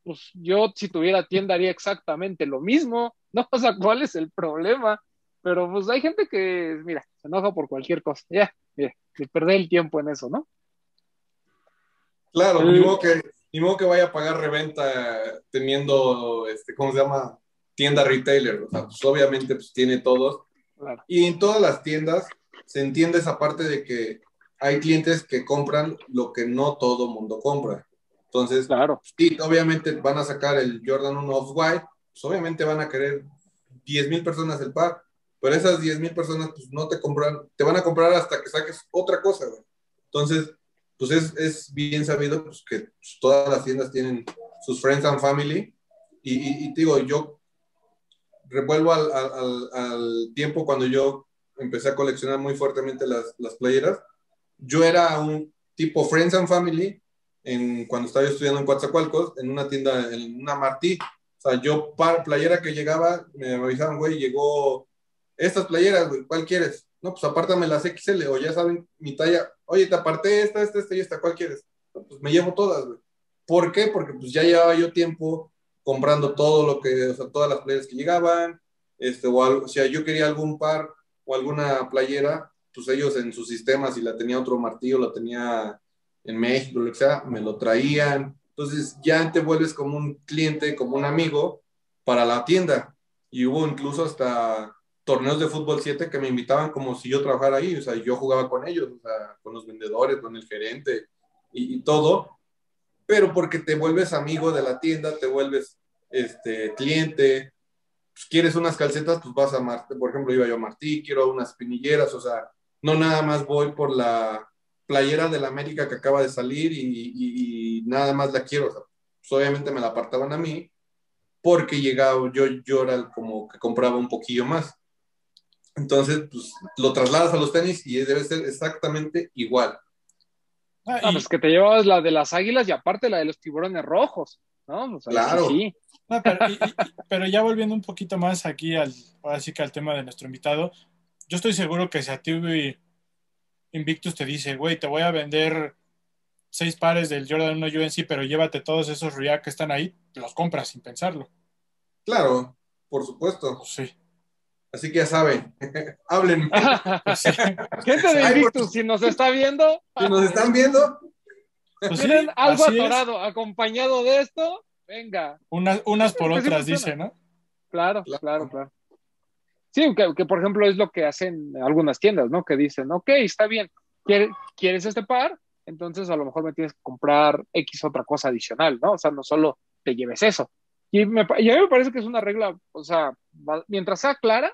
pues yo si tuviera tienda haría exactamente lo mismo, ¿no? O sea, ¿cuál es el problema? Pero pues hay gente que, mira, se enoja por cualquier cosa, ya, mira, de perder el tiempo en eso, ¿no? Claro, ni El, modo que, ni modo que vaya a pagar reventa teniendo, este, ¿cómo se llama? Tienda retailer. O sea, pues obviamente pues, tiene todos. claro, Y en todas las tiendas se entiende esa parte de que hay clientes que compran lo que no todo mundo compra. Entonces, claro, sí, obviamente van a sacar el Jordan uno Off-White, pues obviamente van a querer diez mil personas el par, pero esas diez mil personas pues no te compran, te van a comprar hasta que saques otra cosa, güey. Entonces, pues es, es bien sabido pues, que pues, todas las tiendas tienen sus friends and family y, y, y digo, yo revuelvo al, al, al, tiempo cuando yo empecé a coleccionar muy fuertemente las, las playeras. Yo era un tipo Friends and Family en, cuando estaba estudiando en Coatzacoalcos, en una tienda, en una Martí. O sea, yo, para playera que llegaba, me avisaban, güey, llegó estas playeras, güey, ¿cuál quieres? No, pues apártame las X L, o ya saben mi talla. Oye, te aparté esta, esta, esta y esta, ¿cuál quieres? No, pues me llevo todas, güey. ¿Por qué? Porque pues ya llevaba yo tiempo comprando todo lo que, o sea, todas las playeras que llegaban, este, o, algo, o sea, yo quería algún par o alguna playera, pues ellos en su sistema, si la tenía otro martillo, la tenía en México, lo que sea, me lo traían. Entonces ya te vuelves como un cliente, como un amigo para la tienda. Y hubo incluso hasta torneos de fútbol siete que me invitaban como si yo trabajara ahí, o sea, yo jugaba con ellos, o sea, con los vendedores, con el gerente y, y todo, pero porque te vuelves amigo de la tienda, te vuelves este, cliente, pues, quieres unas calcetas, pues vas a Martí, por ejemplo, iba yo a Martí, quiero unas pinilleras, o sea, no nada más voy por la playera de la América que acaba de salir y, y, y nada más la quiero, o sea, pues obviamente me la apartaban a mí, porque llegaba, yo, yo era como que compraba un poquillo más. Entonces, pues lo trasladas a los tenis y debe ser exactamente igual. Ah, ah, pues y, que te llevabas la de las águilas y aparte la de los tiburones rojos, ¿no? Pues ahí sí, Claro, sí. no, pero, y- y- y- pero ya volviendo un poquito más aquí al, ahora sí que al tema de nuestro invitado, yo estoy seguro que si a ti Invictus te dice, güey, te voy a vender seis pares del Jordan uno U N C, pero llévate todos esos React que están ahí, los compras sin pensarlo. claro, por supuesto. Pues sí, Así que ya saben, háblenme. pues sí, Gente de Ay, por, Invictus, si nos está viendo, si nos están viendo, pues tienen sí, algo así es. atorado acompañado de esto, venga. Unas, Sí, unas por porque sí otras, funciona. dice, ¿no? Claro, claro, claro, claro. Sí, que, que, por ejemplo es lo que hacen algunas tiendas, ¿no? Que dicen, ok, está bien, ¿quieres este par? Entonces a lo mejor me tienes que comprar X otra cosa adicional, ¿no? O sea, no solo te lleves eso. Y, me, y a mí me parece que es una regla, o sea, mientras sea clara,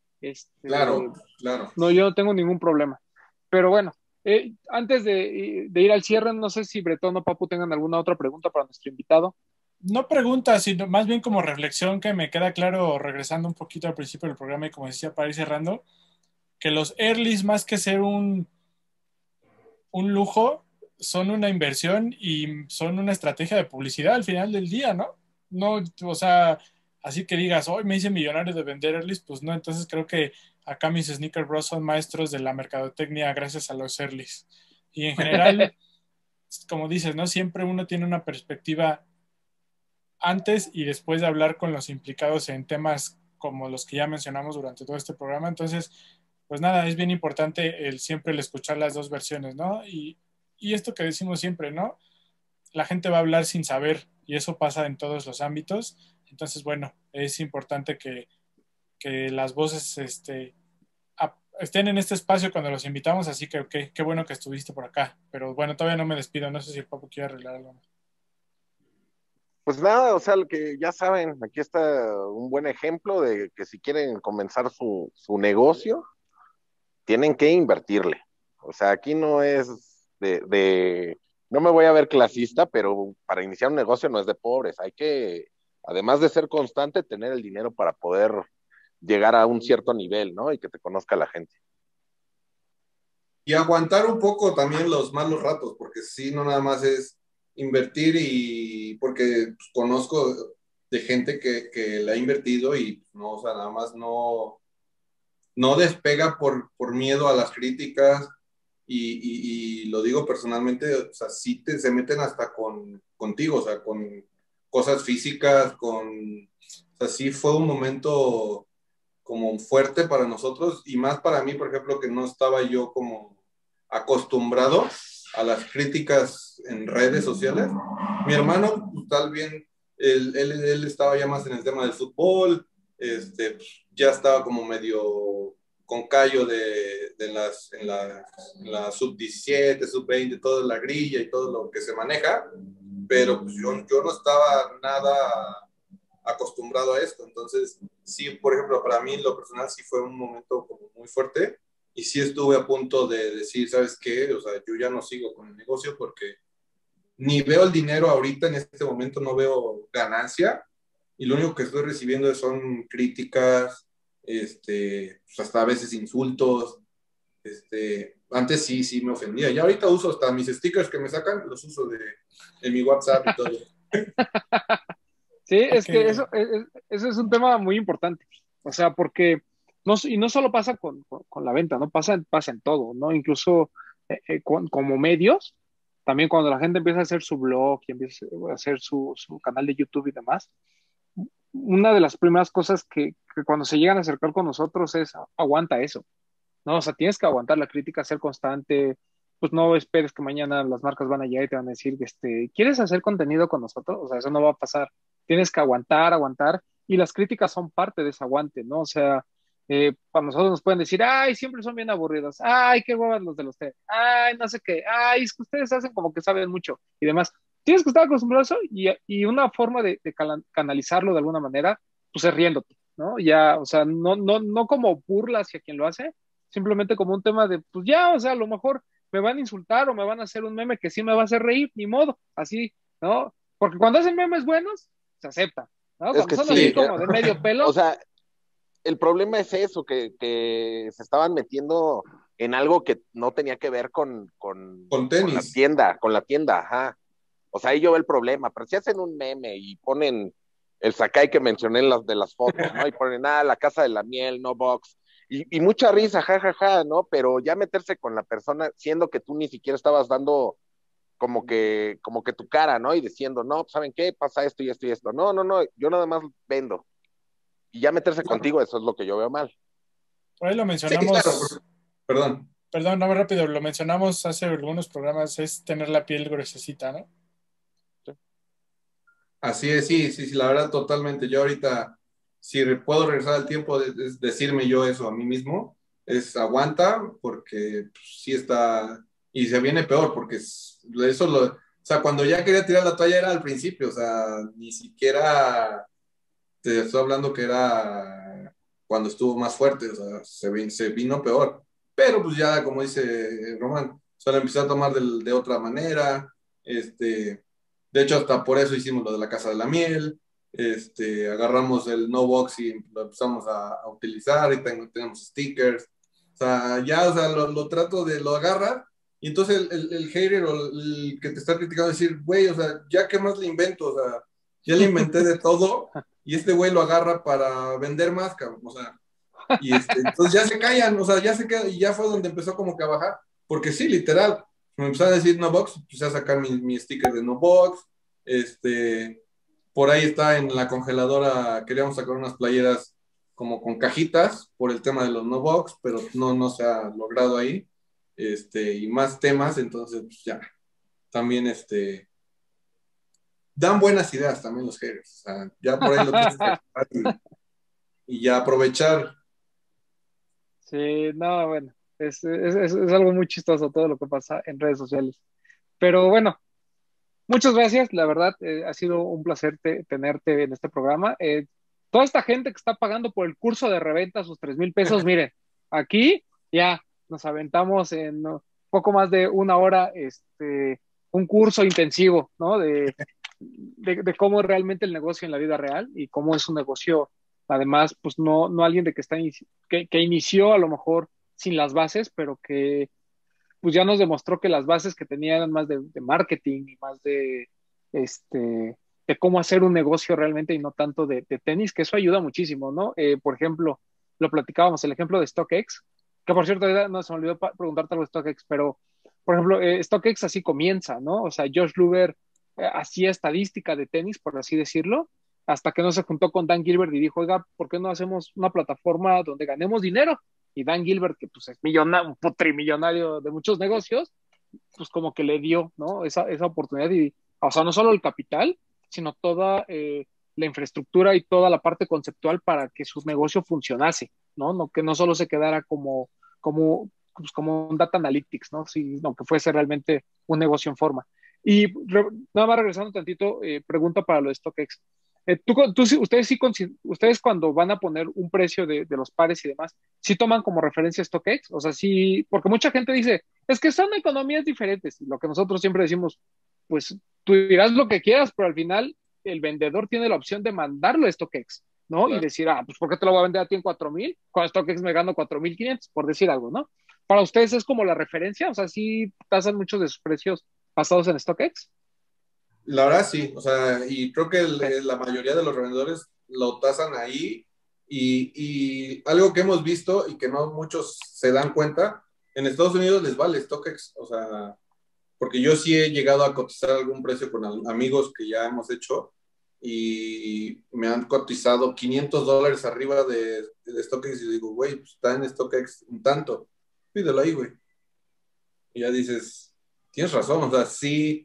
este, claro, claro. no, yo no tengo ningún problema. Pero bueno, eh, antes de, de, ir al cierre, no sé si Bretón o Papu tengan alguna otra pregunta para nuestro invitado. No pregunta, sino más bien como reflexión que me queda claro, regresando un poquito al principio del programa y como decía, para ir cerrando, que los earlys, más que ser un, un lujo, son una inversión y son una estrategia de publicidad al final del día, ¿no? No, o sea, así que digas, hoy me hice millonario de vender earlys, pues no, entonces creo que acá mis Sneaker Bros son maestros de la mercadotecnia gracias a los earlys. Y en general, como dices, ¿no? Siempre uno tiene una perspectiva antes y después de hablar con los implicados en temas como los que ya mencionamos durante todo este programa. Entonces, pues nada, es bien importante el siempre el escuchar las dos versiones, ¿no? Y, y esto que decimos siempre, ¿no? La gente va a hablar sin saber y eso pasa en todos los ámbitos. Entonces, bueno, es importante que, que las voces este, a, estén en este espacio cuando los invitamos, así que okay, qué bueno que estuviste por acá. Pero bueno, todavía no me despido, no sé si el Papu quiere arreglar algo más. Pues nada, o sea, lo que ya saben, aquí está un buen ejemplo de que si quieren comenzar su, su negocio, tienen que invertirle. O sea, aquí no es de, de, no me voy a ver clasista, pero para iniciar un negocio no es de pobres. Hay que, además de ser constante, tener el dinero para poder llegar a un cierto nivel, ¿no? Y que te conozca la gente. Y aguantar un poco también los malos ratos, porque sí, no nada más es invertir y porque pues, conozco de gente que, que le ha invertido y no, o sea, nada más no, no despega por, por miedo a las críticas y, y, y lo digo personalmente, o sea, sí te, se meten hasta con, contigo, o sea, con, cosas físicas, con, o sea, sí fue un momento como fuerte para nosotros y más para mí, por ejemplo, que no estaba yo como acostumbrado a las críticas en redes sociales. Mi hermano, pues, tal bien, él, él, él estaba ya más en el tema del fútbol, este, pues, ya estaba como medio con callo de, de las, en la, en la sub diecisiete, sub veinte, toda la grilla y todo lo que se maneja, pero pues yo, yo no estaba nada acostumbrado a esto. Entonces, sí, por ejemplo, para mí, lo personal, sí fue un momento como muy fuerte y sí estuve a punto de decir, ¿sabes qué? O sea, yo ya no sigo con el negocio porque ni veo el dinero ahorita, en este momento no veo ganancia y lo único que estoy recibiendo son críticas, este, pues hasta a veces insultos. Este, antes sí, sí me ofendía. Ya ahorita uso hasta mis stickers que me sacan, los uso de, en mi WhatsApp y todo. Sí, Hay es que que, eso, es- eso es un tema muy importante. O sea, porque no, y no solo pasa con, con- con la venta, ¿no? Pasa, pasa en todo, ¿no? Incluso eh, eh, con- como medios, también cuando la gente empieza a hacer su blog y empieza a hacer su, su canal de YouTube y demás, una de las primeras cosas que, que cuando se llegan a acercar con nosotros es aguanta eso, ¿no? O sea, tienes que aguantar la crítica, ser constante, pues no esperes que mañana las marcas van a llegar y te van a decir, este, ¿quieres hacer contenido con nosotros? O sea, eso no va a pasar. Tienes que aguantar, aguantar, y las críticas son parte de ese aguante, ¿no? O sea, eh, para nosotros nos pueden decir, ay, siempre son bien aburridos, ay, qué huevas los de los té, ay, no sé qué, ay, es que ustedes hacen como que saben mucho y demás. Tienes que estar acostumbrado a eso y, y una forma de, de canalizarlo de alguna manera, pues es riéndote, ¿no? Ya, o sea, no, no, no como burla hacia quien lo hace, simplemente como un tema de, pues ya, o sea, a lo mejor me van a insultar o me van a hacer un meme que sí me va a hacer reír, ni modo, así, ¿no? Porque cuando hacen memes buenos, se acepta, ¿no? Es Cuando que son así sí, Sí, eh, como de medio o pelo, sea, el problema es eso, que, que se estaban metiendo en algo que no tenía que ver con, con, con con la tenis. tienda, con la tienda, ajá. O sea, ahí yo veo el problema, pero si hacen un meme y ponen el Sakai que mencioné en las de las fotos, ¿no? Y ponen, ah, la casa de la miel, no box, y, y mucha risa, jajaja, ja, ja, ¿no? Pero ya meterse con la persona, siendo que tú ni siquiera estabas dando como que, como que tu cara, ¿no? Y diciendo, no, pues, ¿saben qué? Pasa esto y esto y esto. No, no, no, yo nada más vendo. Y ya meterse contigo, eso es lo que yo veo mal. por ahí lo Sí, claro, mencionamos, perdón. perdón, no muy rápido, lo mencionamos hace algunos programas, es tener la piel gruesecita, ¿no? Así es, sí, sí, sí, la verdad, totalmente. Yo ahorita, si re- puedo regresar al tiempo de, de decirme yo eso a mí mismo, es aguanta, porque pues, sí está, y se viene peor, porque es- eso lo, o sea, cuando ya quería tirar la toalla era al principio, o sea, ni siquiera te estoy hablando que era cuando estuvo más fuerte, o sea, se, vi- se vino peor. Pero pues ya, como dice Román, solo empecé a tomar de, de otra manera, este, de hecho hasta por eso hicimos lo de la Casa de la Miel, este, agarramos el no box y lo empezamos a, a utilizar y tengo, tenemos stickers, o sea, ya, o sea, lo, lo trato de, lo agarra y entonces el, el, el hater o el que te está criticando decir, güey, o sea, ya qué más le invento, o sea, ya le inventé de todo y este güey lo agarra para vender más, cabrón, o sea, y este, entonces ya se callan, o sea, ya se queda, y ya fue donde empezó como que a bajar, porque sí, literal, me empezaron a decir no box, empecé a sacar mi, mi sticker de no box, este, por ahí está en la congeladora, queríamos sacar unas playeras como con cajitas por el tema de los no box, pero no, no se ha logrado ahí, este, y más temas, entonces pues ya, también este, dan buenas ideas también los haters, o sea, ya por ahí lo tienes que agarrar y, y ya aprovechar. sí, no, bueno, es, es, es, es algo muy chistoso todo lo que pasa en redes sociales. Pero bueno, muchas gracias, la verdad, eh, ha sido un placer te- tenerte en este programa. Eh, toda esta gente que está pagando por el curso de reventa sus tres mil pesos, miren, aquí ya nos aventamos en uh, poco más de una hora este, un curso intensivo, ¿no? De, de, de cómo es realmente el negocio en la vida real y cómo es un negocio, además, pues no, no alguien de que, está inici- que, que inició a lo mejor sin las bases, pero que pues ya nos demostró que las bases que tenía eran más de, de marketing y más de, este, de cómo hacer un negocio realmente y no tanto de, de tenis, que eso ayuda muchísimo, ¿no? Eh, por ejemplo, lo platicábamos, el ejemplo de StockX, que por cierto, no se me olvidó preguntarte algo de StockX, pero por ejemplo, eh, StockX así comienza, ¿no? O sea, Josh Luber eh, hacía estadística de tenis, por así decirlo, hasta que no se juntó con Dan Gilbert y dijo, oiga, ¿por qué no hacemos una plataforma donde ganemos dinero? Y Dan Gilbert, que pues es millonario, un putrimillonario de muchos negocios, pues como que le dio, ¿no? Esa, esa oportunidad y, o sea, no solo el capital, sino toda eh, la infraestructura y toda la parte conceptual para que su negocio funcionase, ¿no? No que no solo se quedara como, como, pues, como un data analytics, ¿no? Sino que fuese realmente un negocio en forma. Y re, nada más regresando tantito, eh, pregunta para lo de StockX. Eh, tú, tú, ustedes sí, ustedes cuando van a poner un precio de, de los pares y demás, ¿sí toman como referencia StockX? O sea, sí, porque mucha gente dice, es que son economías diferentes. Y lo que nosotros siempre decimos, pues tú dirás lo que quieras, pero al final el vendedor tiene la opción de mandarlo a StockX, ¿no? Y Claro. decir, ah, pues ¿por qué te lo voy a vender a ti en cuatro mil? Con StockX me gano cuatro mil quinientos, por decir algo, ¿no? Para ustedes es como la referencia, o sea, sí tasan muchos de sus precios basados en StockX. La verdad sí, o sea, y creo que el, Okay. la mayoría de los revendedores lo tasan ahí y, y algo que hemos visto y que no muchos se dan cuenta, en Estados Unidos les vale StockX, o sea, porque yo sí he llegado a cotizar algún precio con amigos que ya hemos hecho y me han cotizado quinientos dólares arriba de, de StockX y digo, güey, pues está en StockX un tanto, pídelo ahí, güey. Y ya dices, tienes razón, o sea, sí,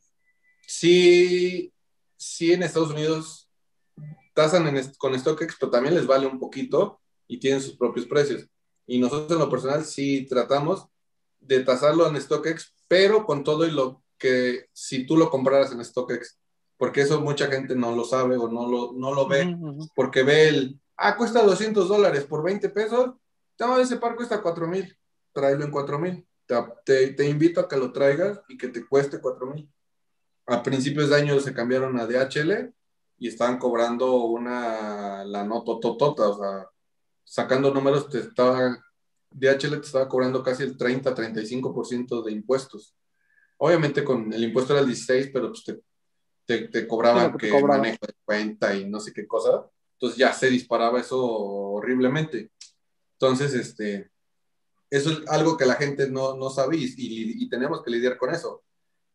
sí, sí en Estados Unidos tasan en, con StockX, pero también les vale un poquito y tienen sus propios precios. Y nosotros en lo personal sí tratamos de tasarlo en StockX, pero con todo y lo que si tú lo compraras en StockX, porque eso mucha gente no lo sabe o no lo, no lo ve, Uh-huh, uh-huh. porque ve el, ah, cuesta doscientos dólares por veinte pesos, no, ese par cuesta cuatro mil, tráelo en cuatro mil. Te, te, te invito a que lo traigas y que te cueste cuatro mil. A principios de año se cambiaron a D H L y estaban cobrando una la notototota, o sea, sacando números, te estaba, D H L te estaba cobrando casi el treinta a treinta y cinco por ciento de impuestos. Obviamente con el impuesto era el dieciséis, pero pues te, te, te Sí, lo cobraban que te que cobraba. manejo de cuenta y no sé qué cosa. Entonces ya se disparaba eso horriblemente. Entonces, este, eso es algo que la gente no, no sabe y, y, y tenemos que lidiar con eso.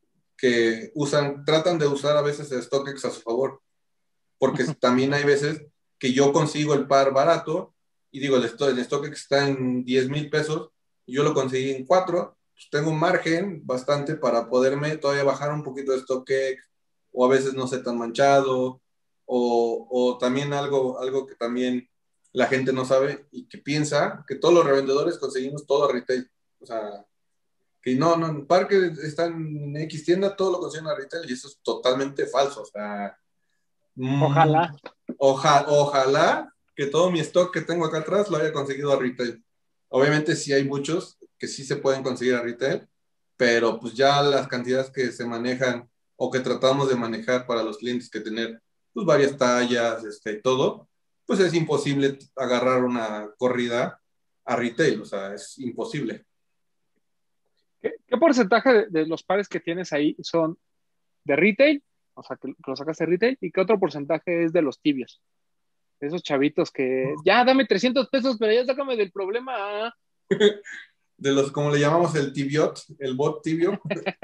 Que usan, tratan de usar a veces el StockX a su favor, porque también hay veces que yo consigo el par barato y digo, el, el StockX está en diez mil pesos y yo lo conseguí en cuatro, pues tengo un margen bastante para poderme todavía bajar un poquito de StockX o a veces no sé tan manchado o, o también algo, algo que también la gente no sabe y que piensa que todos los revendedores conseguimos todo a retail, o sea, que no, no, en Parque está en X tienda, todo lo consiguen a retail y eso es totalmente falso. O sea, mmm, Ojalá. oja, ojalá que todo mi stock que tengo acá atrás lo haya conseguido a retail. Obviamente sí hay muchos que sí se pueden conseguir a retail, pero pues ya las cantidades que se manejan o que tratamos de manejar para los clientes que tener pues varias tallas, este, todo, pues es imposible agarrar una corrida a retail, o sea, es imposible. ¿Qué, qué porcentaje de, de los pares que tienes ahí son de retail? O sea, que, que lo sacas de retail. ¿Y qué otro porcentaje es de los tibios? Esos chavitos que, ya dame trescientos pesos, pero ya sácame del problema. De los, como le llamamos el tibiot, el bot tibio,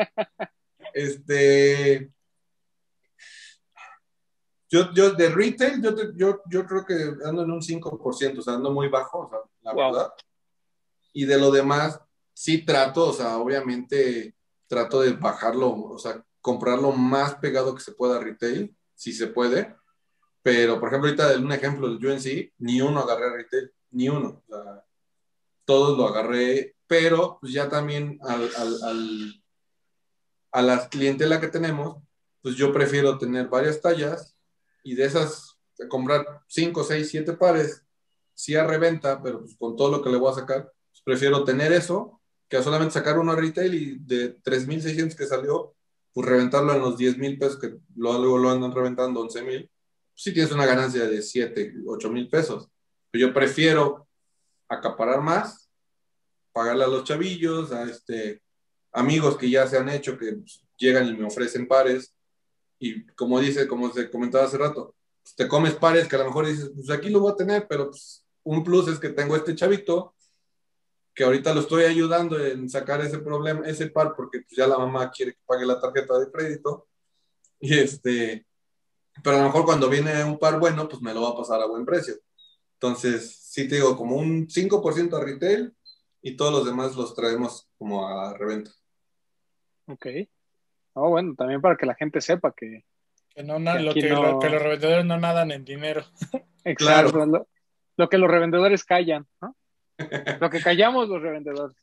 este, yo, yo de retail, yo, yo, yo creo que ando en un cinco por ciento, o sea, ando muy bajo, o sea, la Wow. verdad. Y de lo demás, sí trato, o sea, obviamente trato de bajarlo, o sea, comprarlo más pegado que se pueda a retail, si se puede. Pero, por ejemplo, ahorita un ejemplo, el U N C, ni uno agarré a retail, ni uno. O sea, todos lo agarré, pero pues ya también al, al, al a la clientela que tenemos, pues yo prefiero tener varias tallas y de esas comprar cinco, seis, siete pares, sí a reventa, pero pues con todo lo que le voy a sacar, pues prefiero tener eso que a solamente sacar uno a retail y de tres mil seiscientos que salió, pues reventarlo en los diez mil pesos que luego lo andan reventando once mil, pues sí tienes una ganancia de siete, ocho mil pesos. Pero yo prefiero acaparar más, pagarle a los chavillos, a este amigos que ya se han hecho, que pues, llegan y me ofrecen pares, y como dice, como se comentaba hace rato, pues, te comes pares que a lo mejor dices, pues aquí lo voy a tener, pero pues, un plus es que tengo este chavito, que ahorita lo estoy ayudando en sacar ese problema, ese par, porque pues, ya la mamá quiere que pague la tarjeta de crédito, Y este, pero a lo mejor cuando viene un par bueno, pues me lo va a pasar a buen precio. Entonces, sí te digo, como un cinco por ciento a retail y todos los demás los traemos como a reventa. Ok. Oh, bueno, también para que la gente sepa que, Que, no, na- que lo aquí que, lo, que los no. revendedores no nadan en dinero. Claro, Exacto. Lo, lo que los revendedores callan, ¿no? Lo que callamos los revendedores.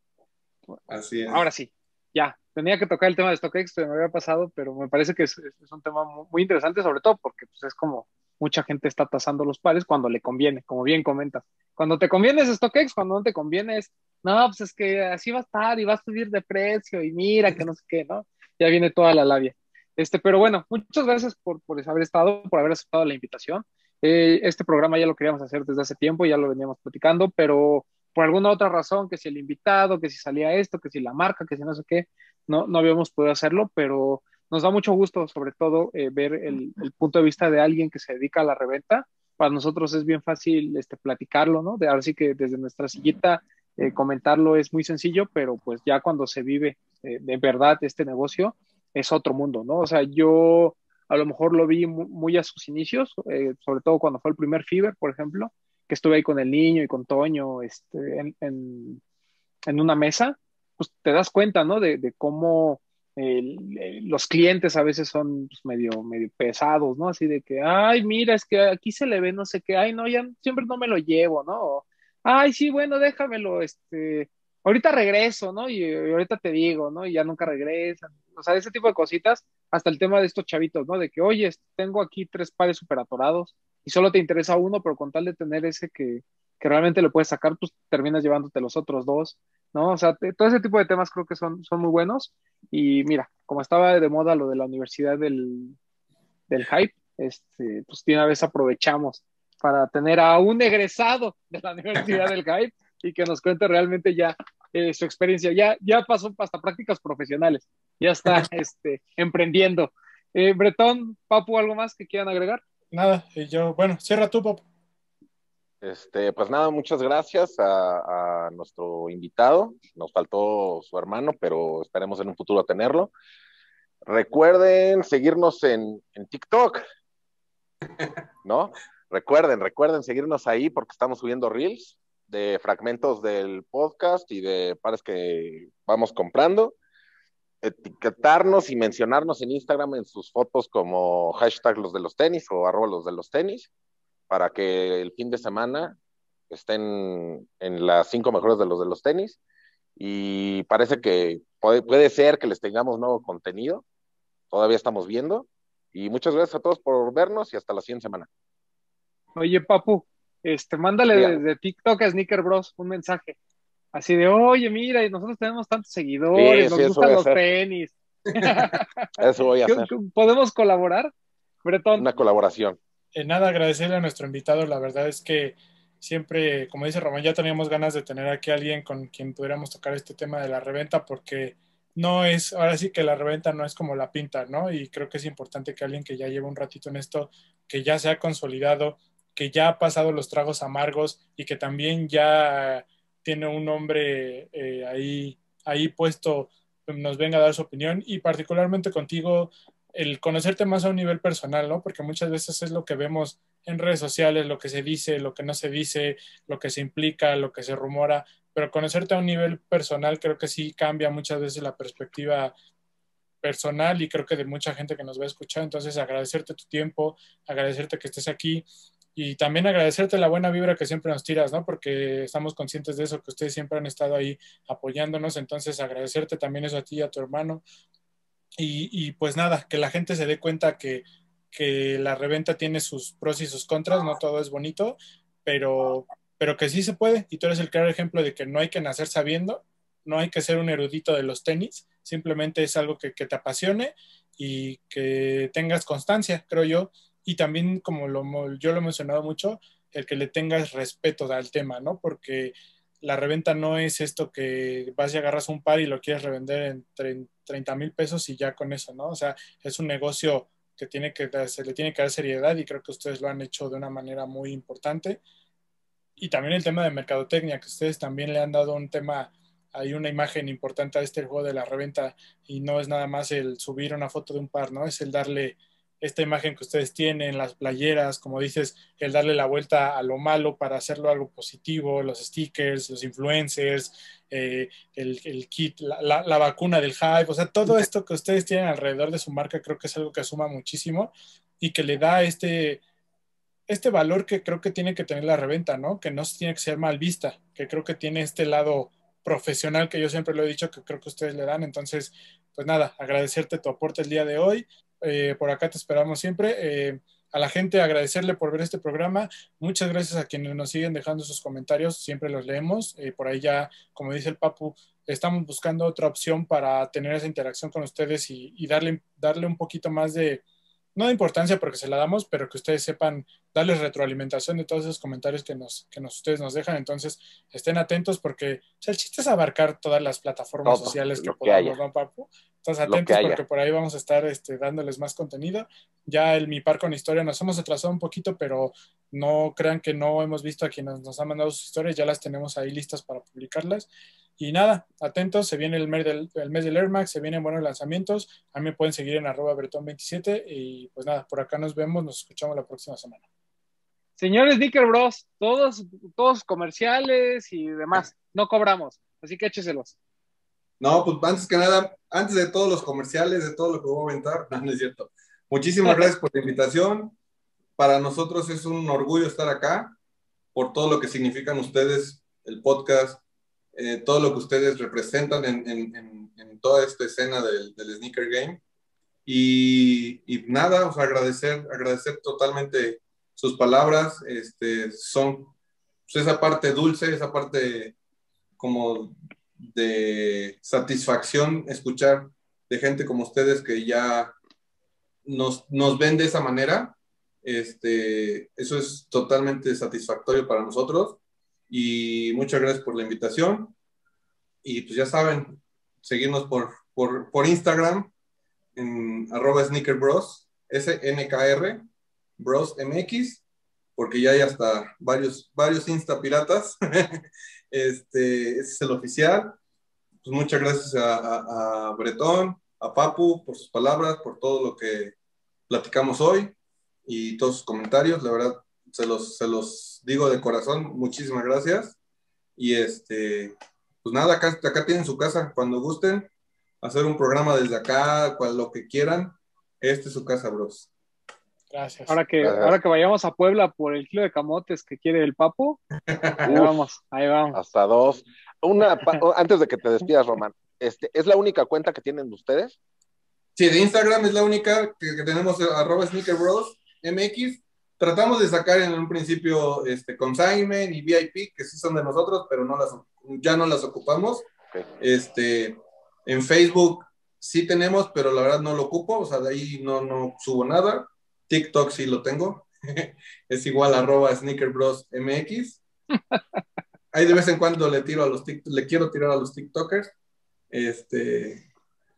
así Ahora es. sí, ya. Tenía que tocar el tema de StockX, se me había pasado, pero me parece que es, es un tema mu- muy interesante, sobre todo porque pues, es como mucha gente está tasando los pares cuando le conviene, como bien comentas. Cuando te conviene es StockX, cuando no te conviene es, no, pues es que así va a estar y va a subir de precio y mira que no sé qué, ¿no? Ya viene toda la labia. Este, pero bueno, muchas gracias por, por haber estado, por haber aceptado la invitación. Eh, este programa ya lo queríamos hacer desde hace tiempo, ya lo veníamos platicando, pero por alguna otra razón, que si el invitado, que si salía esto, que si la marca, que si no sé qué, no, no habíamos podido hacerlo, pero nos da mucho gusto, sobre todo, eh, ver el, el, punto de vista de alguien que se dedica a la reventa. Para nosotros es bien fácil este, platicarlo, ¿no? De ahora sí que desde nuestra sillita eh, comentarlo es muy sencillo, pero pues ya cuando se vive eh, de verdad este negocio es otro mundo, ¿no? O sea, yo a lo mejor lo vi muy, muy a sus inicios, eh, sobre todo cuando fue el primer Fiverr, por ejemplo, que estuve ahí con el niño y con Toño este, en, en, en una mesa, pues te das cuenta, ¿no? De, de cómo eh, los clientes a veces son pues, medio, medio pesados, ¿no? Así de que, ay, mira, es que aquí se le ve no sé qué, ay, no, ya siempre no me lo llevo, ¿no? O, ay, sí, bueno, déjamelo, este, ahorita regreso, ¿no? Y, y ahorita te digo, ¿no? Y ya nunca regresan. O sea, ese tipo de cositas, hasta el tema de estos chavitos, ¿no? De que, oye, tengo aquí tres pares super atorados y solo te interesa uno, pero con tal de tener ese que, que realmente lo puedes sacar, pues terminas llevándote los otros dos, ¿no? O sea, te, todo ese tipo de temas creo que son, son muy buenos. Y mira, como estaba de moda lo de la universidad del, del hype, este, pues de una vez aprovechamos para tener a un egresado de la universidad del hype y que nos cuente realmente ya eh, su experiencia. Ya, ya pasó hasta prácticas profesionales, ya está este, emprendiendo. Eh, Bretón, Papu, ¿algo más que quieran agregar? Nada, y yo, bueno, cierra tú, Pop. Este, pues nada, muchas gracias a, a nuestro invitado. Nos faltó su hermano, pero esperemos en un futuro tenerlo. Recuerden seguirnos en, en TikTok, ¿no? Recuerden, recuerden seguirnos ahí porque estamos subiendo reels de fragmentos del podcast y de pares que vamos comprando. Etiquetarnos y mencionarnos en Instagram en sus fotos como hashtag los de los tenis o arroba los de los tenis para que el fin de semana estén en las cinco mejores de los de los tenis. Y parece que puede, puede ser que les tengamos nuevo contenido. Todavía estamos viendo. Y muchas gracias a todos por vernos y hasta la siguiente semana. Oye, Papu, este, mándale Dígame. desde TikTok a Sneaker Bros un mensaje. Así de, oye, mira, y nosotros tenemos tantos seguidores, Sí, nos sí, eso voy gustan a los hacer. tenis. Eso voy a ¿Qué- hacer. qué- ¿Podemos colaborar? Bretón, Una colaboración. Eh, nada, agradecerle a nuestro invitado. La verdad es que siempre, como dice Román, ya teníamos ganas de tener aquí a alguien con quien pudiéramos tocar este tema de la reventa, porque no es, ahora sí que la reventa no es como la pinta, ¿no? Y creo que es importante que alguien que ya lleva un ratito en esto, que ya se ha consolidado, que ya ha pasado los tragos amargos y que también ya tiene un nombre eh, ahí, ahí puesto, nos venga a dar su opinión y particularmente contigo el conocerte más a un nivel personal, ¿no? Porque muchas veces es lo que vemos en redes sociales, lo que se dice, lo que no se dice, lo que se implica, lo que se rumora, pero conocerte a un nivel personal creo que sí cambia muchas veces la perspectiva personal y creo que de mucha gente que nos va a escuchar. Entonces, agradecerte tu tiempo, agradecerte que estés aquí y también agradecerte la buena vibra que siempre nos tiras, ¿no? Porque estamos conscientes de eso, que ustedes siempre han estado ahí apoyándonos. Entonces, agradecerte también eso a ti y a tu hermano. Y, y, pues nada, que la gente se dé cuenta que, que la reventa tiene sus pros y sus contras, no todo es bonito, pero, pero que sí se puede. Y tú eres el claro ejemplo de que no hay que nacer sabiendo, no hay que ser un erudito de los tenis, simplemente es algo que, que te apasione y que tengas constancia, creo yo. Y también, como lo, yo lo he mencionado mucho, el que le tengas respeto al tema, ¿no? Porque la reventa no es esto que vas y agarras un par y lo quieres revender en treinta mil pesos y ya con eso, ¿no? O sea, es un negocio que tiene que, se le tiene que dar seriedad y creo que ustedes lo han hecho de una manera muy importante. Y también el tema de mercadotecnia, que ustedes también le han dado un tema hay una imagen importante a este juego de la reventa y no es nada más el subir una foto de un par, ¿no? Es el darle esta imagen que ustedes tienen, las playeras, como dices, el darle la vuelta a lo malo para hacerlo algo positivo, los stickers, los influencers, eh, el, el kit, la, la, la vacuna del hype, o sea, todo esto que ustedes tienen alrededor de su marca creo que es algo que suma muchísimo y que le da este, este valor que creo que tiene que tener la reventa, ¿no? Que no tiene que ser mal vista, que creo que tiene este lado profesional que yo siempre lo he dicho que creo que ustedes le dan. Entonces, pues nada, agradecerte tu aporte el día de hoy. Eh, por acá te esperamos siempre. Eh, a la gente agradecerle por ver este programa. Muchas gracias a quienes nos siguen dejando sus comentarios, siempre los leemos. Eh, por ahí ya, como dice el Papu, estamos buscando otra opción para tener esa interacción con ustedes y, y darle, darle un poquito más de, no de importancia porque se la damos, pero que ustedes sepan darles retroalimentación de todos esos comentarios que, nos, que nos, ustedes nos dejan. Entonces, estén atentos porque o sea, el chiste es abarcar todas las plataformas Todo, sociales que lo que podamos, haya. ¿no, Papu? Entonces, Lo que atentos haya. porque por ahí vamos a estar este, dándoles más contenido. Ya el Mi Par con Historia nos hemos atrasado un poquito, pero no crean que no hemos visto a quienes nos han mandado sus historias, ya las tenemos ahí listas para publicarlas. Y nada, atentos, se viene el mes del, el mes del Air Max, se vienen buenos lanzamientos. A mí me pueden seguir en arroba bretón veintisiete y pues nada, por acá nos vemos, nos escuchamos la próxima semana. Señores Sneaker Bros, todos, todos comerciales y demás, no cobramos, así que écheselos. No, pues antes que nada, antes de todos los comerciales, de todo lo que voy a aventar, no, no es cierto. Muchísimas gracias por la invitación. Para nosotros es un orgullo estar acá, por todo lo que significan ustedes, el podcast, eh, todo lo que ustedes representan en, en, en, en toda esta escena del, del Sneaker Game. Y, y nada, o sea, agradecer, agradecer totalmente sus palabras. Este, son pues, esa parte dulce, esa parte como de satisfacción escuchar de gente como ustedes que ya nos, nos ven de esa manera. Este, eso es totalmente satisfactorio para nosotros y muchas gracias por la invitación y pues ya saben, seguirnos por, por, por Instagram en arroba sneakerbros, S N K R, Bros M X, porque ya hay hasta varios, varios Insta piratas. Este, ese es el oficial. Pues muchas gracias a, a, a Bretón, a Papu por sus palabras, por todo lo que platicamos hoy y todos sus comentarios. La verdad, se los, se los digo de corazón. Muchísimas gracias. Y este, pues nada, acá, acá tienen su casa. Cuando gusten hacer un programa desde acá, cual, lo que quieran, esta es su casa, bros. Gracias. Ahora que, Gracias. ahora que vayamos a Puebla por el kilo de camotes que quiere el Papu, ahí Uf, vamos, ahí vamos. hasta dos. Una, pa- antes de que te despidas, Román, este, ¿es la única cuenta que tienen ustedes? Sí, de Instagram es la única que, que tenemos, arroba sneakerbros M X. Tratamos de sacar en un principio este, consignment y V I P, que sí son de nosotros, pero no las, ya no las ocupamos. Okay. Este, en Facebook sí tenemos, pero la verdad no lo ocupo, o sea, de ahí no, no subo nada. TikTok sí lo tengo. Es igual arroba sneakerbros M X. Ahí de vez en cuando le tiro a los tic, le quiero tirar a los TikTokers. Este,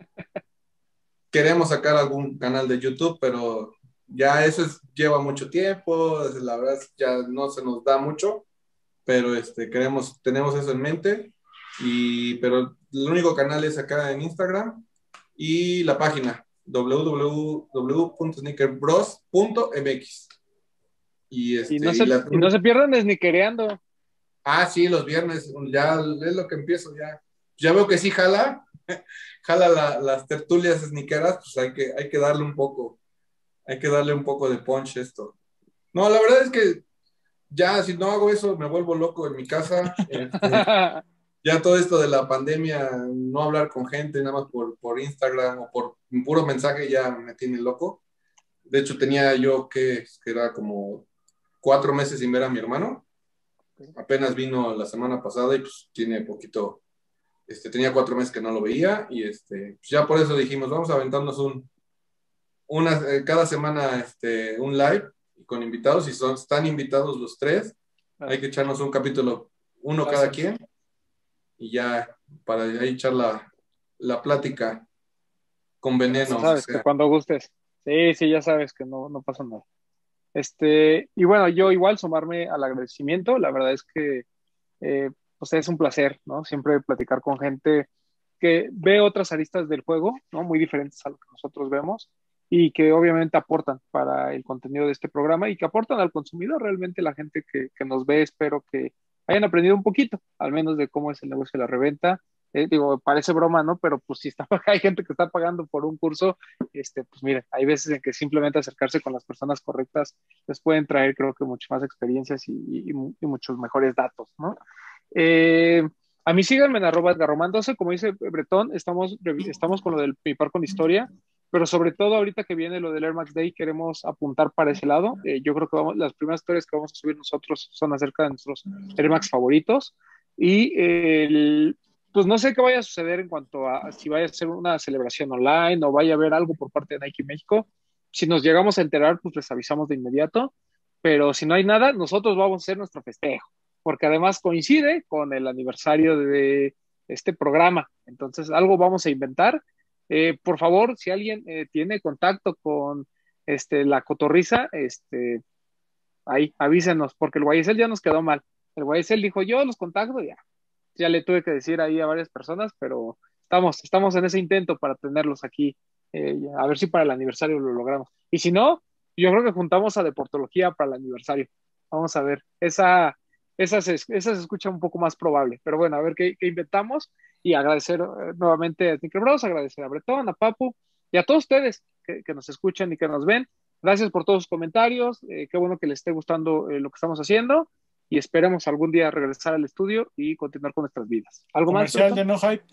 queremos sacar algún canal de YouTube, pero ya eso es, lleva mucho tiempo, la verdad ya no se nos da mucho, pero este, queremos, tenemos eso en mente, y, pero el único canal es acá en Instagram y la página doble u doble u doble u punto sneakerbros punto m x. Y, este, Y no y se, la, y no se pierdan sneakereando. ah, sí, los viernes, ya es lo que empiezo, ya. Ya veo que sí jala, jala la, las tertulias sneakeras, pues hay que, hay que darle un poco, hay que darle un poco de punch a esto. No, la verdad es que ya si no hago eso me vuelvo loco en mi casa. Este, ya todo esto de la pandemia, no hablar con gente nada más por, por Instagram o por un puro mensaje ya me tiene loco. De hecho tenía yo que, que era como cuatro meses sin ver a mi hermano. Apenas vino la semana pasada y pues tiene poquito, este, tenía cuatro meses que no lo veía y este, pues ya por eso dijimos, vamos a aventarnos un, una, eh, cada semana este, un live con invitados y son, están invitados los tres, hay que echarnos un capítulo, uno Gracias. cada quien y ya para ahí echar la, la plática con veneno. Ya sabes o sea. que cuando gustes. Sí, sí, ya sabes que no, no pasa nada. Este, y bueno, yo igual sumarme al agradecimiento, la verdad es que eh, pues es un placer, ¿no? Siempre platicar con gente que ve otras aristas del juego, ¿no? Muy diferentes a lo que nosotros vemos y que obviamente aportan para el contenido de este programa y que aportan al consumidor. Realmente la gente que, que nos ve, espero que hayan aprendido un poquito, al menos de cómo es el negocio de la reventa. Eh, digo, parece broma, ¿no? Pero pues si está, hay gente que está pagando por un curso, este, pues miren, hay veces en que simplemente acercarse con las personas correctas les pueden traer, creo que, muchas más experiencias y, y, y muchos mejores datos, ¿no? Eh, a mí síganme en arroba edgarroman doce, como dice Bretón, estamos, estamos con lo del Mi Par con Historia, pero sobre todo ahorita que viene lo del Air Max Day, queremos apuntar para ese lado. Eh, yo creo que vamos, las primeras historias que vamos a subir nosotros son acerca de nuestros Air Max favoritos y eh, el pues no sé qué vaya a suceder en cuanto a si vaya a ser una celebración online o vaya a haber algo por parte de Nike México. Si nos llegamos a enterar, pues les avisamos de inmediato, pero si no hay nada, nosotros vamos a hacer nuestro festejo, porque además coincide con el aniversario de este programa, entonces algo vamos a inventar. Eh, por favor, si alguien eh, tiene contacto con este, la Cotorriza, este, ahí, avísenos, porque el Guayesel ya nos quedó mal. El Guayesel dijo, yo los contacto, ya. Ya le tuve que decir ahí a varias personas, pero estamos, estamos en ese intento para tenerlos aquí, eh, a ver si para el aniversario lo logramos. Y si no, yo creo que juntamos a Deportología para el aniversario. Vamos a ver, esa, esa, se, esa se escucha un poco más probable, pero bueno, a ver qué, qué inventamos y agradecer eh, nuevamente a Sneaker Bros, agradecer a Bretón, a Papu y a todos ustedes que, que nos escuchan y que nos ven. Gracias por todos sus comentarios, eh, qué bueno que les esté gustando eh, lo que estamos haciendo. Y esperemos algún día regresar al estudio y continuar con nuestras vidas. ¿Algo más? Comercial de No Hype.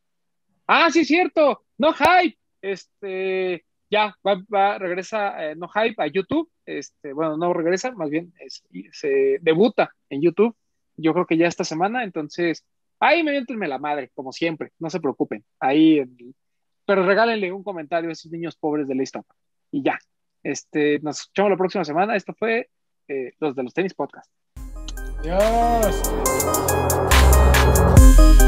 Ah, sí, cierto. No Hype. Este, ya, va, va, regresa eh, No Hype a YouTube. Este, bueno, no regresa, más bien es, se debuta en YouTube. Yo creo que ya esta semana, entonces, ahí métanme la madre, como siempre, no se preocupen. Ahí, en, pero regálenle un comentario a esos niños pobres de la historia. Y ya. Este, nos escuchamos la próxima semana. Esto fue eh, los de los Tenis Podcast. Adiós.